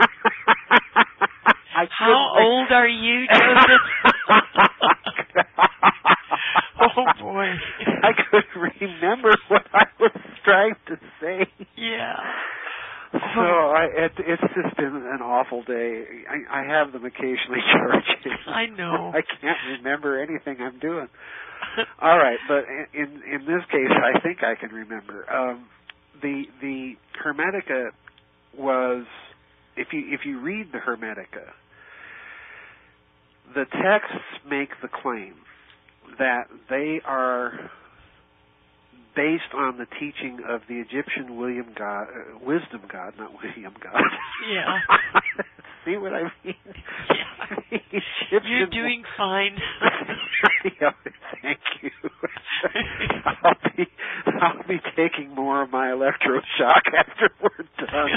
I couldn't How old are you, Joseph? Oh boy. I couldn't remember what I was trying to say. Yeah. So I, it, it's just been an awful day. I, I have them occasionally, George. I know. I can't remember anything I'm doing. All right, but in in this case, I think I can remember. Um, the the Hermetica was, if you if you read the Hermetica, the texts make the claim that they are based on the teaching of the Egyptian William God, uh, wisdom God, not William God. Yeah. See what I mean? Yeah. Egyptian, You're doing fine. Yeah, thank you. I'll be I'll be taking more of my electroshock after we're done.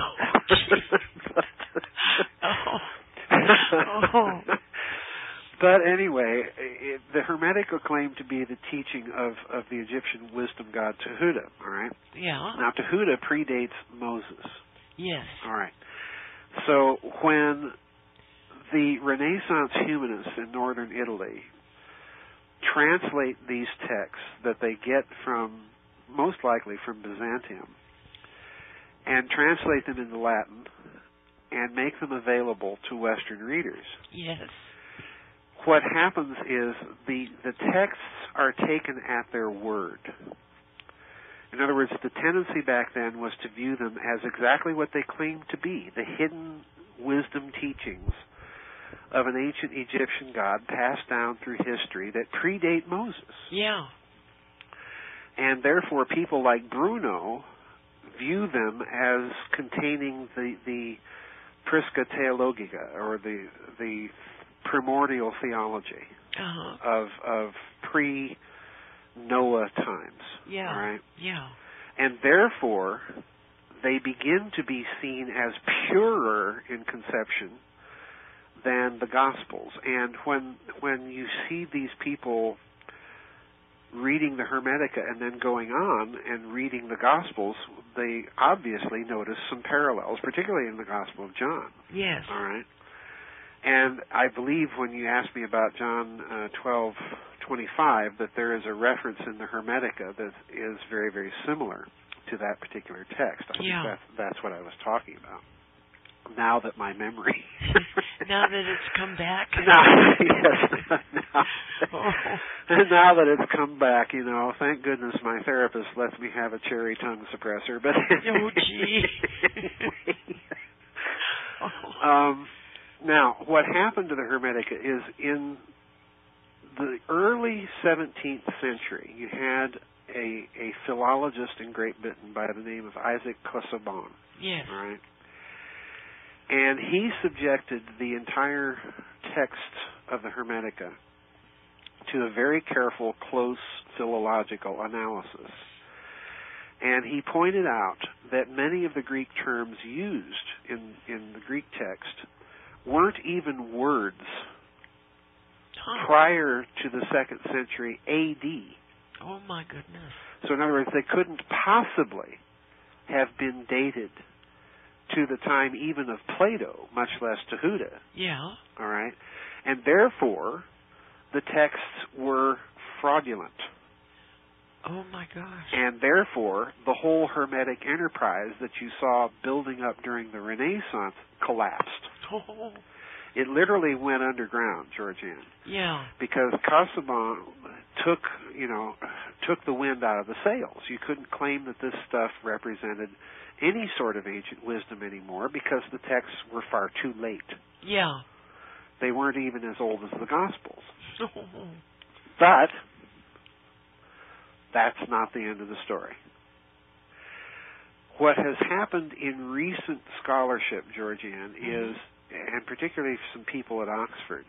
Oh. Oh. But anyway, it, the Hermetica claimed to be the teaching of, of the Egyptian wisdom god Tehuta, all right? Yeah. Now, Tehuta predates Moses. Yes. All right. So when the Renaissance humanists in northern Italy translate these texts that they get from, most likely from Byzantium, and translate them into Latin and make them available to Western readers, Yes. what happens is the the texts are taken at their word. In other words, the tendency back then was to view them as exactly what they claimed to be, the hidden wisdom teachings of an ancient Egyptian god passed down through history that predate Moses. Yeah. And therefore people like Bruno view them as containing the, the Prisca Theologica, or the the primordial theology Uh-huh. of of pre-Noah times. Yeah. All right? Yeah. And therefore, they begin to be seen as purer in conception than the Gospels. And when when you see these people reading the Hermetica and then going on and reading the Gospels, they obviously notice some parallels, particularly in the Gospel of John. Yes. All right? And I believe when you asked me about John uh, twelve twenty-five, that there is a reference in the Hermetica that is very, very similar to that particular text. I Yeah. think that's, that's what I was talking about. Now that my memory... Now that it's come back? now, yes, now, Oh. now that it's come back, you know, thank goodness my therapist lets me have a cherry tongue suppressor. But Oh, gee. Oh. um, Now, what happened to the Hermetica is in the early seventeenth century, you had a, a philologist in Great Britain by the name of Isaac Casaubon. Yes. All right? And he subjected the entire text of the Hermetica to a very careful, close philological analysis. And he pointed out that many of the Greek terms used in, in the Greek text weren't even words Huh. prior to the second century A D. Oh, my goodness. So in other words, they couldn't possibly have been dated to the time even of Plato, much less Tehuta. Yeah. All right? And therefore, the texts were fraudulent. Oh, my gosh. And therefore, the whole Hermetic enterprise that you saw building up during the Renaissance collapsed. Oh. It literally went underground, GeorgeAnn. Yeah. Because Casaubon took, you know, took the wind out of the sails. You couldn't claim that this stuff represented any sort of ancient wisdom anymore because the texts were far too late. Yeah. They weren't even as old as the Gospels. But that's not the end of the story. What has happened in recent scholarship, GeorgeAnn, is, and particularly some people at Oxford,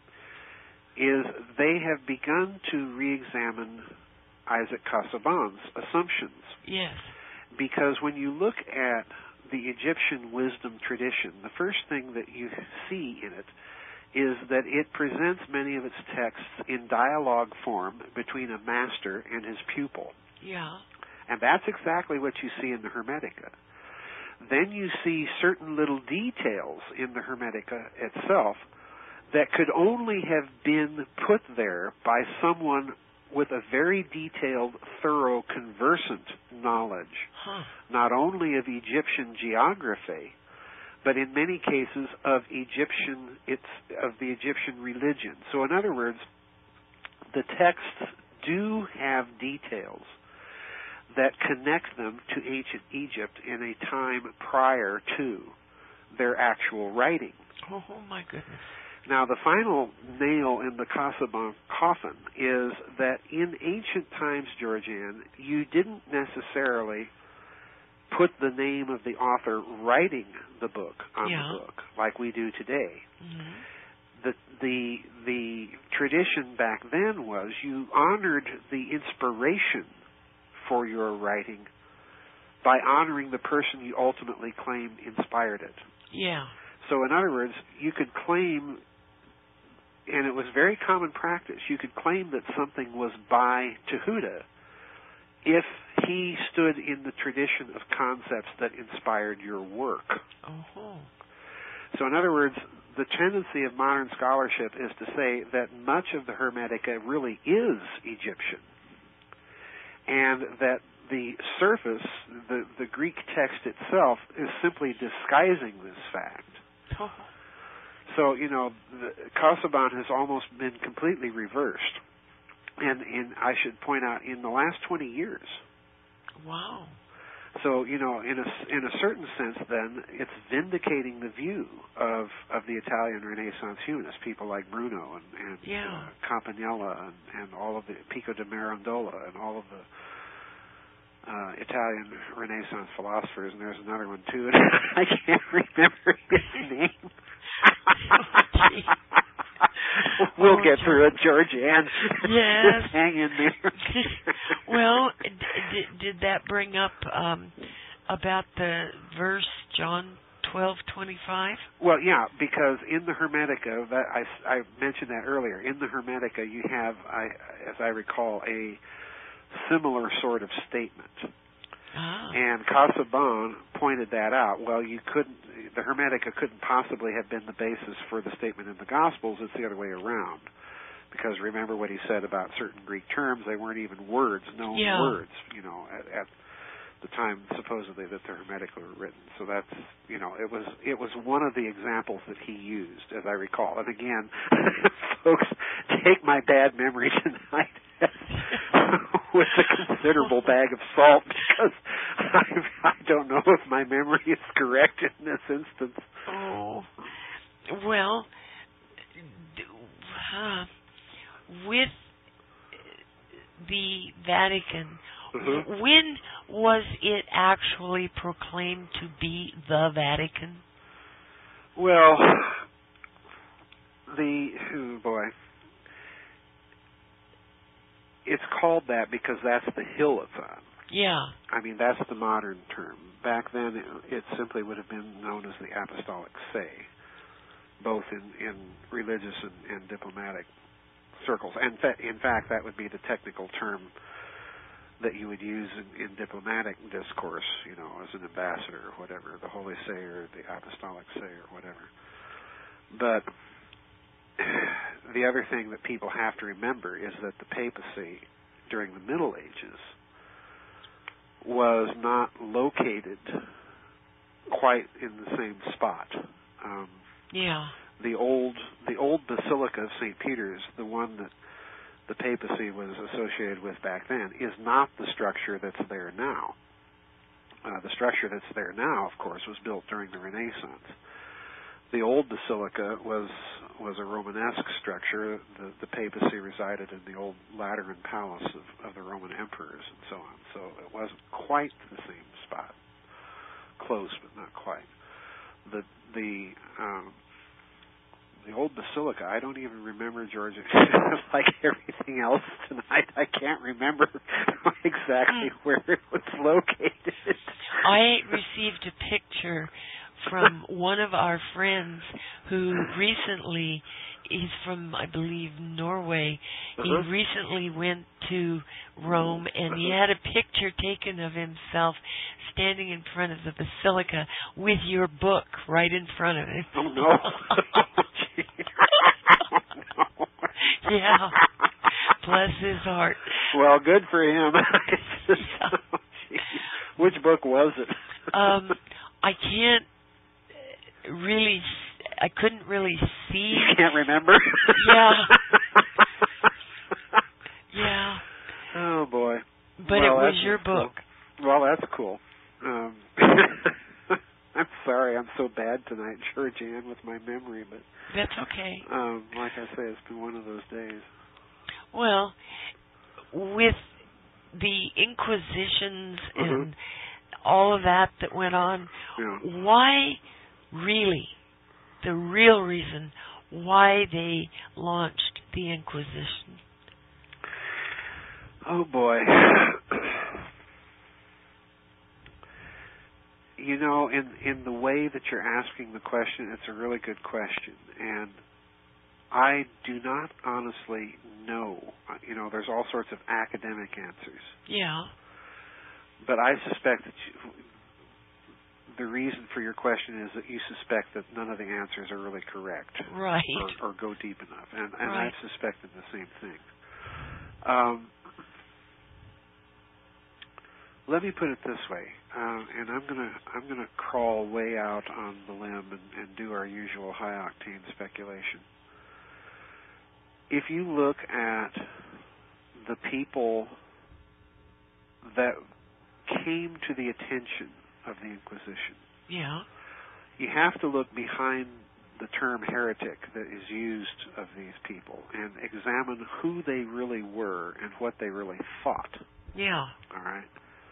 is they have begun to re-examine Isaac Casaubon's assumptions. Yes. Because when you look at the Egyptian wisdom tradition, the first thing that you see in it is that it presents many of its texts in dialogue form between a master and his pupil. Yeah. And that's exactly what you see in the Hermetica. Then you see certain little details in the Hermetica itself that could only have been put there by someone with a very detailed, thorough, conversant knowledge, huh. not only of Egyptian geography, but in many cases of Egyptian, it's of the Egyptian religion. So in other words, the texts do have details that connect them to ancient Egypt in a time prior to their actual writing. Oh, oh my goodness. Now, the final nail in the Casaubon coffin is that in ancient times, GeorgeAnn, you didn't necessarily put the name of the author writing the book on yeah. the book like we do today. Mm-hmm. The, the, the tradition back then was you honored the inspiration for your writing by honoring the person you ultimately claim inspired it. Yeah. So in other words, you could claim, and it was very common practice, you could claim that something was by Tehuta if he stood in the tradition of concepts that inspired your work. Uh-huh. So in other words, the tendency of modern scholarship is to say that much of the Hermetica really is Egyptian, and that the surface, the, the Greek text itself, is simply disguising this fact. Oh. So, you know, the, Casaubon has almost been completely reversed. And, and I should point out, in the last twenty years. Wow. So, you know, in a, in a certain sense, then, it's vindicating the view of, of the Italian Renaissance humanists, people like Bruno and, and yeah. uh, Campanella and, and all of the Pico de Mirandola and all of the uh, Italian Renaissance philosophers. And there's another one, too, and I can't remember his name. We'll oh, get through it, GeorgeAnn. Yes. Just hang in there. Well, d- d- did that bring up um, about the verse John twelve twenty-five? Well, yeah, because in the Hermetica, that I, I mentioned that earlier. In the Hermetica, you have, I, as I recall, a similar sort of statement. Ah. And Casaubon pointed that out. Well, you couldn't. The Hermetica couldn't possibly have been the basis for the statement in the Gospels. It's the other way around. Because remember what he said about certain Greek terms, they weren't even words, known yeah. words, you know, at, at the time supposedly that the Hermetica were written. So that's, you know, it was it was one of the examples that he used, as I recall. And again, folks, take my bad memory tonight with a considerable bag of salt, because I, I don't know if my memory is correct in this instance. Oh, well, uh, with the Vatican, mm-hmm. when was it actually proclaimed to be the Vatican? Well, the, oh boy, it's called that because that's the hill it's on. Yeah. I mean, that's the modern term. Back then, it, it simply would have been known as the Apostolic See, both in, in religious and, and diplomatic circles. And fa- in fact, that would be the technical term that you would use in, in diplomatic discourse, you know, as an ambassador or whatever, the Holy See or the Apostolic See or whatever. But the other thing that people have to remember is that the papacy during the Middle Ages was not located quite in the same spot. Um, yeah. The old the old Basilica of Saint Peter's, the one that the papacy was associated with back then is not the structure that's there now. Uh, the structure that's there now, of course, was built during the Renaissance. The old basilica was was a Romanesque structure. The, the papacy resided in the old Lateran palace of, of the Roman emperors and so on. So it wasn't quite the same spot. Close, but not quite. The the um, the old basilica, I don't even remember, George. Like everything else tonight, I can't remember exactly where it was located. I received a picture from one of our friends who recently, he's from, I believe, Norway. Uh-huh. He recently went to Rome, and he had a picture taken of himself standing in front of the basilica with your book right in front of him. Oh, no. Oh, no. Yeah. Bless his heart. Well, good for him. Just, oh, which book was it? um, I can't really, I couldn't really see. You can't remember? Yeah. Yeah. Oh, boy. But well, it was your book. Cool. Well, that's cool. Um, I'm sorry I'm so bad tonight, GeorgeAnn, with my memory, but that's okay. Um, like I say, it's been one of those days. Well, with the Inquisitions mm-hmm. and all of that that went on, yeah. why really, the real reason why they launched the Inquisition? Oh, boy. You know, in in the way that you're asking the question, it's a really good question, and I do not honestly know. You know, there's all sorts of academic answers. Yeah. But I suspect that you, the reason for your question is that you suspect that none of the answers are really correct, right, or, or go deep enough, and, and right. I've suspected the same thing. Um, let me put it this way. Uh, and I'm gonna I'm gonna crawl way out on the limb and, and do our usual high octane speculation. If you look at the people that came to the attention of the Inquisition, yeah, you have to look behind the term heretic that is used of these people and examine who they really were and what they really thought. Yeah. All right.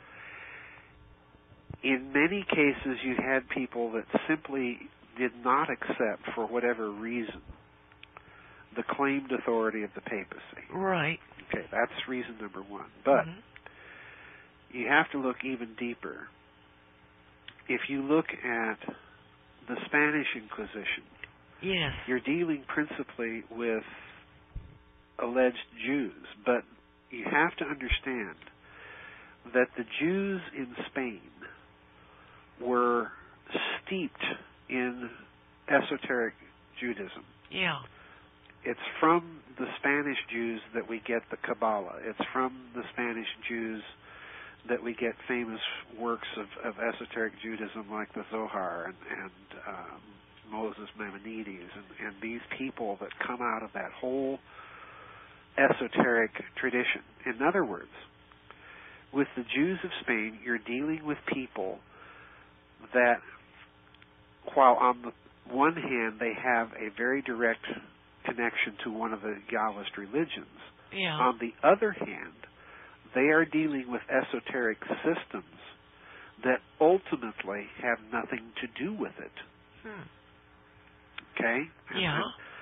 In many cases, you had people that simply did not accept, for whatever reason, the claimed authority of the papacy. Right. Okay, that's reason number one. But mm-hmm. you have to look even deeper. If you look at the Spanish Inquisition, yes, you're dealing principally with alleged Jews, but you have to understand that the Jews in Spain were steeped in esoteric Judaism. Yeah. It's from the Spanish Jews that we get the Kabbalah. It's from the Spanish Jews that we get famous works of, of esoteric Judaism like the Zohar and, and um, Moses Maimonides and, and these people that come out of that whole esoteric tradition. In other words, with the Jews of Spain, you're dealing with people that, while on the one hand they have a very direct connection to one of the Yahwist religions, yeah. on the other hand, they are dealing with esoteric systems that ultimately have nothing to do with it. Hmm. Okay? Yeah. And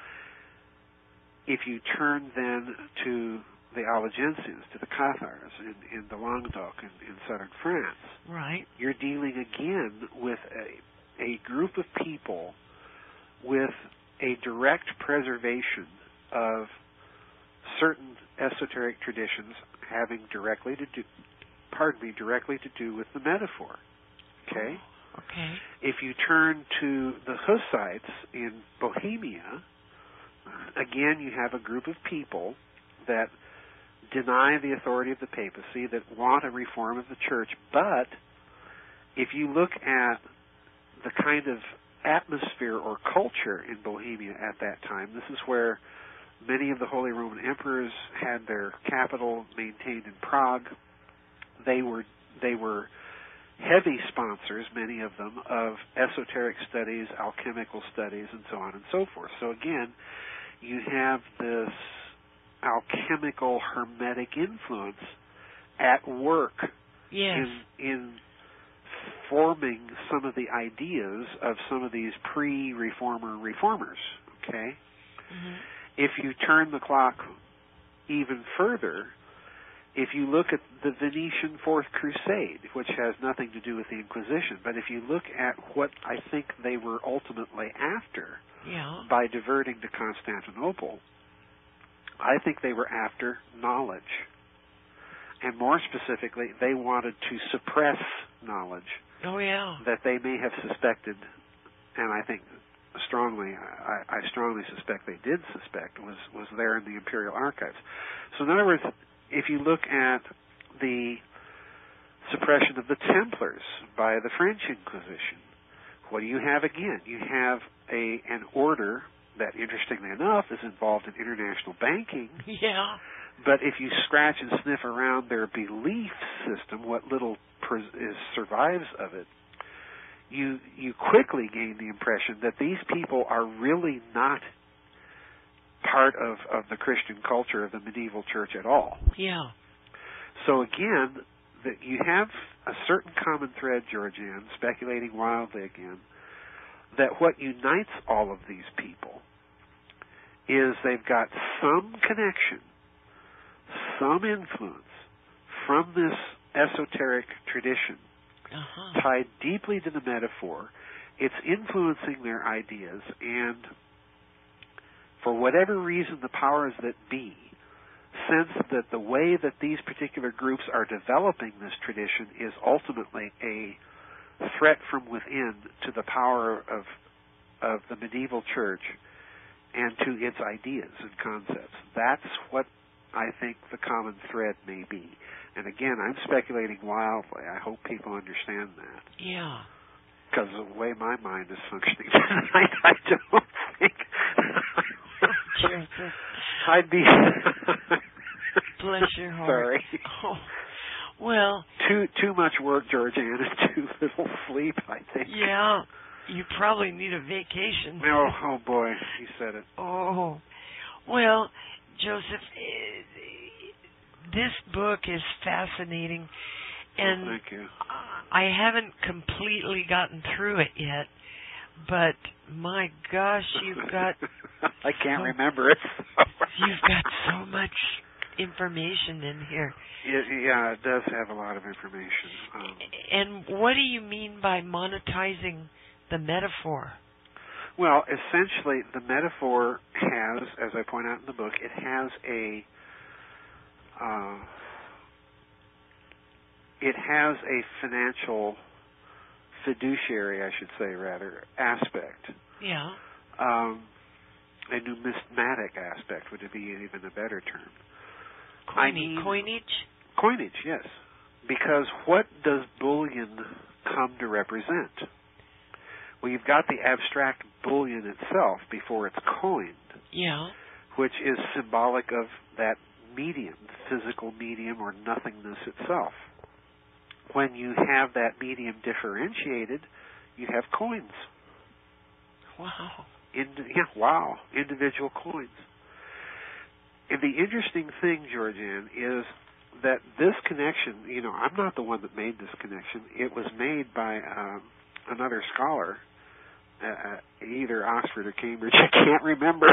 if you turn then to the Albigensians, to the Cathars in, in the Languedoc in, in southern France, right, you're dealing again with a, a group of people with a direct preservation of certain esoteric traditions having directly to do, pardon me, directly to do with the metaphor. Okay? Oh, okay. If you turn to the Hussites in Bohemia, again you have a group of people that deny the authority of the papacy, that want a reform of the church, but if you look at the kind of atmosphere or culture in Bohemia at that time, this is where many of the Holy Roman Emperors had their capital maintained in Prague. They were they were heavy sponsors, many of them, of esoteric studies, alchemical studies, and so on and so forth. So again, you have this alchemical hermetic influence at work yes. in in forming some of the ideas of some of these pre-reformer reformers. Okay, mm-hmm. If you turn the clock even further, if you look at the Venetian Fourth Crusade, which has nothing to do with the Inquisition, but if you look at what I think they were ultimately after yeah. by diverting to Constantinople, I think they were after knowledge. And more specifically, they wanted to suppress knowledge oh, yeah. that they may have suspected, and I think strongly, I, I strongly suspect they did suspect, was, was there in the Imperial Archives. So in other words, if you look at the suppression of the Templars by the French Inquisition, what do you have again? You have a an order that, interestingly enough, is involved in international banking. Yeah. But if you scratch and sniff around their belief system, what little pres- is, survives of it, you you quickly gain the impression that these people are really not part of, of the Christian culture of the medieval church at all. Yeah. So again, that you have a certain common thread, GeorgeAnn, speculating wildly again, that what unites all of these people is they've got some connection, some influence from this esoteric tradition uh-huh. tied deeply to the metaphor. It's influencing their ideas, and for whatever reason the powers that be sense that the way that these particular groups are developing this tradition is ultimately a threat from within to the power of of the medieval church and to its ideas and concepts. That's what I think the common thread may be. And again, I'm speculating wildly. I hope people understand that. Yeah. Because the way my mind is functioning tonight, I don't think I'd be... Bless your heart. Sorry. Oh. Well... Too too much work, GeorgeAnn, and too little sleep, I think. Yeah. You probably need a vacation. Oh, oh boy, you said it. Oh. Well, Joseph, this book is fascinating, and oh, thank you. I haven't completely gotten through it yet, but my gosh, you've got... I can't so, remember it. You've got so much information in here. It, yeah, it does have a lot of information. Um, and what do you mean by monetizing the metaphor? Well, essentially, the metaphor has, as I point out in the book, it has a uh, it has a financial fiduciary, I should say, rather, aspect. Yeah. Um, a numismatic aspect would be even a better term. Coinage. I mean, coinage? Coinage, yes. Because what does bullion come to represent? Well, you've got the abstract bullion itself before it's coined. Yeah. Which is symbolic of that medium, physical medium or nothingness itself. When you have that medium differentiated, you have coins. Wow. Indi- yeah, wow. Individual coins. And the interesting thing, GeorgeAnn, is that this connection, you know, I'm not the one that made this connection. It was made by um, another scholar, uh, either Oxford or Cambridge. I can't remember.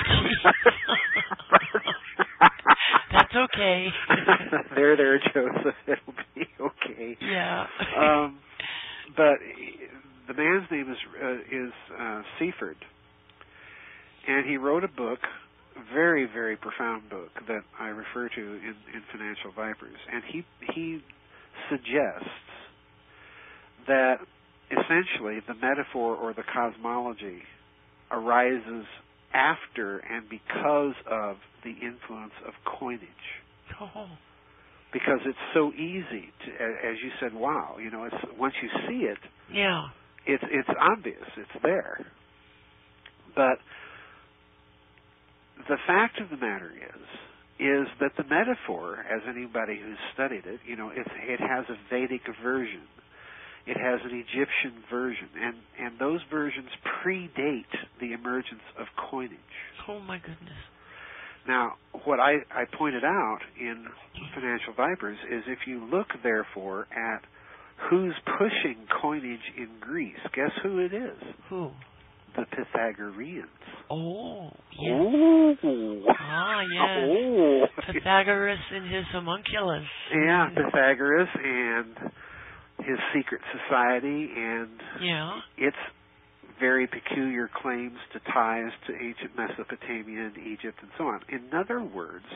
That's okay. there, there, Joseph. It'll be okay. Yeah. um, but the man's name is uh, is uh, Seaford, and he wrote a book, very, very profound book that I refer to in, in Financial Vipers, and he he suggests that essentially the metaphor or the cosmology arises after and because of the influence of coinage. Oh. Because it's so easy to, as you said, wow, you know, it's once you see it, yeah, it's it's obvious, it's there. But the fact of the matter is, is that the metaphor, as anybody who's studied it, you know, it, it has a Vedic version. It has an Egyptian version, and, and those versions predate the emergence of coinage. Oh, my goodness. Now, what I, I pointed out in Financial Vipers is if you look, therefore, at who's pushing coinage in Greece, guess who it is? Who? The Pythagoreans. Oh, yes. Oh. Ah, yes. Oh. Pythagoras and his homunculus. Yeah, Pythagoras and his secret society and yeah. its very peculiar claims to ties to ancient Mesopotamia and Egypt and so on. In other words,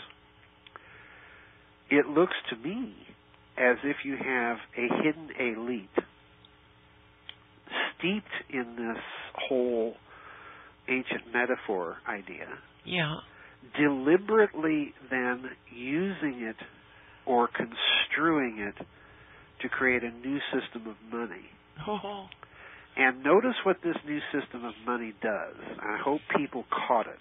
it looks to me as if you have a hidden elite steeped in this whole ancient metaphor idea, yeah, deliberately then using it or construing it to create a new system of money. Oh. And notice what this new system of money does. I hope people caught it.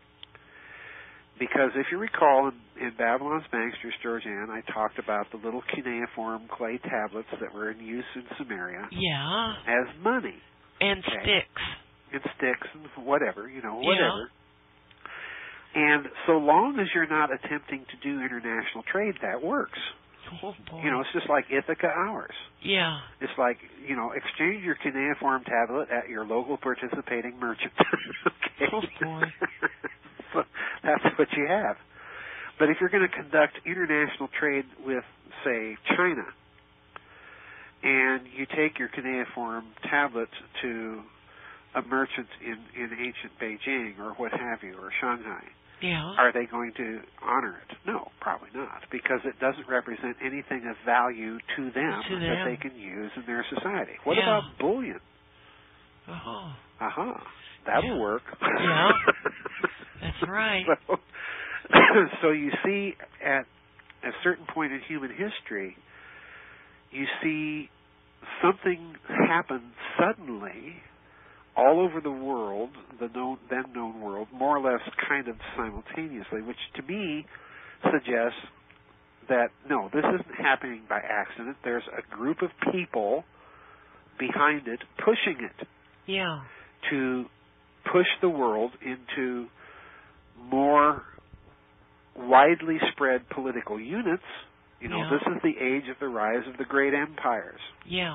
Because if you recall, in, in Babylon's Banksters, GeorgeAnn, I talked about the little cuneiform clay tablets that were in use in Samaria yeah. as money. And okay? sticks. And sticks and whatever, you know, whatever. Yeah. And so long as you're not attempting to do international trade, that works. Oh, boy. You know, it's just like Ithaca hours. Yeah. It's like, you know, exchange your cuneiform tablet at your local participating merchant. Okay. Oh, boy. So that's what you have. But if you're going to conduct international trade with, say, China, and you take your cuneiform tablet to a merchant in, in ancient Beijing or what have you, or Shanghai, yeah. are they going to honor it? No, probably not, because it doesn't represent anything of value to them, to them. that they can use in their society. What yeah. about bullion? Uh-huh. Uh-huh. That'll yeah. work. Yeah. That's right. So, so you see, at a certain point in human history, you see something happen suddenly all over the world, the known, then known world, more or less kind of simultaneously, which to me suggests that, no, this isn't happening by accident. There's a group of people behind it pushing it yeah. to push the world into more widely spread political units. You know, yeah. this is the age of the rise of the great empires. Yeah.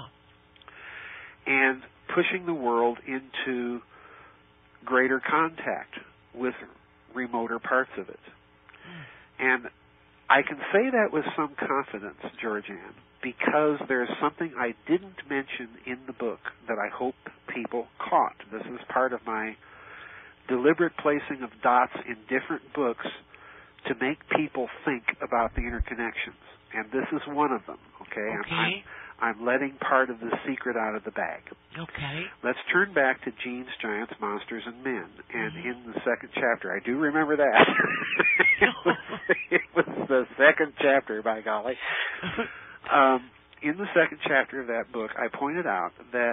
And pushing the world into greater contact with remoter parts of it. Mm. And I can say that with some confidence, GeorgeAnn, because there's something I didn't mention in the book that I hope people caught. This is part of my deliberate placing of dots in different books to make people think about the interconnections. And this is one of them, okay? Okay. I'm, I'm, I'm letting part of the secret out of the bag. Okay. Let's turn back to Genes, Giants, Monsters, and Men. And mm-hmm. in the second chapter, I do remember that. it, was, it was the second chapter, by golly. Um, in the second chapter of that book, I pointed out that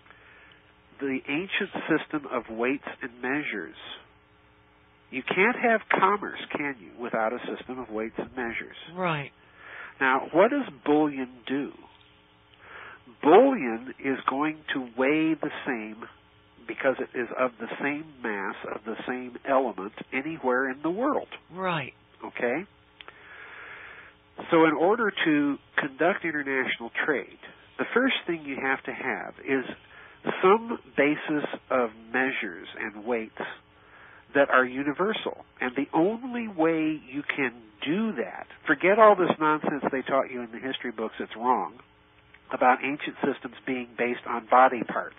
the ancient system of weights and measures, you can't have commerce, can you, without a system of weights and measures? Right. Now, what does bullion do? Bullion is going to weigh the same because it is of the same mass, of the same element anywhere in the world. Right. Okay? So in order to conduct international trade, the first thing you have to have is some basis of measures and weights that are universal. And the only way you can do that, forget all this nonsense they taught you in the history books, it's wrong, about ancient systems being based on body parts.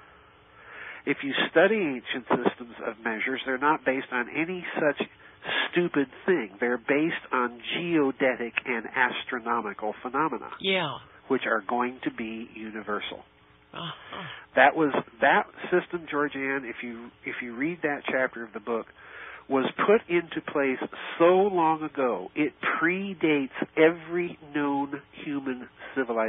If you study ancient systems of measures, they're not based on any such stupid thing. They're based on geodetic and astronomical phenomena, yeah. which are going to be universal. Uh-huh. That was that system, GeorgeAnn, if you if you read that chapter of the book, was put into place so long ago, it predates every known human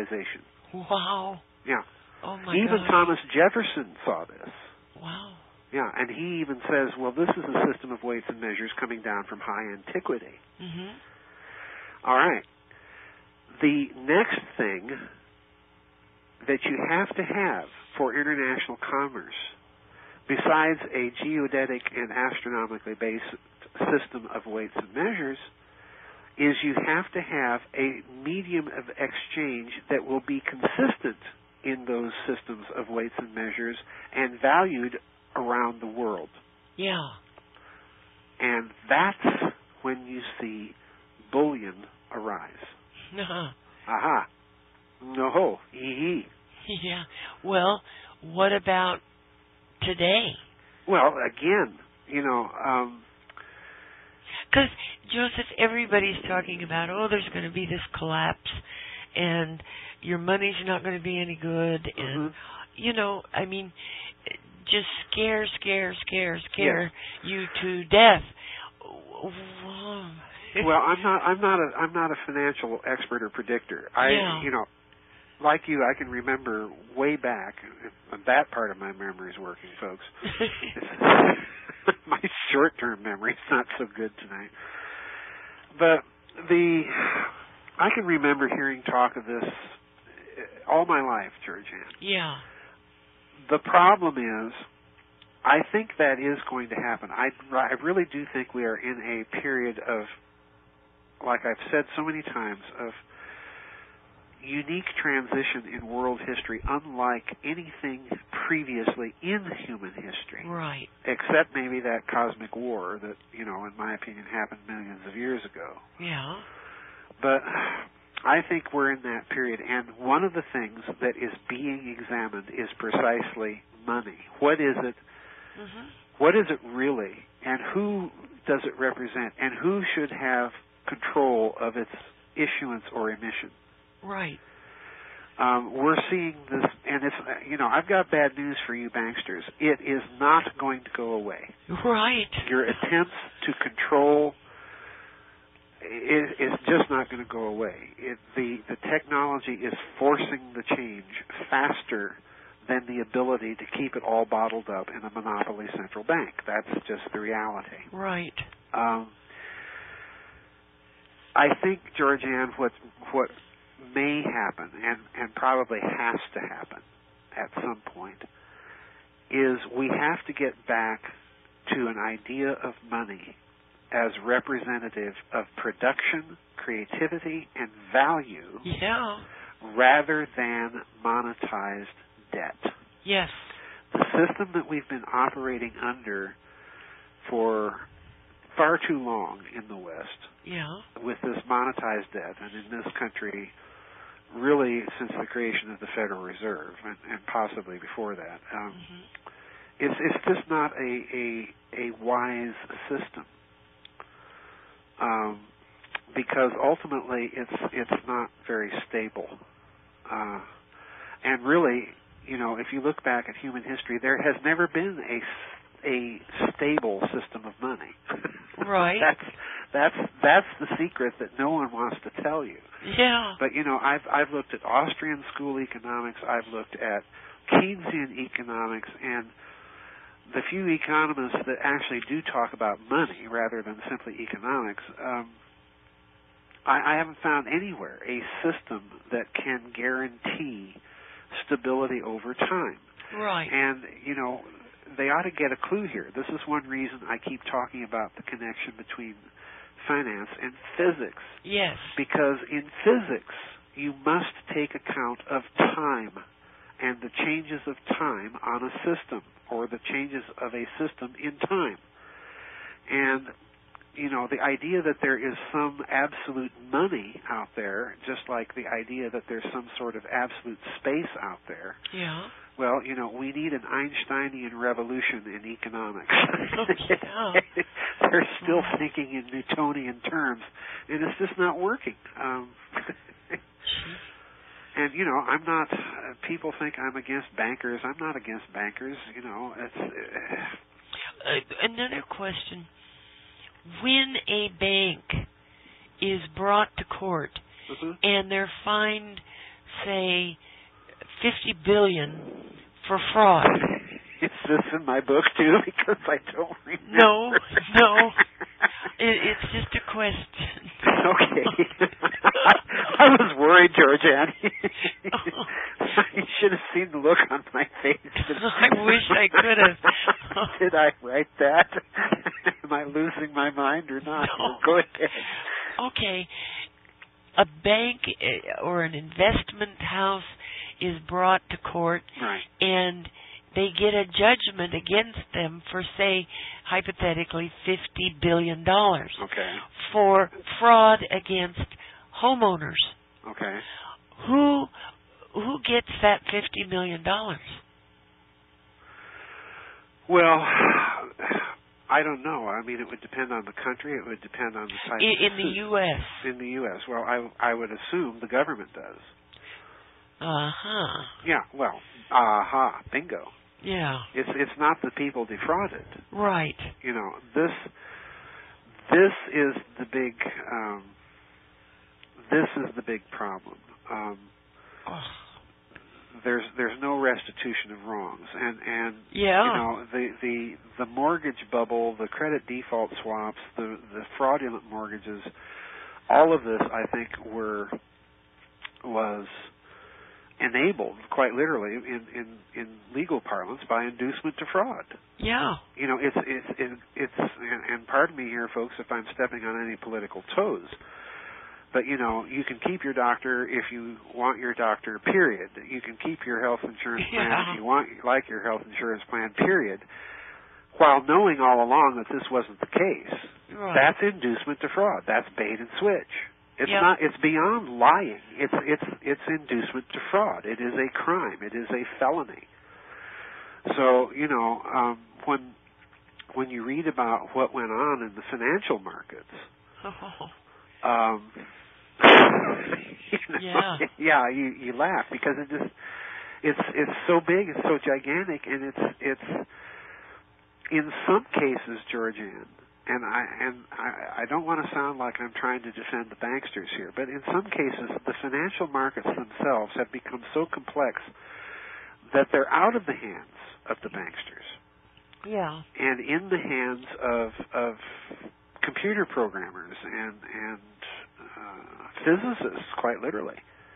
civilization. Wow. Yeah. Oh, my Even God. Thomas Jefferson saw this. Wow. Yeah, and he even says, well, this is a system of weights and measures coming down from high antiquity. Mm-hmm. All right. The next thing that you have to have for international commerce, besides a geodetic and astronomically based system of weights and measures, is you have to have a medium of exchange that will be consistent in those systems of weights and measures and valued around the world. Yeah. And that's when you see bullion arise. Uh-huh. Aha. No-ho. Hee-hee. Yeah. Well, what about today? Well, again, you know... Um, Because, Joseph, everybody's talking about, oh, there's going to be this collapse, and your money's not going to be any good, and, mm-hmm. you know, I mean, just scare, scare, scare, scare yes. you to death. Well, I'm not, I'm not a, I'm not a financial expert or predictor. I, yeah. you know, like you, I can remember way back. That part of my memory is working, folks. My short-term memory is not so good tonight. But the, I can remember hearing talk of this all my life, GeorgeAnn. Yeah. The problem is, I think that is going to happen. I, I really do think we are in a period of, like I've said so many times, of unique transition in world history, unlike anything previously in human history. Right. Except maybe that cosmic war that, you know, in my opinion, happened millions of years ago. Yeah. But I think we're in that period, and one of the things that is being examined is precisely money. What is it? Mm-hmm. What is it really, and who does it represent, and who should have control of its issuance or emission? Right. Um, we're seeing this, and it's, you know, I've got bad news for you banksters. It is not going to go away. Right. Your attempts to control it is just not going to go away. It, the, the technology is forcing the change faster than the ability to keep it all bottled up in a monopoly central bank. That's just the reality. Right. Um, I think, GeorgeAnn, what what may happen, and, and probably has to happen at some point, is we have to get back to an idea of money as representative of production, creativity, and value, yeah. rather than monetized debt. Yes. The system that we've been operating under for far too long in the West, yeah. with this monetized debt, and in this country, really since the creation of the Federal Reserve, and, and possibly before that, um, mm-hmm. it's it's just not a a, a wise system, um, because ultimately it's it's not very stable, uh, and really, you know, if you look back at human history, there has never been a a stable system of money. Right. that's that's that's the secret that no one wants to tell you. Yeah. But you know, I've I've looked at Austrian school economics, I've looked at Keynesian economics, and the few economists that actually do talk about money rather than simply economics, um, I, I haven't found anywhere a system that can guarantee stability over time. Right. And you know, they ought to get a clue here. This is one reason I keep talking about the connection between finance and physics. Yes. Because in physics, you must take account of time and the changes of time on a system, or the changes of a system in time. And, you know, the idea that there is some absolute money out there, just like the idea that there's some sort of absolute space out there. Yeah. Well, you know, we need an Einsteinian revolution in economics. Oh, yeah. They're still thinking in Newtonian terms, and it's just not working. Um, and, you know, I'm not, uh, people think I'm against bankers. I'm not against bankers, you know. It's uh, uh, Another question. When a bank is brought to court mm-hmm. and they're fined, say, fifty billion dollars for fraud. It's this in my book too? Because I don't remember. No, no. It, it's just a question. Okay. I, I was worried, GeorgeAnn. You should have seen the look on my face. I wish I could have. Did I write that? Am I losing my mind or not? No. Go ahead. Okay. A bank or an investment house is brought to court, right, and they get a judgment against them for, say, hypothetically, fifty billion dollars okay. for fraud against homeowners. Okay. Who who gets that fifty million dollars? Well, I don't know. I mean, it would depend on the country. It would depend on the type in, of in the U S In the U S Well, I I would assume the government does. Uh-huh. Yeah, well, aha, uh-huh, bingo. Yeah. It's it's not the people defrauded. Right. You know, this this is the big um, this is the big problem. Um, oh. There's there's no restitution of wrongs, and and yeah. you know the the the mortgage bubble, the credit default swaps, the the fraudulent mortgages, all of this I think were was enabled quite literally in, in, in legal parlance by inducement to fraud. Yeah. You know, it's it's it, it's and, and pardon me here, folks, if I'm stepping on any political toes, but you know, you can keep your doctor if you want your doctor. Period. You can keep your health insurance plan yeah. if you want like your health insurance plan. Period. While knowing all along that this wasn't the case, right. That's inducement to fraud. That's bait and switch. It's yep. not. It's beyond lying. It's it's it's inducement to fraud. It is a crime. It is a felony. So you know um, when when you read about what went on in the financial markets, oh. um, you know, yeah, yeah, you you laugh because it just it's it's so big, it's so gigantic, and it's it's in some cases, GeorgeAnn. And I and I, I don't want to sound like I'm trying to defend the banksters here, but in some cases, the financial markets themselves have become so complex that they're out of the hands of the banksters. Yeah. And in the hands of of computer programmers and and uh, physicists, quite literally.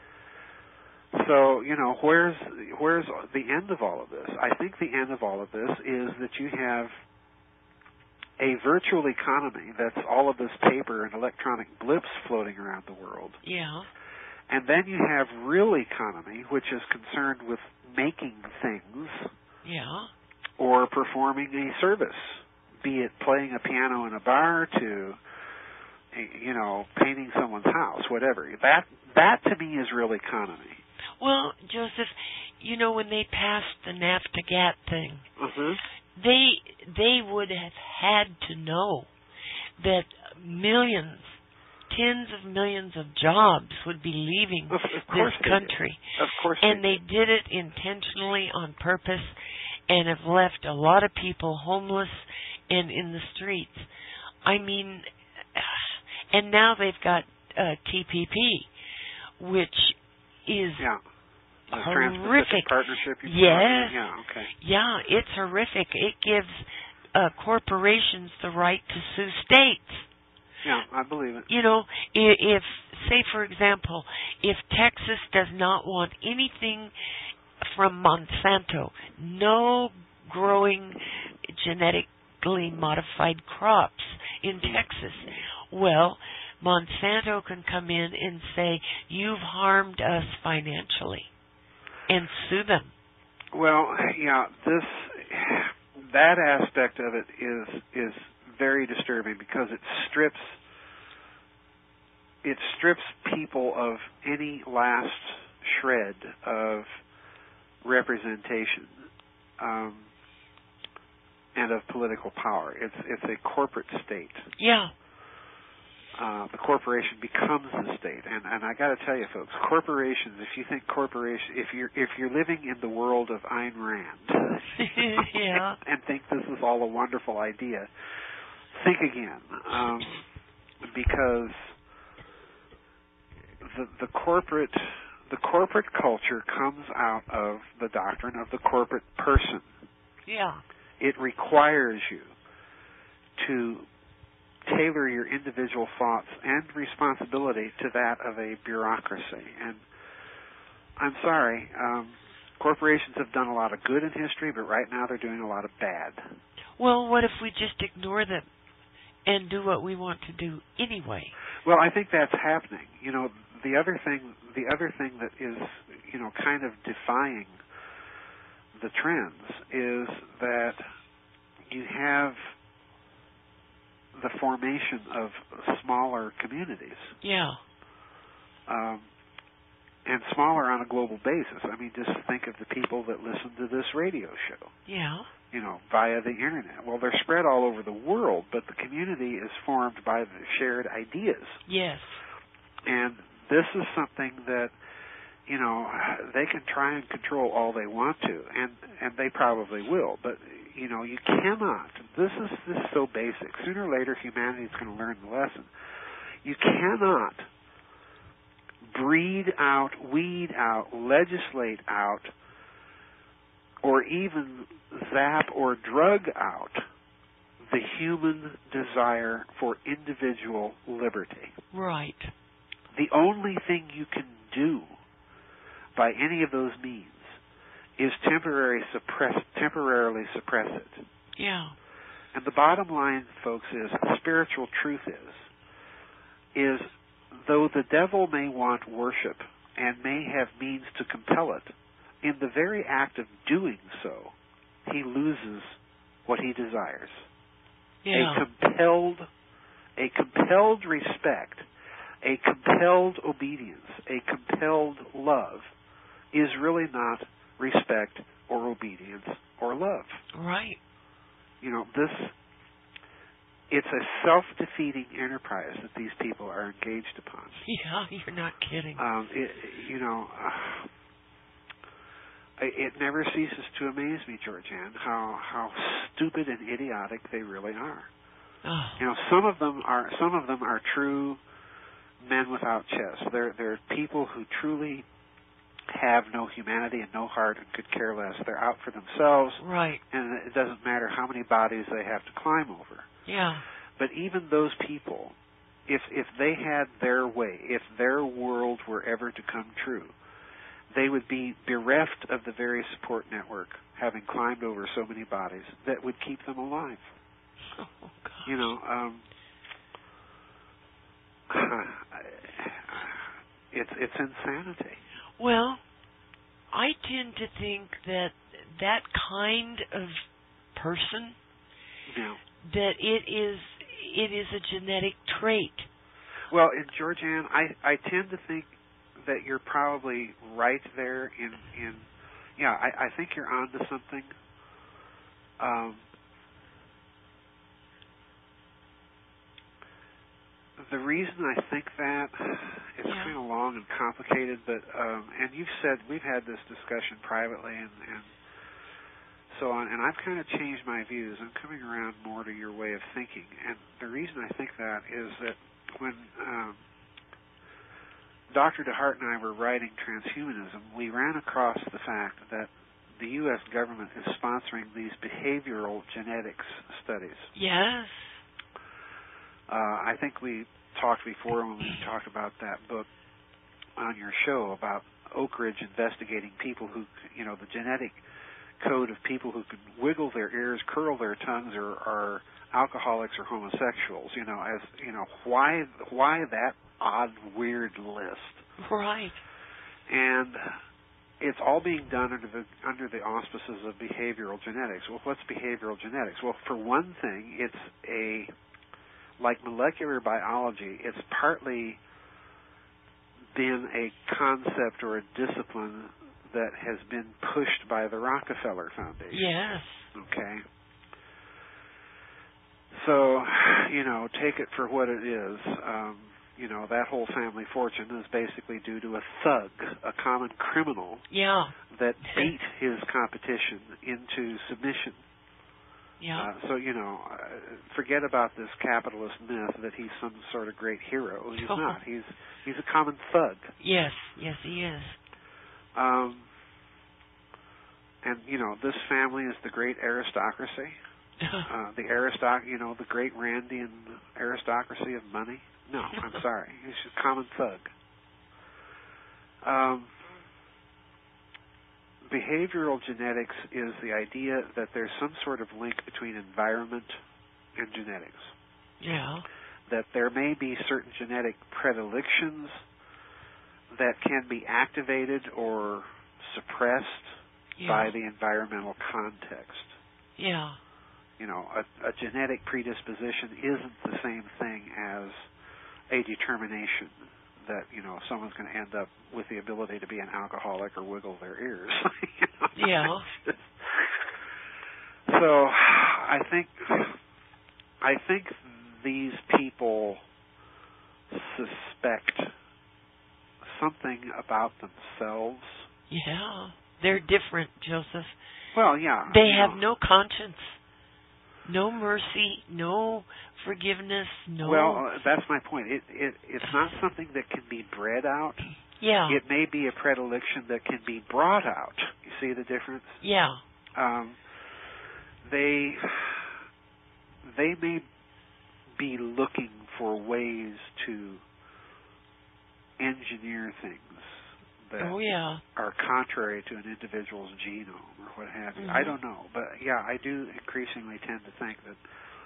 So you know, where's where's the end of all of this? I think the end of all of this is that you have a virtual economy that's all of this paper and electronic blips floating around the world. Yeah. And then you have real economy, which is concerned with making things. Yeah. Or performing a service, be it playing a piano in a bar to, you know, painting someone's house, whatever. That that to me is real economy. Well, Joseph, you know, when they passed the NAFTA-GATT thing, uh-huh. they they would have had to know that millions, tens of millions of jobs would be leaving of, of course this country. Of course and they, they did it intentionally on purpose and have left a lot of people homeless and in the streets. I mean, and now they've got uh, T P P, which is yeah. The horrific. Trans-Pacific Partnership. Yes. Yeah, okay. Yeah, it's horrific. It gives uh, corporations the right to sue states. Yeah, I believe it. You know, if, say, for example, if Texas does not want anything from Monsanto, no growing genetically modified crops in Texas, well, Monsanto can come in and say, you've harmed us financially, and sue them. Well, yeah, this that aspect of it is is very disturbing because it strips it strips people of any last shred of representation um, and of political power. It's it's a corporate state. Yeah. Uh, the corporation becomes the state, and and I got to tell you, folks, corporations. If you think corporation, if you're if you're living in the world of Ayn Rand, yeah, and think this is all a wonderful idea, think again, um, because the the corporate the corporate culture comes out of the doctrine of the corporate person, Yeah. It requires you to tailor your individual thoughts and responsibility to that of a bureaucracy. And I'm sorry, um, corporations have done a lot of good in history, but right now they're doing a lot of bad. Well, what if we just ignore them and do what we want to do anyway? Well, I think that's happening. You know, the other thing, the other thing that is, you know, kind of defying the trends is that you have the formation of smaller communities. Yeah. Um, and smaller on a global basis. I mean, just think of the people that listen to this radio show. Yeah. You know, via the internet. Well, they're spread all over the world, but the community is formed by the shared ideas. Yes. And this is something that, you know, they can try and control all they want to, and and they probably will. But you know, you cannot. This is this is so basic. Sooner or later, humanity is going to learn the lesson. You cannot breed out, weed out, legislate out, or even zap or drug out the human desire for individual liberty. Right. The only thing you can do by any of those means is temporarily suppress, temporarily suppress it. Yeah. And the bottom line, folks, is the spiritual truth is, is though the devil may want worship and may have means to compel it, in the very act of doing so, he loses what he desires. Yeah. A compelled, a compelled respect, a compelled obedience, a compelled love is really not respect or obedience or love. Right. You know, this, it's a self-defeating enterprise that these people are engaged upon. Yeah, you're not kidding. Um, it, you know, uh, it never ceases to amaze me, GeorgeAnn, how how stupid and idiotic they really are. Oh. You know, some of them are some of them are true men without chests. They're they're people who truly have no humanity and no heart and could care less. They're out for themselves. Right. And it doesn't matter how many bodies they have to climb over. Yeah. But even those people, if if they had their way, if their world were ever to come true, they would be bereft of the very support network, having climbed over so many bodies, that would keep them alive. Oh, gosh. You know, um, it's it's insanity. Well, I tend to think that that kind of person, Yeah. that it is it is a genetic trait. Well, in GeorgeAnn, I I tend to think that you're probably right there in in yeah, I, I think you're onto something. Um, the reason I think that is Yeah. kind of long and complicated, but um, and you've said we've had this discussion privately and, and so on, and I've kind of changed my views. I'm coming around more to your way of thinking, and the reason I think that is that when um, Doctor DeHart and I were writing Transhumanism, we ran across the fact that the U S government is sponsoring these behavioral genetics studies. Yes. Uh, I think we talked before when we talked about that book on your show about Oak Ridge investigating people who, you know, the genetic code of people who could wiggle their ears, curl their tongues, or are alcoholics or homosexuals. You know, as you know, why why that odd, weird list? Right. And it's all being done under the under the auspices of behavioral genetics. Well, what's behavioral genetics? Well, for one thing, it's a like molecular biology. It's partly been a concept or a discipline that has been pushed by the Rockefeller Foundation. Yes. Okay. So, you know, take it for what it is. Um, you know, that whole family fortune is basically due to a thug, a common criminal, Yeah. that beat his competition into submission. Yeah. Uh, so, you know, uh, forget about this capitalist myth that he's some sort of great hero. He's Oh. not. He's he's a common thug. Yes. Yes, he is. Um, and you know, this family is the great aristocracy. Uh, the aristoc, you know, the great Randian aristocracy of money. No, I'm sorry. He's just a common thug. Um, behavioral genetics is the idea that there's some sort of link between environment and genetics. Yeah. That there may be certain genetic predilections that can be activated or suppressed yeah. by the environmental context. Yeah. You know, a, a genetic predisposition isn't the same thing as a determination that, you know, someone's going to end up with the ability to be an alcoholic or wiggle their ears. You know? Yeah. So I think I think these people suspect something about themselves. Yeah. They're different, Joseph. Well, yeah. They have know. no conscience, no mercy, no forgiveness, no... Well, uh, that's my point. It, it It's not something that can be bred out. Yeah. It may be a predilection that can be brought out. You see the difference? Yeah. Um, they they may be looking for ways to engineer things that oh, yeah. are contrary to an individual's genome or what have you. Mm-hmm. I don't know, but yeah, I do increasingly tend to think that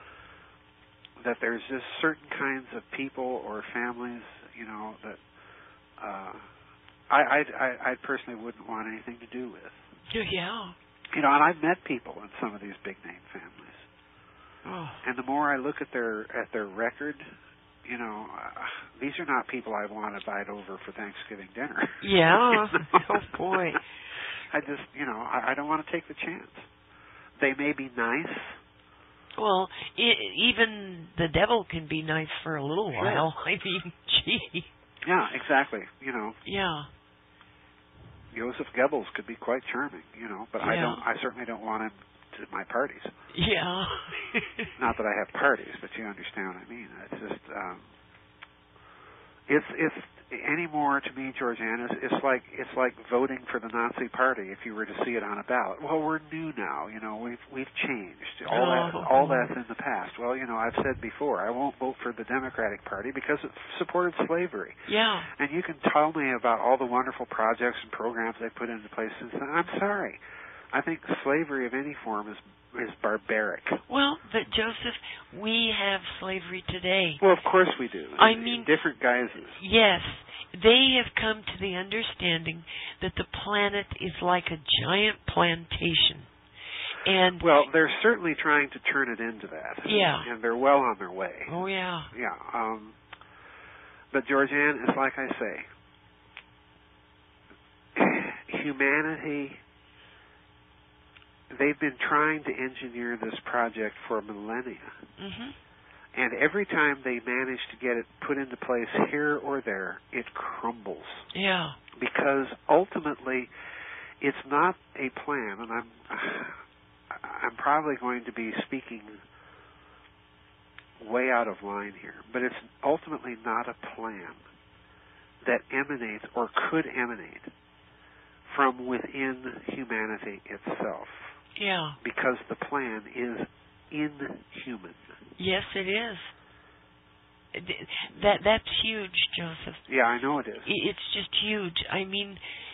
that there's just certain kinds of people or families, you know, that uh, I, I, I I personally wouldn't want anything to do with. Yeah. You know, and I've met people in some of these big name families, oh. and the more I look at their at their record, you know, uh, these are not people I want to invite over for Thanksgiving dinner. Yeah. You know? Oh, boy. I just, you know, I, I don't want to take the chance. They may be nice. Well, I even the devil can be nice for a little Sure. while. I mean, gee. Yeah, exactly. You know. Yeah. Joseph Goebbels could be quite charming, you know, but yeah. I don't. I certainly don't want him to my parties. Yeah. Not that I have parties, but you understand what I mean. It's just, um, it's it's anymore to me, GeorgeAnn. It's, it's like it's like voting for the Nazi Party if you were to see it on a ballot. Well, we're new now, you know. We've we've changed. All oh. that all that's in the past. Well, you know, I've said before, I won't vote for the Democratic Party because it supported slavery. Yeah. And you can tell me about all the wonderful projects and programs they put into place since then. I'm sorry. I think slavery of any form is is barbaric. Well, but Joseph, we have slavery today. Well, of course we do. I in, mean, in different guises. Yes. They have come to the understanding that the planet is like a giant plantation. And well, they're certainly trying to turn it into that. Yeah. And they're well on their way. Oh, yeah. Yeah. Um, but, GeorgeAnn, it's like I say, humanity, they've been trying to engineer this project for millennia. Mm-hmm. And every time they manage to get it put into place here or there, it crumbles. Yeah. Because ultimately, it's not a plan, and I'm I'm probably going to be speaking way out of line here, but it's ultimately not a plan that emanates or could emanate from within humanity itself. Yeah. Because the plan is inhuman. Yes, it is. That that's huge, Joseph. Yeah, I know it is. It's just huge. I mean,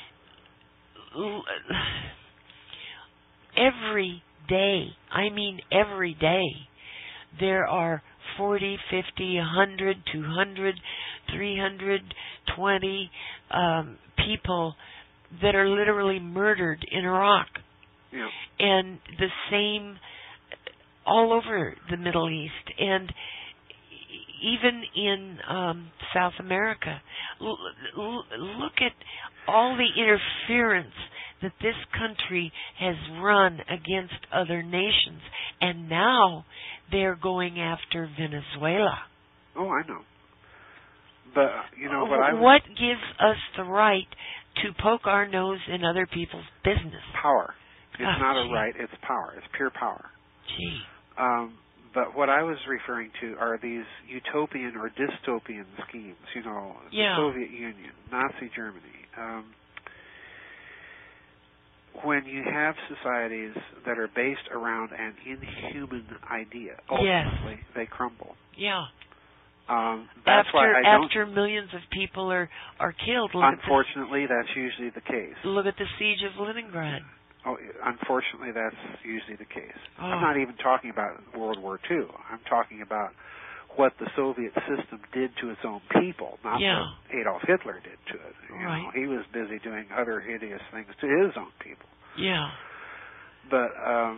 every day, I mean every day, there are forty, fifty, one hundred, two hundred, three hundred twenty um, people that are literally murdered in Iraq. Yeah. And the same all over the Middle East and even in um, South America. L- l- look at all the interference that this country has run against other nations, and now they're going after Venezuela. Oh, I know. But, you know, what I was... What gives us the right to poke our nose in other people's business? Power. It's oh, not gee. a right, it's power. It's pure power. Gee. Um, but what I was referring to are these utopian or dystopian schemes, you know, yeah. the Soviet Union, Nazi Germany. Um, when you have societies that are based around an inhuman idea, ultimately yes. they crumble. Yeah. Um, that's after, why I don't. After millions of people are are killed. Look Unfortunately, at the, that's usually the case. Look at the siege of Leningrad. Oh, unfortunately, that's usually the case. Oh. I'm not even talking about World War Two. I'm talking about what the Soviet system did to its own people, not yeah. what Adolf Hitler did to it. You right. know, he was busy doing other hideous things to his own people. Yeah. But um,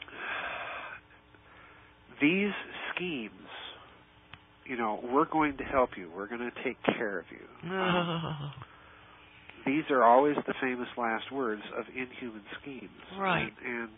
these schemes, you know, we're going to help you. We're going to take care of you. Um, these are always the famous last words of inhuman schemes. Right. And, and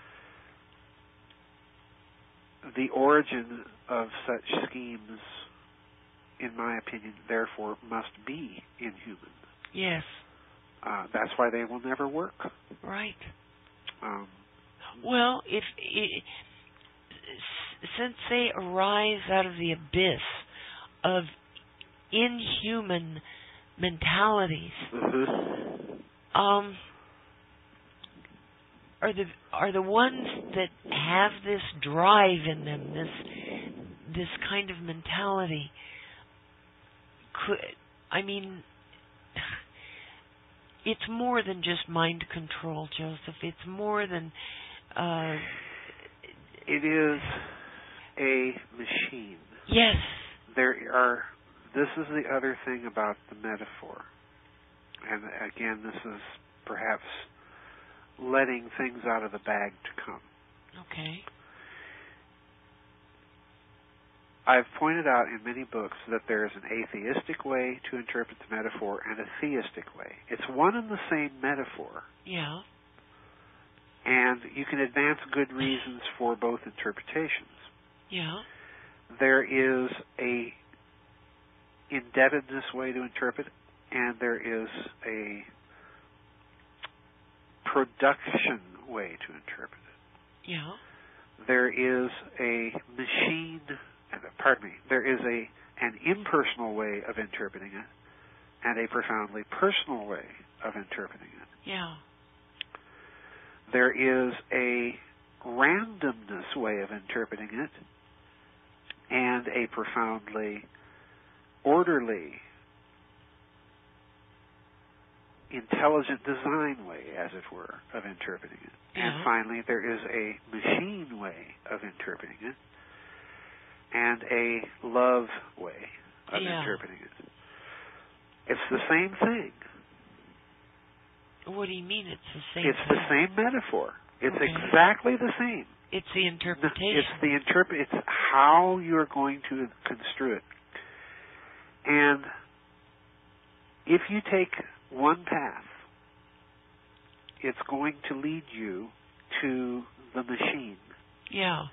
the origin of such schemes, in my opinion, therefore, must be inhuman. Yes. Uh, that's why they will never work. Right. Um, well, if it, since they arise out of the abyss of inhuman mentalities, mm-hmm. um, are the are the ones that have this drive in them, this this kind of mentality. Could I mean? It's more than just mind control, Joseph. It's more than. Uh, it is a machine. Yes. There are. This is the other thing about the metaphor, and again, this is perhaps letting things out of the bag to come. Okay. I've pointed out in many books that there is an atheistic way to interpret the metaphor and a theistic way. It's one and the same metaphor. Yeah. And you can advance good reasons for both interpretations. Yeah. There is a indebtedness way to interpret, and there is a production way to interpret it. Yeah. There is a machine, pardon me, there is a an impersonal way of interpreting it and a profoundly personal way of interpreting it. Yeah. There is a randomness way of interpreting it and a profoundly orderly, intelligent design way, as it were, of interpreting it. Yeah. And finally, there is a machine way of interpreting it and a love way of yeah. interpreting it. It's the same thing. What do you mean it's the same It's thing? the same metaphor. It's okay. exactly the same. It's the interpretation. It's the interpret. It's how you're going to construe it. And if you take one path, it's going to lead you to the machine. Yeah.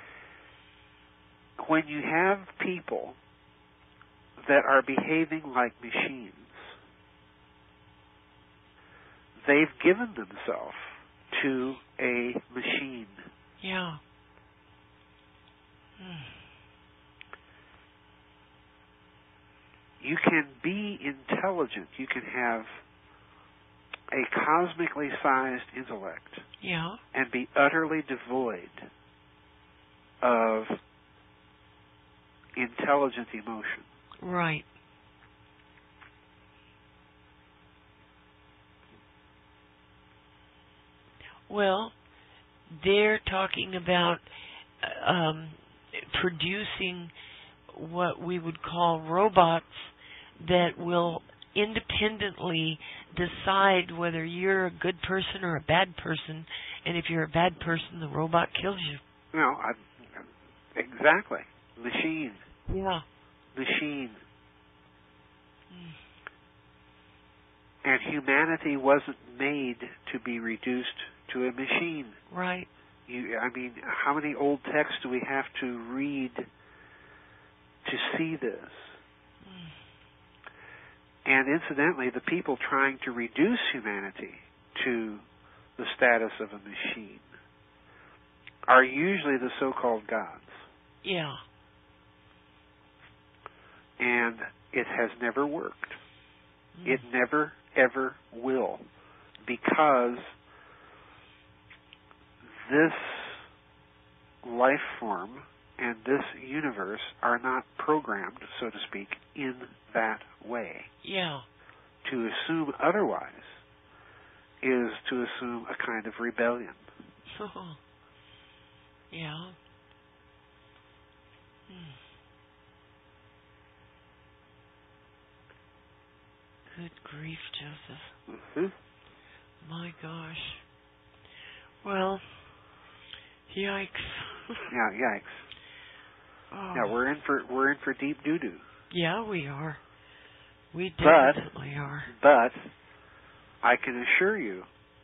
When you have people that are behaving like machines, they've given themselves to a machine. Yeah. Hmm. You can be intelligent. You can have a cosmically sized intellect. Yeah. And be utterly devoid of intelligent emotion. Right. Well, they're talking about um, producing what we would call robots that will independently decide whether you're a good person or a bad person, and if you're a bad person, the robot kills you. No, I, exactly. Machine. Yeah. Machine. Mm. And humanity wasn't made to be reduced to a machine. Right. You, I mean, how many old texts do we have to read to see this? Mm. And incidentally, the people trying to reduce humanity to the status of a machine are usually the so-called gods. Yeah. And it has never worked. Mm. It never, ever will, because this life form and this universe are not programmed, so to speak, in that way. Yeah. To assume otherwise is to assume a kind of rebellion. Oh. Yeah. Hmm. Good grief, Joseph. Mm-hmm. My gosh. Well, yikes. Yeah, yikes. Oh. Yeah, we're in for we're in for deep doo doo. Yeah, we are. We But, definitely are. But I can assure you,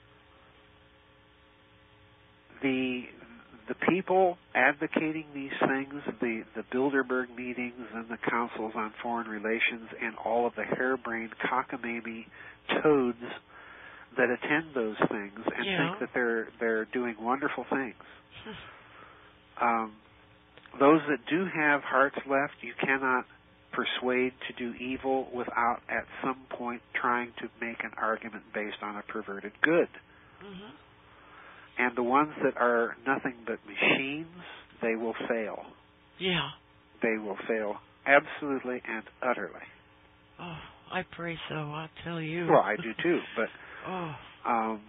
the the people advocating these things, the, the Bilderberg meetings and the councils on foreign relations and all of the harebrained cockamamie toads that attend those things and yeah. think that they're they're doing wonderful things. um, those that do have hearts left, you cannot persuade to do evil without at some point trying to make an argument based on a perverted good. Mm-hmm. And the ones that are nothing but machines, they will fail. Yeah. They will fail absolutely and utterly. Oh, I pray so, I'll tell you. Well, I do too, but oh. um,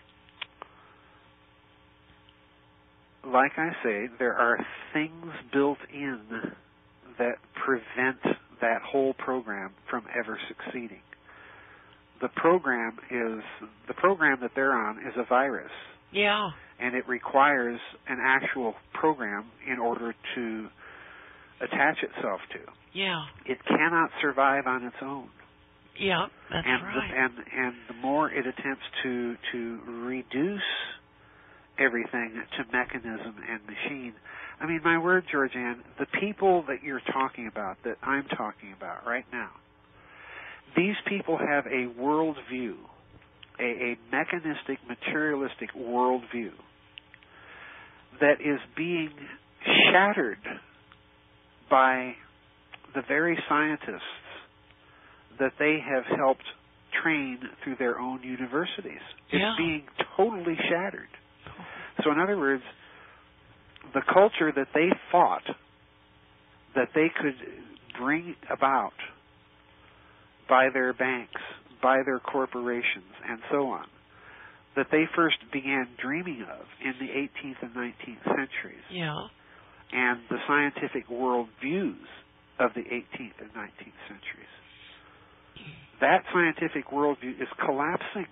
like I say, there are things built in that prevent that whole program from ever succeeding. The program is the program that they're on is a virus. Yeah. And it requires an actual program in order to attach itself to. Yeah. It cannot survive on its own. Yeah, that's and right. The, and and the more it attempts to to reduce everything to mechanism and machine. I mean, my word, GeorgeAnn, the people that you're talking about, that I'm talking about right now, these people have a worldview, a, a mechanistic, materialistic worldview that is being shattered by the very scientists that they have helped train through their own universities. It's yeah. being totally shattered. So in other words, the culture that they thought that they could bring about by their banks, by their corporations, and so on, that they first began dreaming of in the eighteenth and nineteenth centuries, yeah. and the scientific worldviews of the eighteenth and nineteenth centuries, that scientific worldview is collapsing.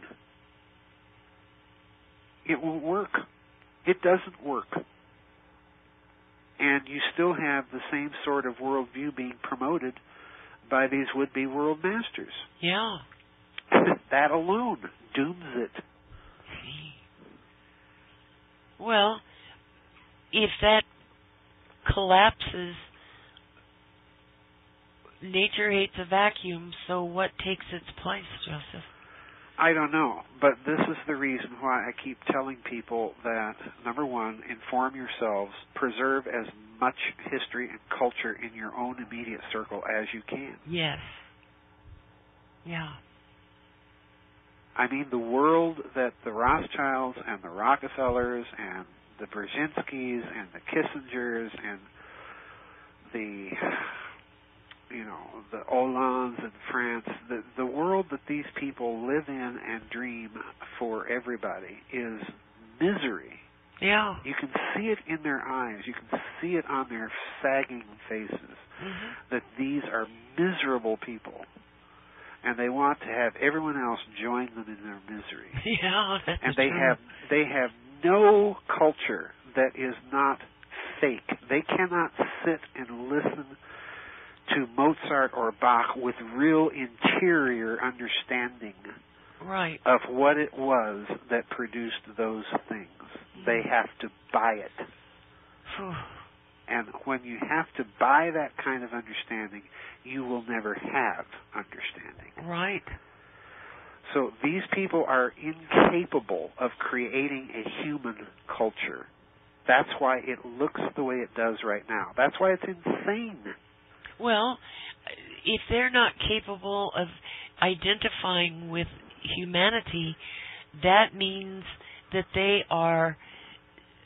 It won't work. It doesn't work. And you still have the same sort of worldview being promoted by these would-be world masters. Yeah. That alone dooms it. Well, if that collapses, nature hates a vacuum, so what takes its place, Joseph? I don't know, but this is the reason why I keep telling people that, number one, inform yourselves, preserve as much history and culture in your own immediate circle as you can. Yes. Yeah. I mean, the world that the Rothschilds and the Rockefellers and the Brzezinskis and the Kissingers and the, you know, the Hollands in France, the, the world that these people live in and dream for everybody is misery. Yeah. You can see it in their eyes. You can see it on their sagging faces, mm-hmm. that these are miserable people. And they want to have everyone else join them in their misery. Yeah, that's and they true. have they have no culture that is not fake. They cannot sit and listen to Mozart or Bach with real interior understanding right. of what it was that produced those things. Mm-hmm. They have to buy it. And when you have to buy that kind of understanding, you will never have understanding. Right. So these people are incapable of creating a human culture. That's why it looks the way it does right now. That's why it's insane. Well, if they're not capable of identifying with humanity, that means that they are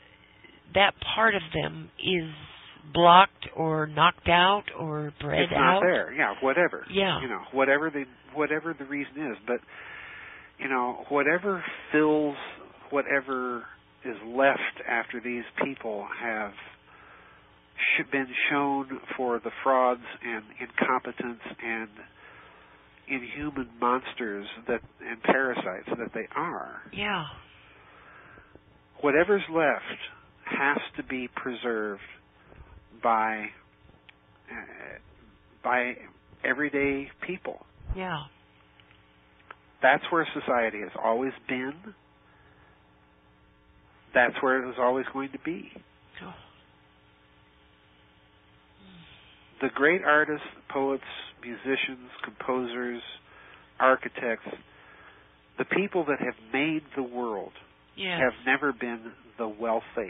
that part of them is blocked or knocked out or bred it's not out. there. Yeah, whatever. Yeah. You know, whatever the whatever the reason is, but you know, whatever fills whatever is left after these people have sh- been shown for the frauds and incompetence and inhuman monsters that and parasites that they are. Yeah. Whatever's left has to be preserved by uh, by everyday people. Yeah. That's where society has always been. That's where it was always going to be. Oh. The great artists, poets, musicians, composers, architects, the people that have made the world Yes. have never been the wealthy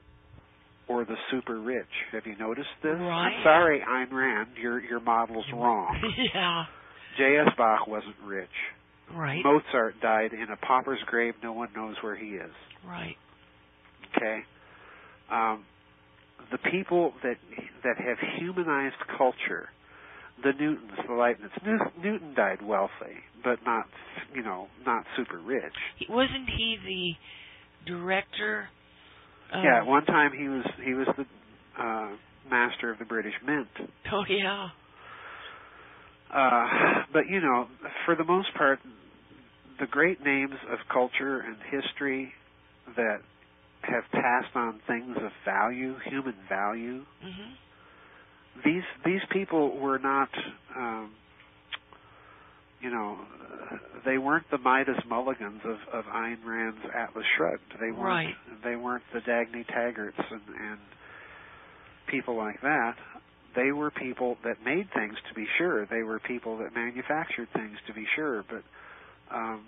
or the super rich. Have you noticed this? Right. I'm sorry, Ayn Rand, your your model's wrong. Yeah. J S. Bach wasn't rich. Right. Mozart died in a pauper's grave. No one knows where he is. Right. Okay? Um, the people that that have humanized culture, the Newtons, the Leibniz. Newton died wealthy, but not, you know, not super rich. Wasn't he the director? Of... Yeah, at one time he was he was the uh, master of the British Mint. Oh yeah. Uh, but you know, for the most part, the great names of culture and history that have passed on things of value, human value. Mm-hmm. These these people were not, um, you know, uh, they weren't the Midas Mulligans of, of Ayn Rand's Atlas Shrugged. They weren't. Right. They weren't the Dagny Taggarts and, and people like that. They were people that made things, to be sure. They were people that manufactured things, to be sure. But, um,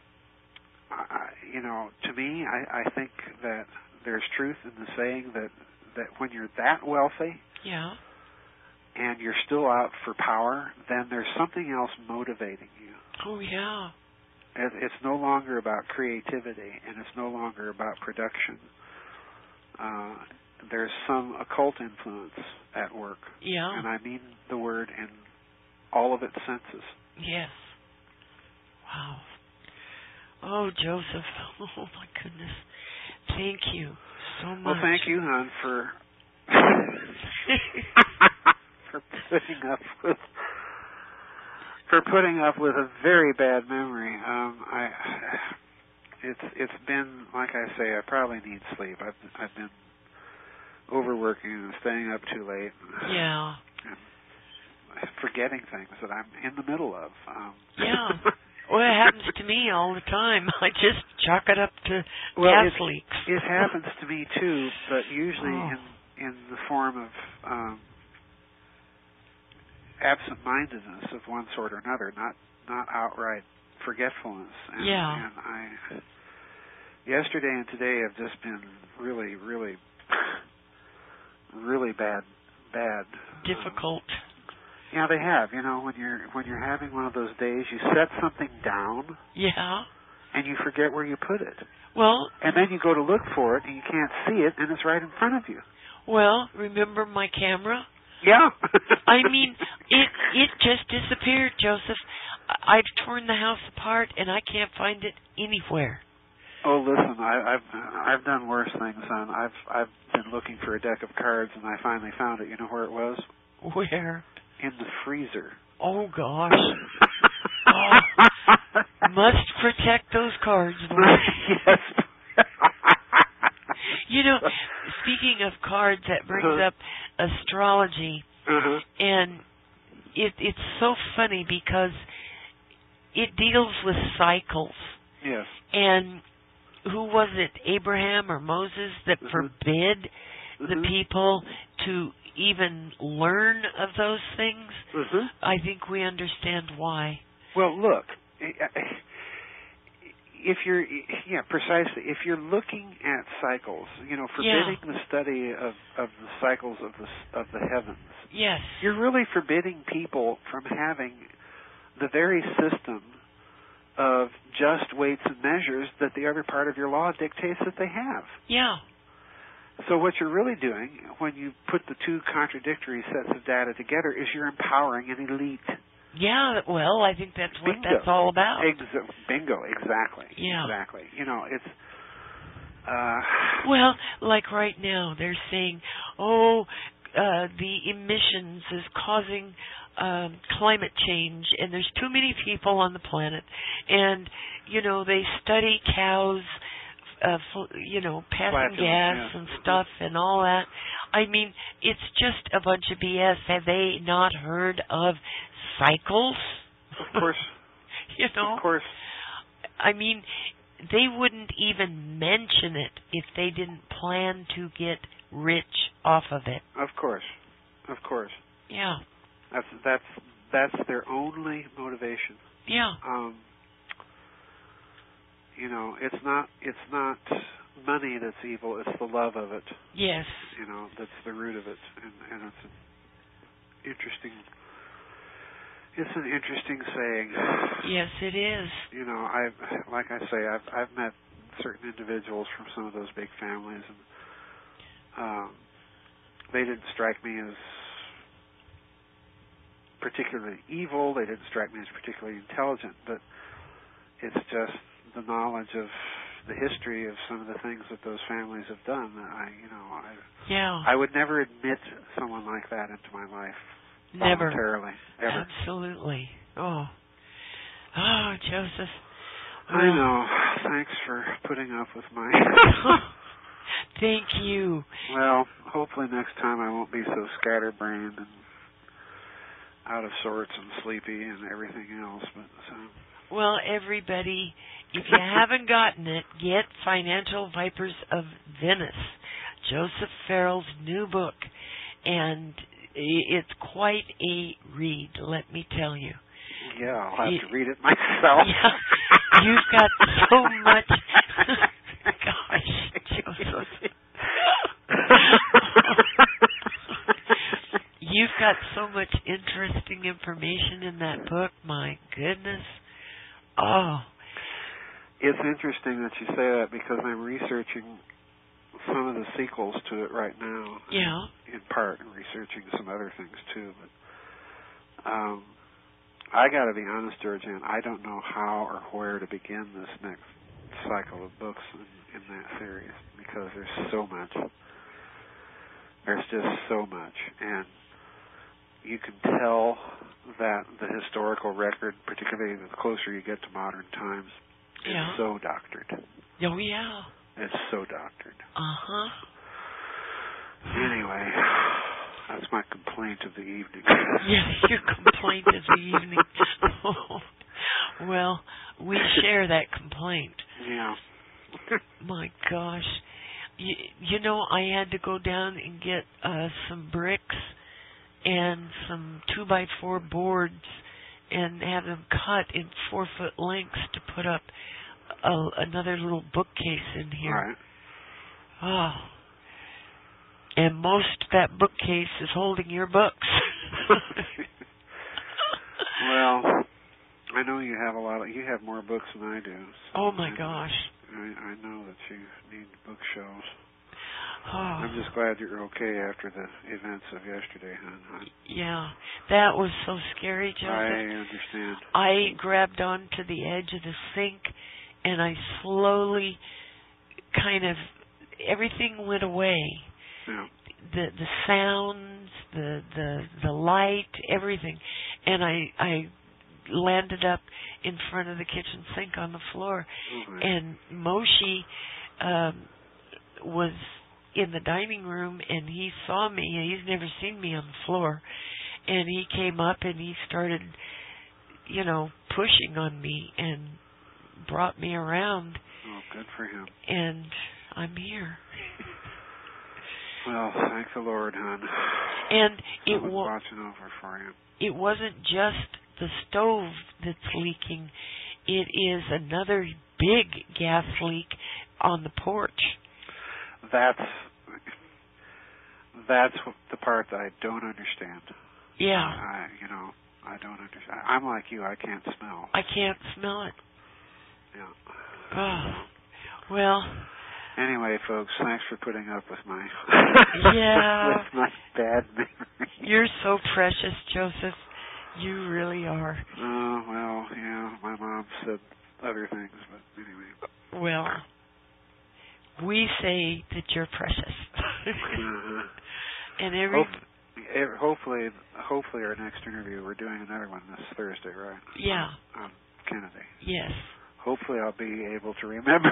I, you know, to me, I, I think that there's truth in the saying that, that when you're that wealthy, yeah, and you're still out for power, then there's something else motivating you. Oh yeah. It, it's no longer about creativity, and it's no longer about production. Uh, there's some occult influence at work. Yeah. And I mean the word in all of its senses. Yes. Wow. Oh, Joseph. Oh, my goodness. Thank you so much. Well, thank you, hon, for for putting up with for putting up with a very bad memory. Um, I it's it's been, like I say, I probably need sleep. I've I've been overworking and staying up too late. Yeah. And forgetting things that I'm in the middle of. Um, yeah. Well, it happens to me all the time. I just chalk it up to well, gas it, leaks. It happens to me too, but usually oh. in in the form of um, absent-mindedness of one sort or another, not not outright forgetfulness. And, yeah. And I yesterday and today have just been really, really, really bad, bad. Difficult. Um, Yeah, they have. You know, when you're when you're having one of those days, you set something down. Yeah. And you forget where you put it. Well. And then you go to look for it, and you can't see it, and it's right in front of you. Well, remember my camera? Yeah. I mean, it it just disappeared, Joseph. I've torn the house apart, and I can't find it anywhere. Oh, listen, I, I've I've done worse things, son. I've I've been looking for a deck of cards, and I finally found it. You know where it was? Where? In the freezer. Oh, gosh. Oh, must protect those cards, boy. Yes. You know, speaking of cards, that brings uh-huh. up astrology. Uh-huh. And it, it's so funny because it deals with cycles. Yes. And who was it, Abraham or Moses, that uh-huh. forbid uh-huh. the people to even learn of those things? Uh-huh. I think we understand why. Well, look, if you're, yeah, precisely, if you're looking at cycles, you know, forbidding yeah. the study of, of the cycles of the, of the heavens, yes, you're really forbidding people from having the very system of just weights and measures that the other part of your law dictates that they have. Yeah. So what you're really doing when you put the two contradictory sets of data together is you're empowering an elite. Yeah, well, I think that's what Bingo. that's all about. Ex- bingo, exactly. Yeah. Exactly. You know, it's... Uh, well, like right now, they're saying, oh, uh, the emissions is causing um, climate change, and there's too many people on the planet. And, you know, they study cows, uh, you know, passing gas yeah. and stuff and all that. I mean, it's just a bunch of B S. Have they not heard of cycles? Of course. you know? Of course. I mean, they wouldn't even mention it if they didn't plan to get rich off of it. Of course. Of course. Yeah. That's that's that's their only motivation. Yeah. Um you know, it's not it's not money that's evil, it's the love of it. Yes. You know, that's the root of it. And, and it's an interesting It's an interesting saying. Yes, it is. You know, I like I say, I've I've met certain individuals from some of those big families, and um, they didn't strike me as particularly evil. They didn't strike me as particularly intelligent, but it's just the knowledge of the history of some of the things that those families have done. That I, you know, I yeah. I would never admit someone like that into my life. Never. Voluntarily. Ever. Absolutely. Oh. Oh, Joseph. I know. Thanks for putting up with my... Thank you. Well, hopefully next time I won't be so scatterbrained and out of sorts and sleepy and everything else. But so. Well, everybody, if you haven't gotten it, get Financial Vipers of Venice, Joseph Farrell's new book. And it's quite a read, let me tell you. Yeah, I'll have to read it myself. Yeah, you've got so much. Gosh, Joseph. You've got so much interesting information in that book. My goodness. Oh. It's interesting that you say that because I'm researching some of the sequels to it right now. Yeah. In part, and researching some other things too. But um, I got to be honest, GeorgeAnn, I don't know how or where to begin this next cycle of books in, in that series because there's so much. There's just so much, and you can tell that the historical record, particularly the closer you get to modern times, yeah. is so doctored. Oh yeah. It's so doctored. Uh-huh. Anyway, that's my complaint of the evening. Yeah, your complaint of the evening. Oh, well, we share that complaint. Yeah. My gosh. You, you know, I had to go down and get uh, some bricks and some two by four boards and have them cut in four-foot lengths to put up a, another little bookcase in here. Right. Oh. And most of that bookcase is holding your books. Well, I know you have a lot of, you have more books than I do. So oh my I, gosh. I, I know that you need bookshelves. Oh. I'm just glad you're okay after the events of yesterday, hon. Yeah, that was so scary, Joseph. I understand. I grabbed onto the edge of the sink, and I slowly kind of, everything went away. Yeah. The the sounds, the the the light, everything, and I I landed up in front of the kitchen sink on the floor, Okay. and Moshe um, was in the dining room, and he saw me. He's never seen me on the floor, and he came up and he started, you know, pushing on me and brought me around. Oh, good for him. And I'm here. Well, thank the Lord, hon. And it was wa- watching over for you. It wasn't just the stove that's leaking. It is another big gas leak on the porch. That's that's the part that I don't understand. Yeah. I, you know, I don't understand. I'm like you. I can't smell. I can't smell it. Yeah. Oh. Well, Anyway, folks, thanks for putting up with my yeah. with my bad memory. You're so precious, Joseph. You really are. Oh, well, yeah, my mom said other things, but anyway. Well, we say that you're precious. uh-huh. And every Hope, hopefully, hopefully our next interview, we're doing another one this Thursday, right? Yeah. On, on Kennedy. Yes. Hopefully I'll be able to remember.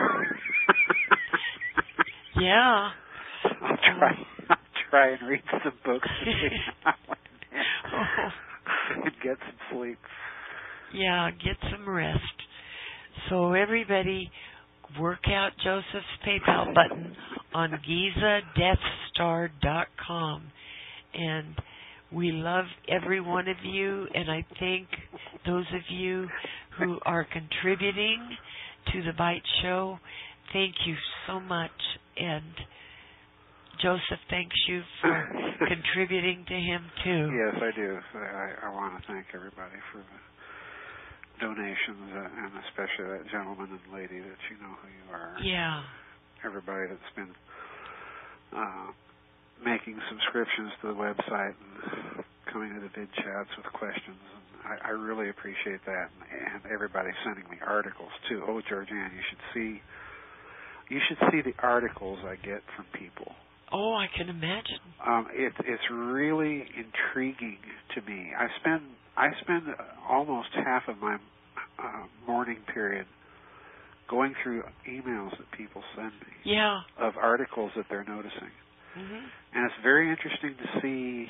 Yeah. I'll try, I'll try and read some books between now and oh. and get some sleep. Yeah, get some rest. So everybody, work out Joseph's PayPal button on giza death star dot com. And we love every one of you, and I thank those of you who are contributing to the Byte Show. Thank you so much. And Joseph thanks you for contributing to him, too. Yes, I do. I, I want to thank everybody for the donations, uh, and especially that gentleman and lady that you know who you are. Yeah. Everybody that's been uh, making subscriptions to the website and coming to the vid chats with questions. And I, I really appreciate that. And, and everybody sending me articles, too. Oh, GeorgeAnn, you should see you should see the articles I get from people. Oh, I can imagine. Um, it, it's really intriguing to me. I spend I spend almost half of my uh, morning period going through emails that people send me. Yeah. Of articles that they're noticing. Mm-hmm. And it's very interesting to see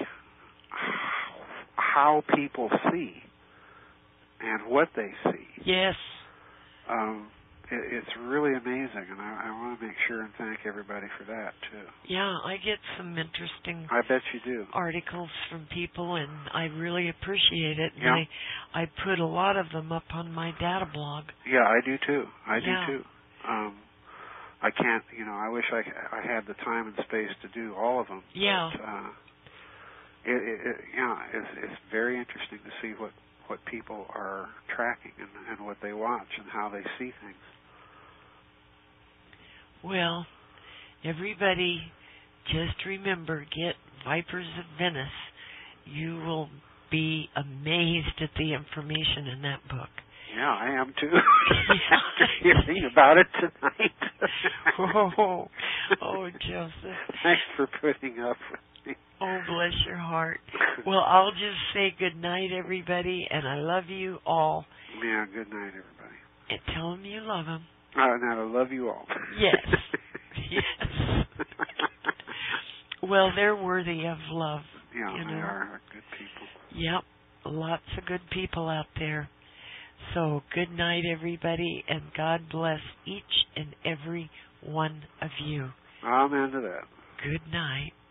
how people see and what they see. Yes. Um, it, it's really amazing, and I, I want to make sure and thank everybody for that, too. Yeah, I get some interesting I bet you do. articles from people, and I really appreciate it. And Yeah. I, I put a lot of them up on my data blog. Yeah, I do, too. I yeah. do, too. Um, I can't, you know, I wish I, I had the time and space to do all of them. Yeah. But, uh, it, it, it, yeah, it's, it's very interesting to see what, what people are tracking and, and what they watch and how they see things. Well, everybody, just remember, get Vipers of Venice. You will be amazed at the information in that book. Yeah, I am too. After hearing about it tonight. oh, oh, Joseph. Thanks for putting up with me. Oh, bless your heart. Well, I'll just say good night, everybody, and I love you all. Yeah, good night, everybody. And tell them you love them. Uh, and I love you all. Yes. Yes. Well, they're worthy of love. Yeah, you know? They are good people. Yep. Lots of good people out there. So, good night, everybody, and God bless each and every one of you. Amen to that. Good night.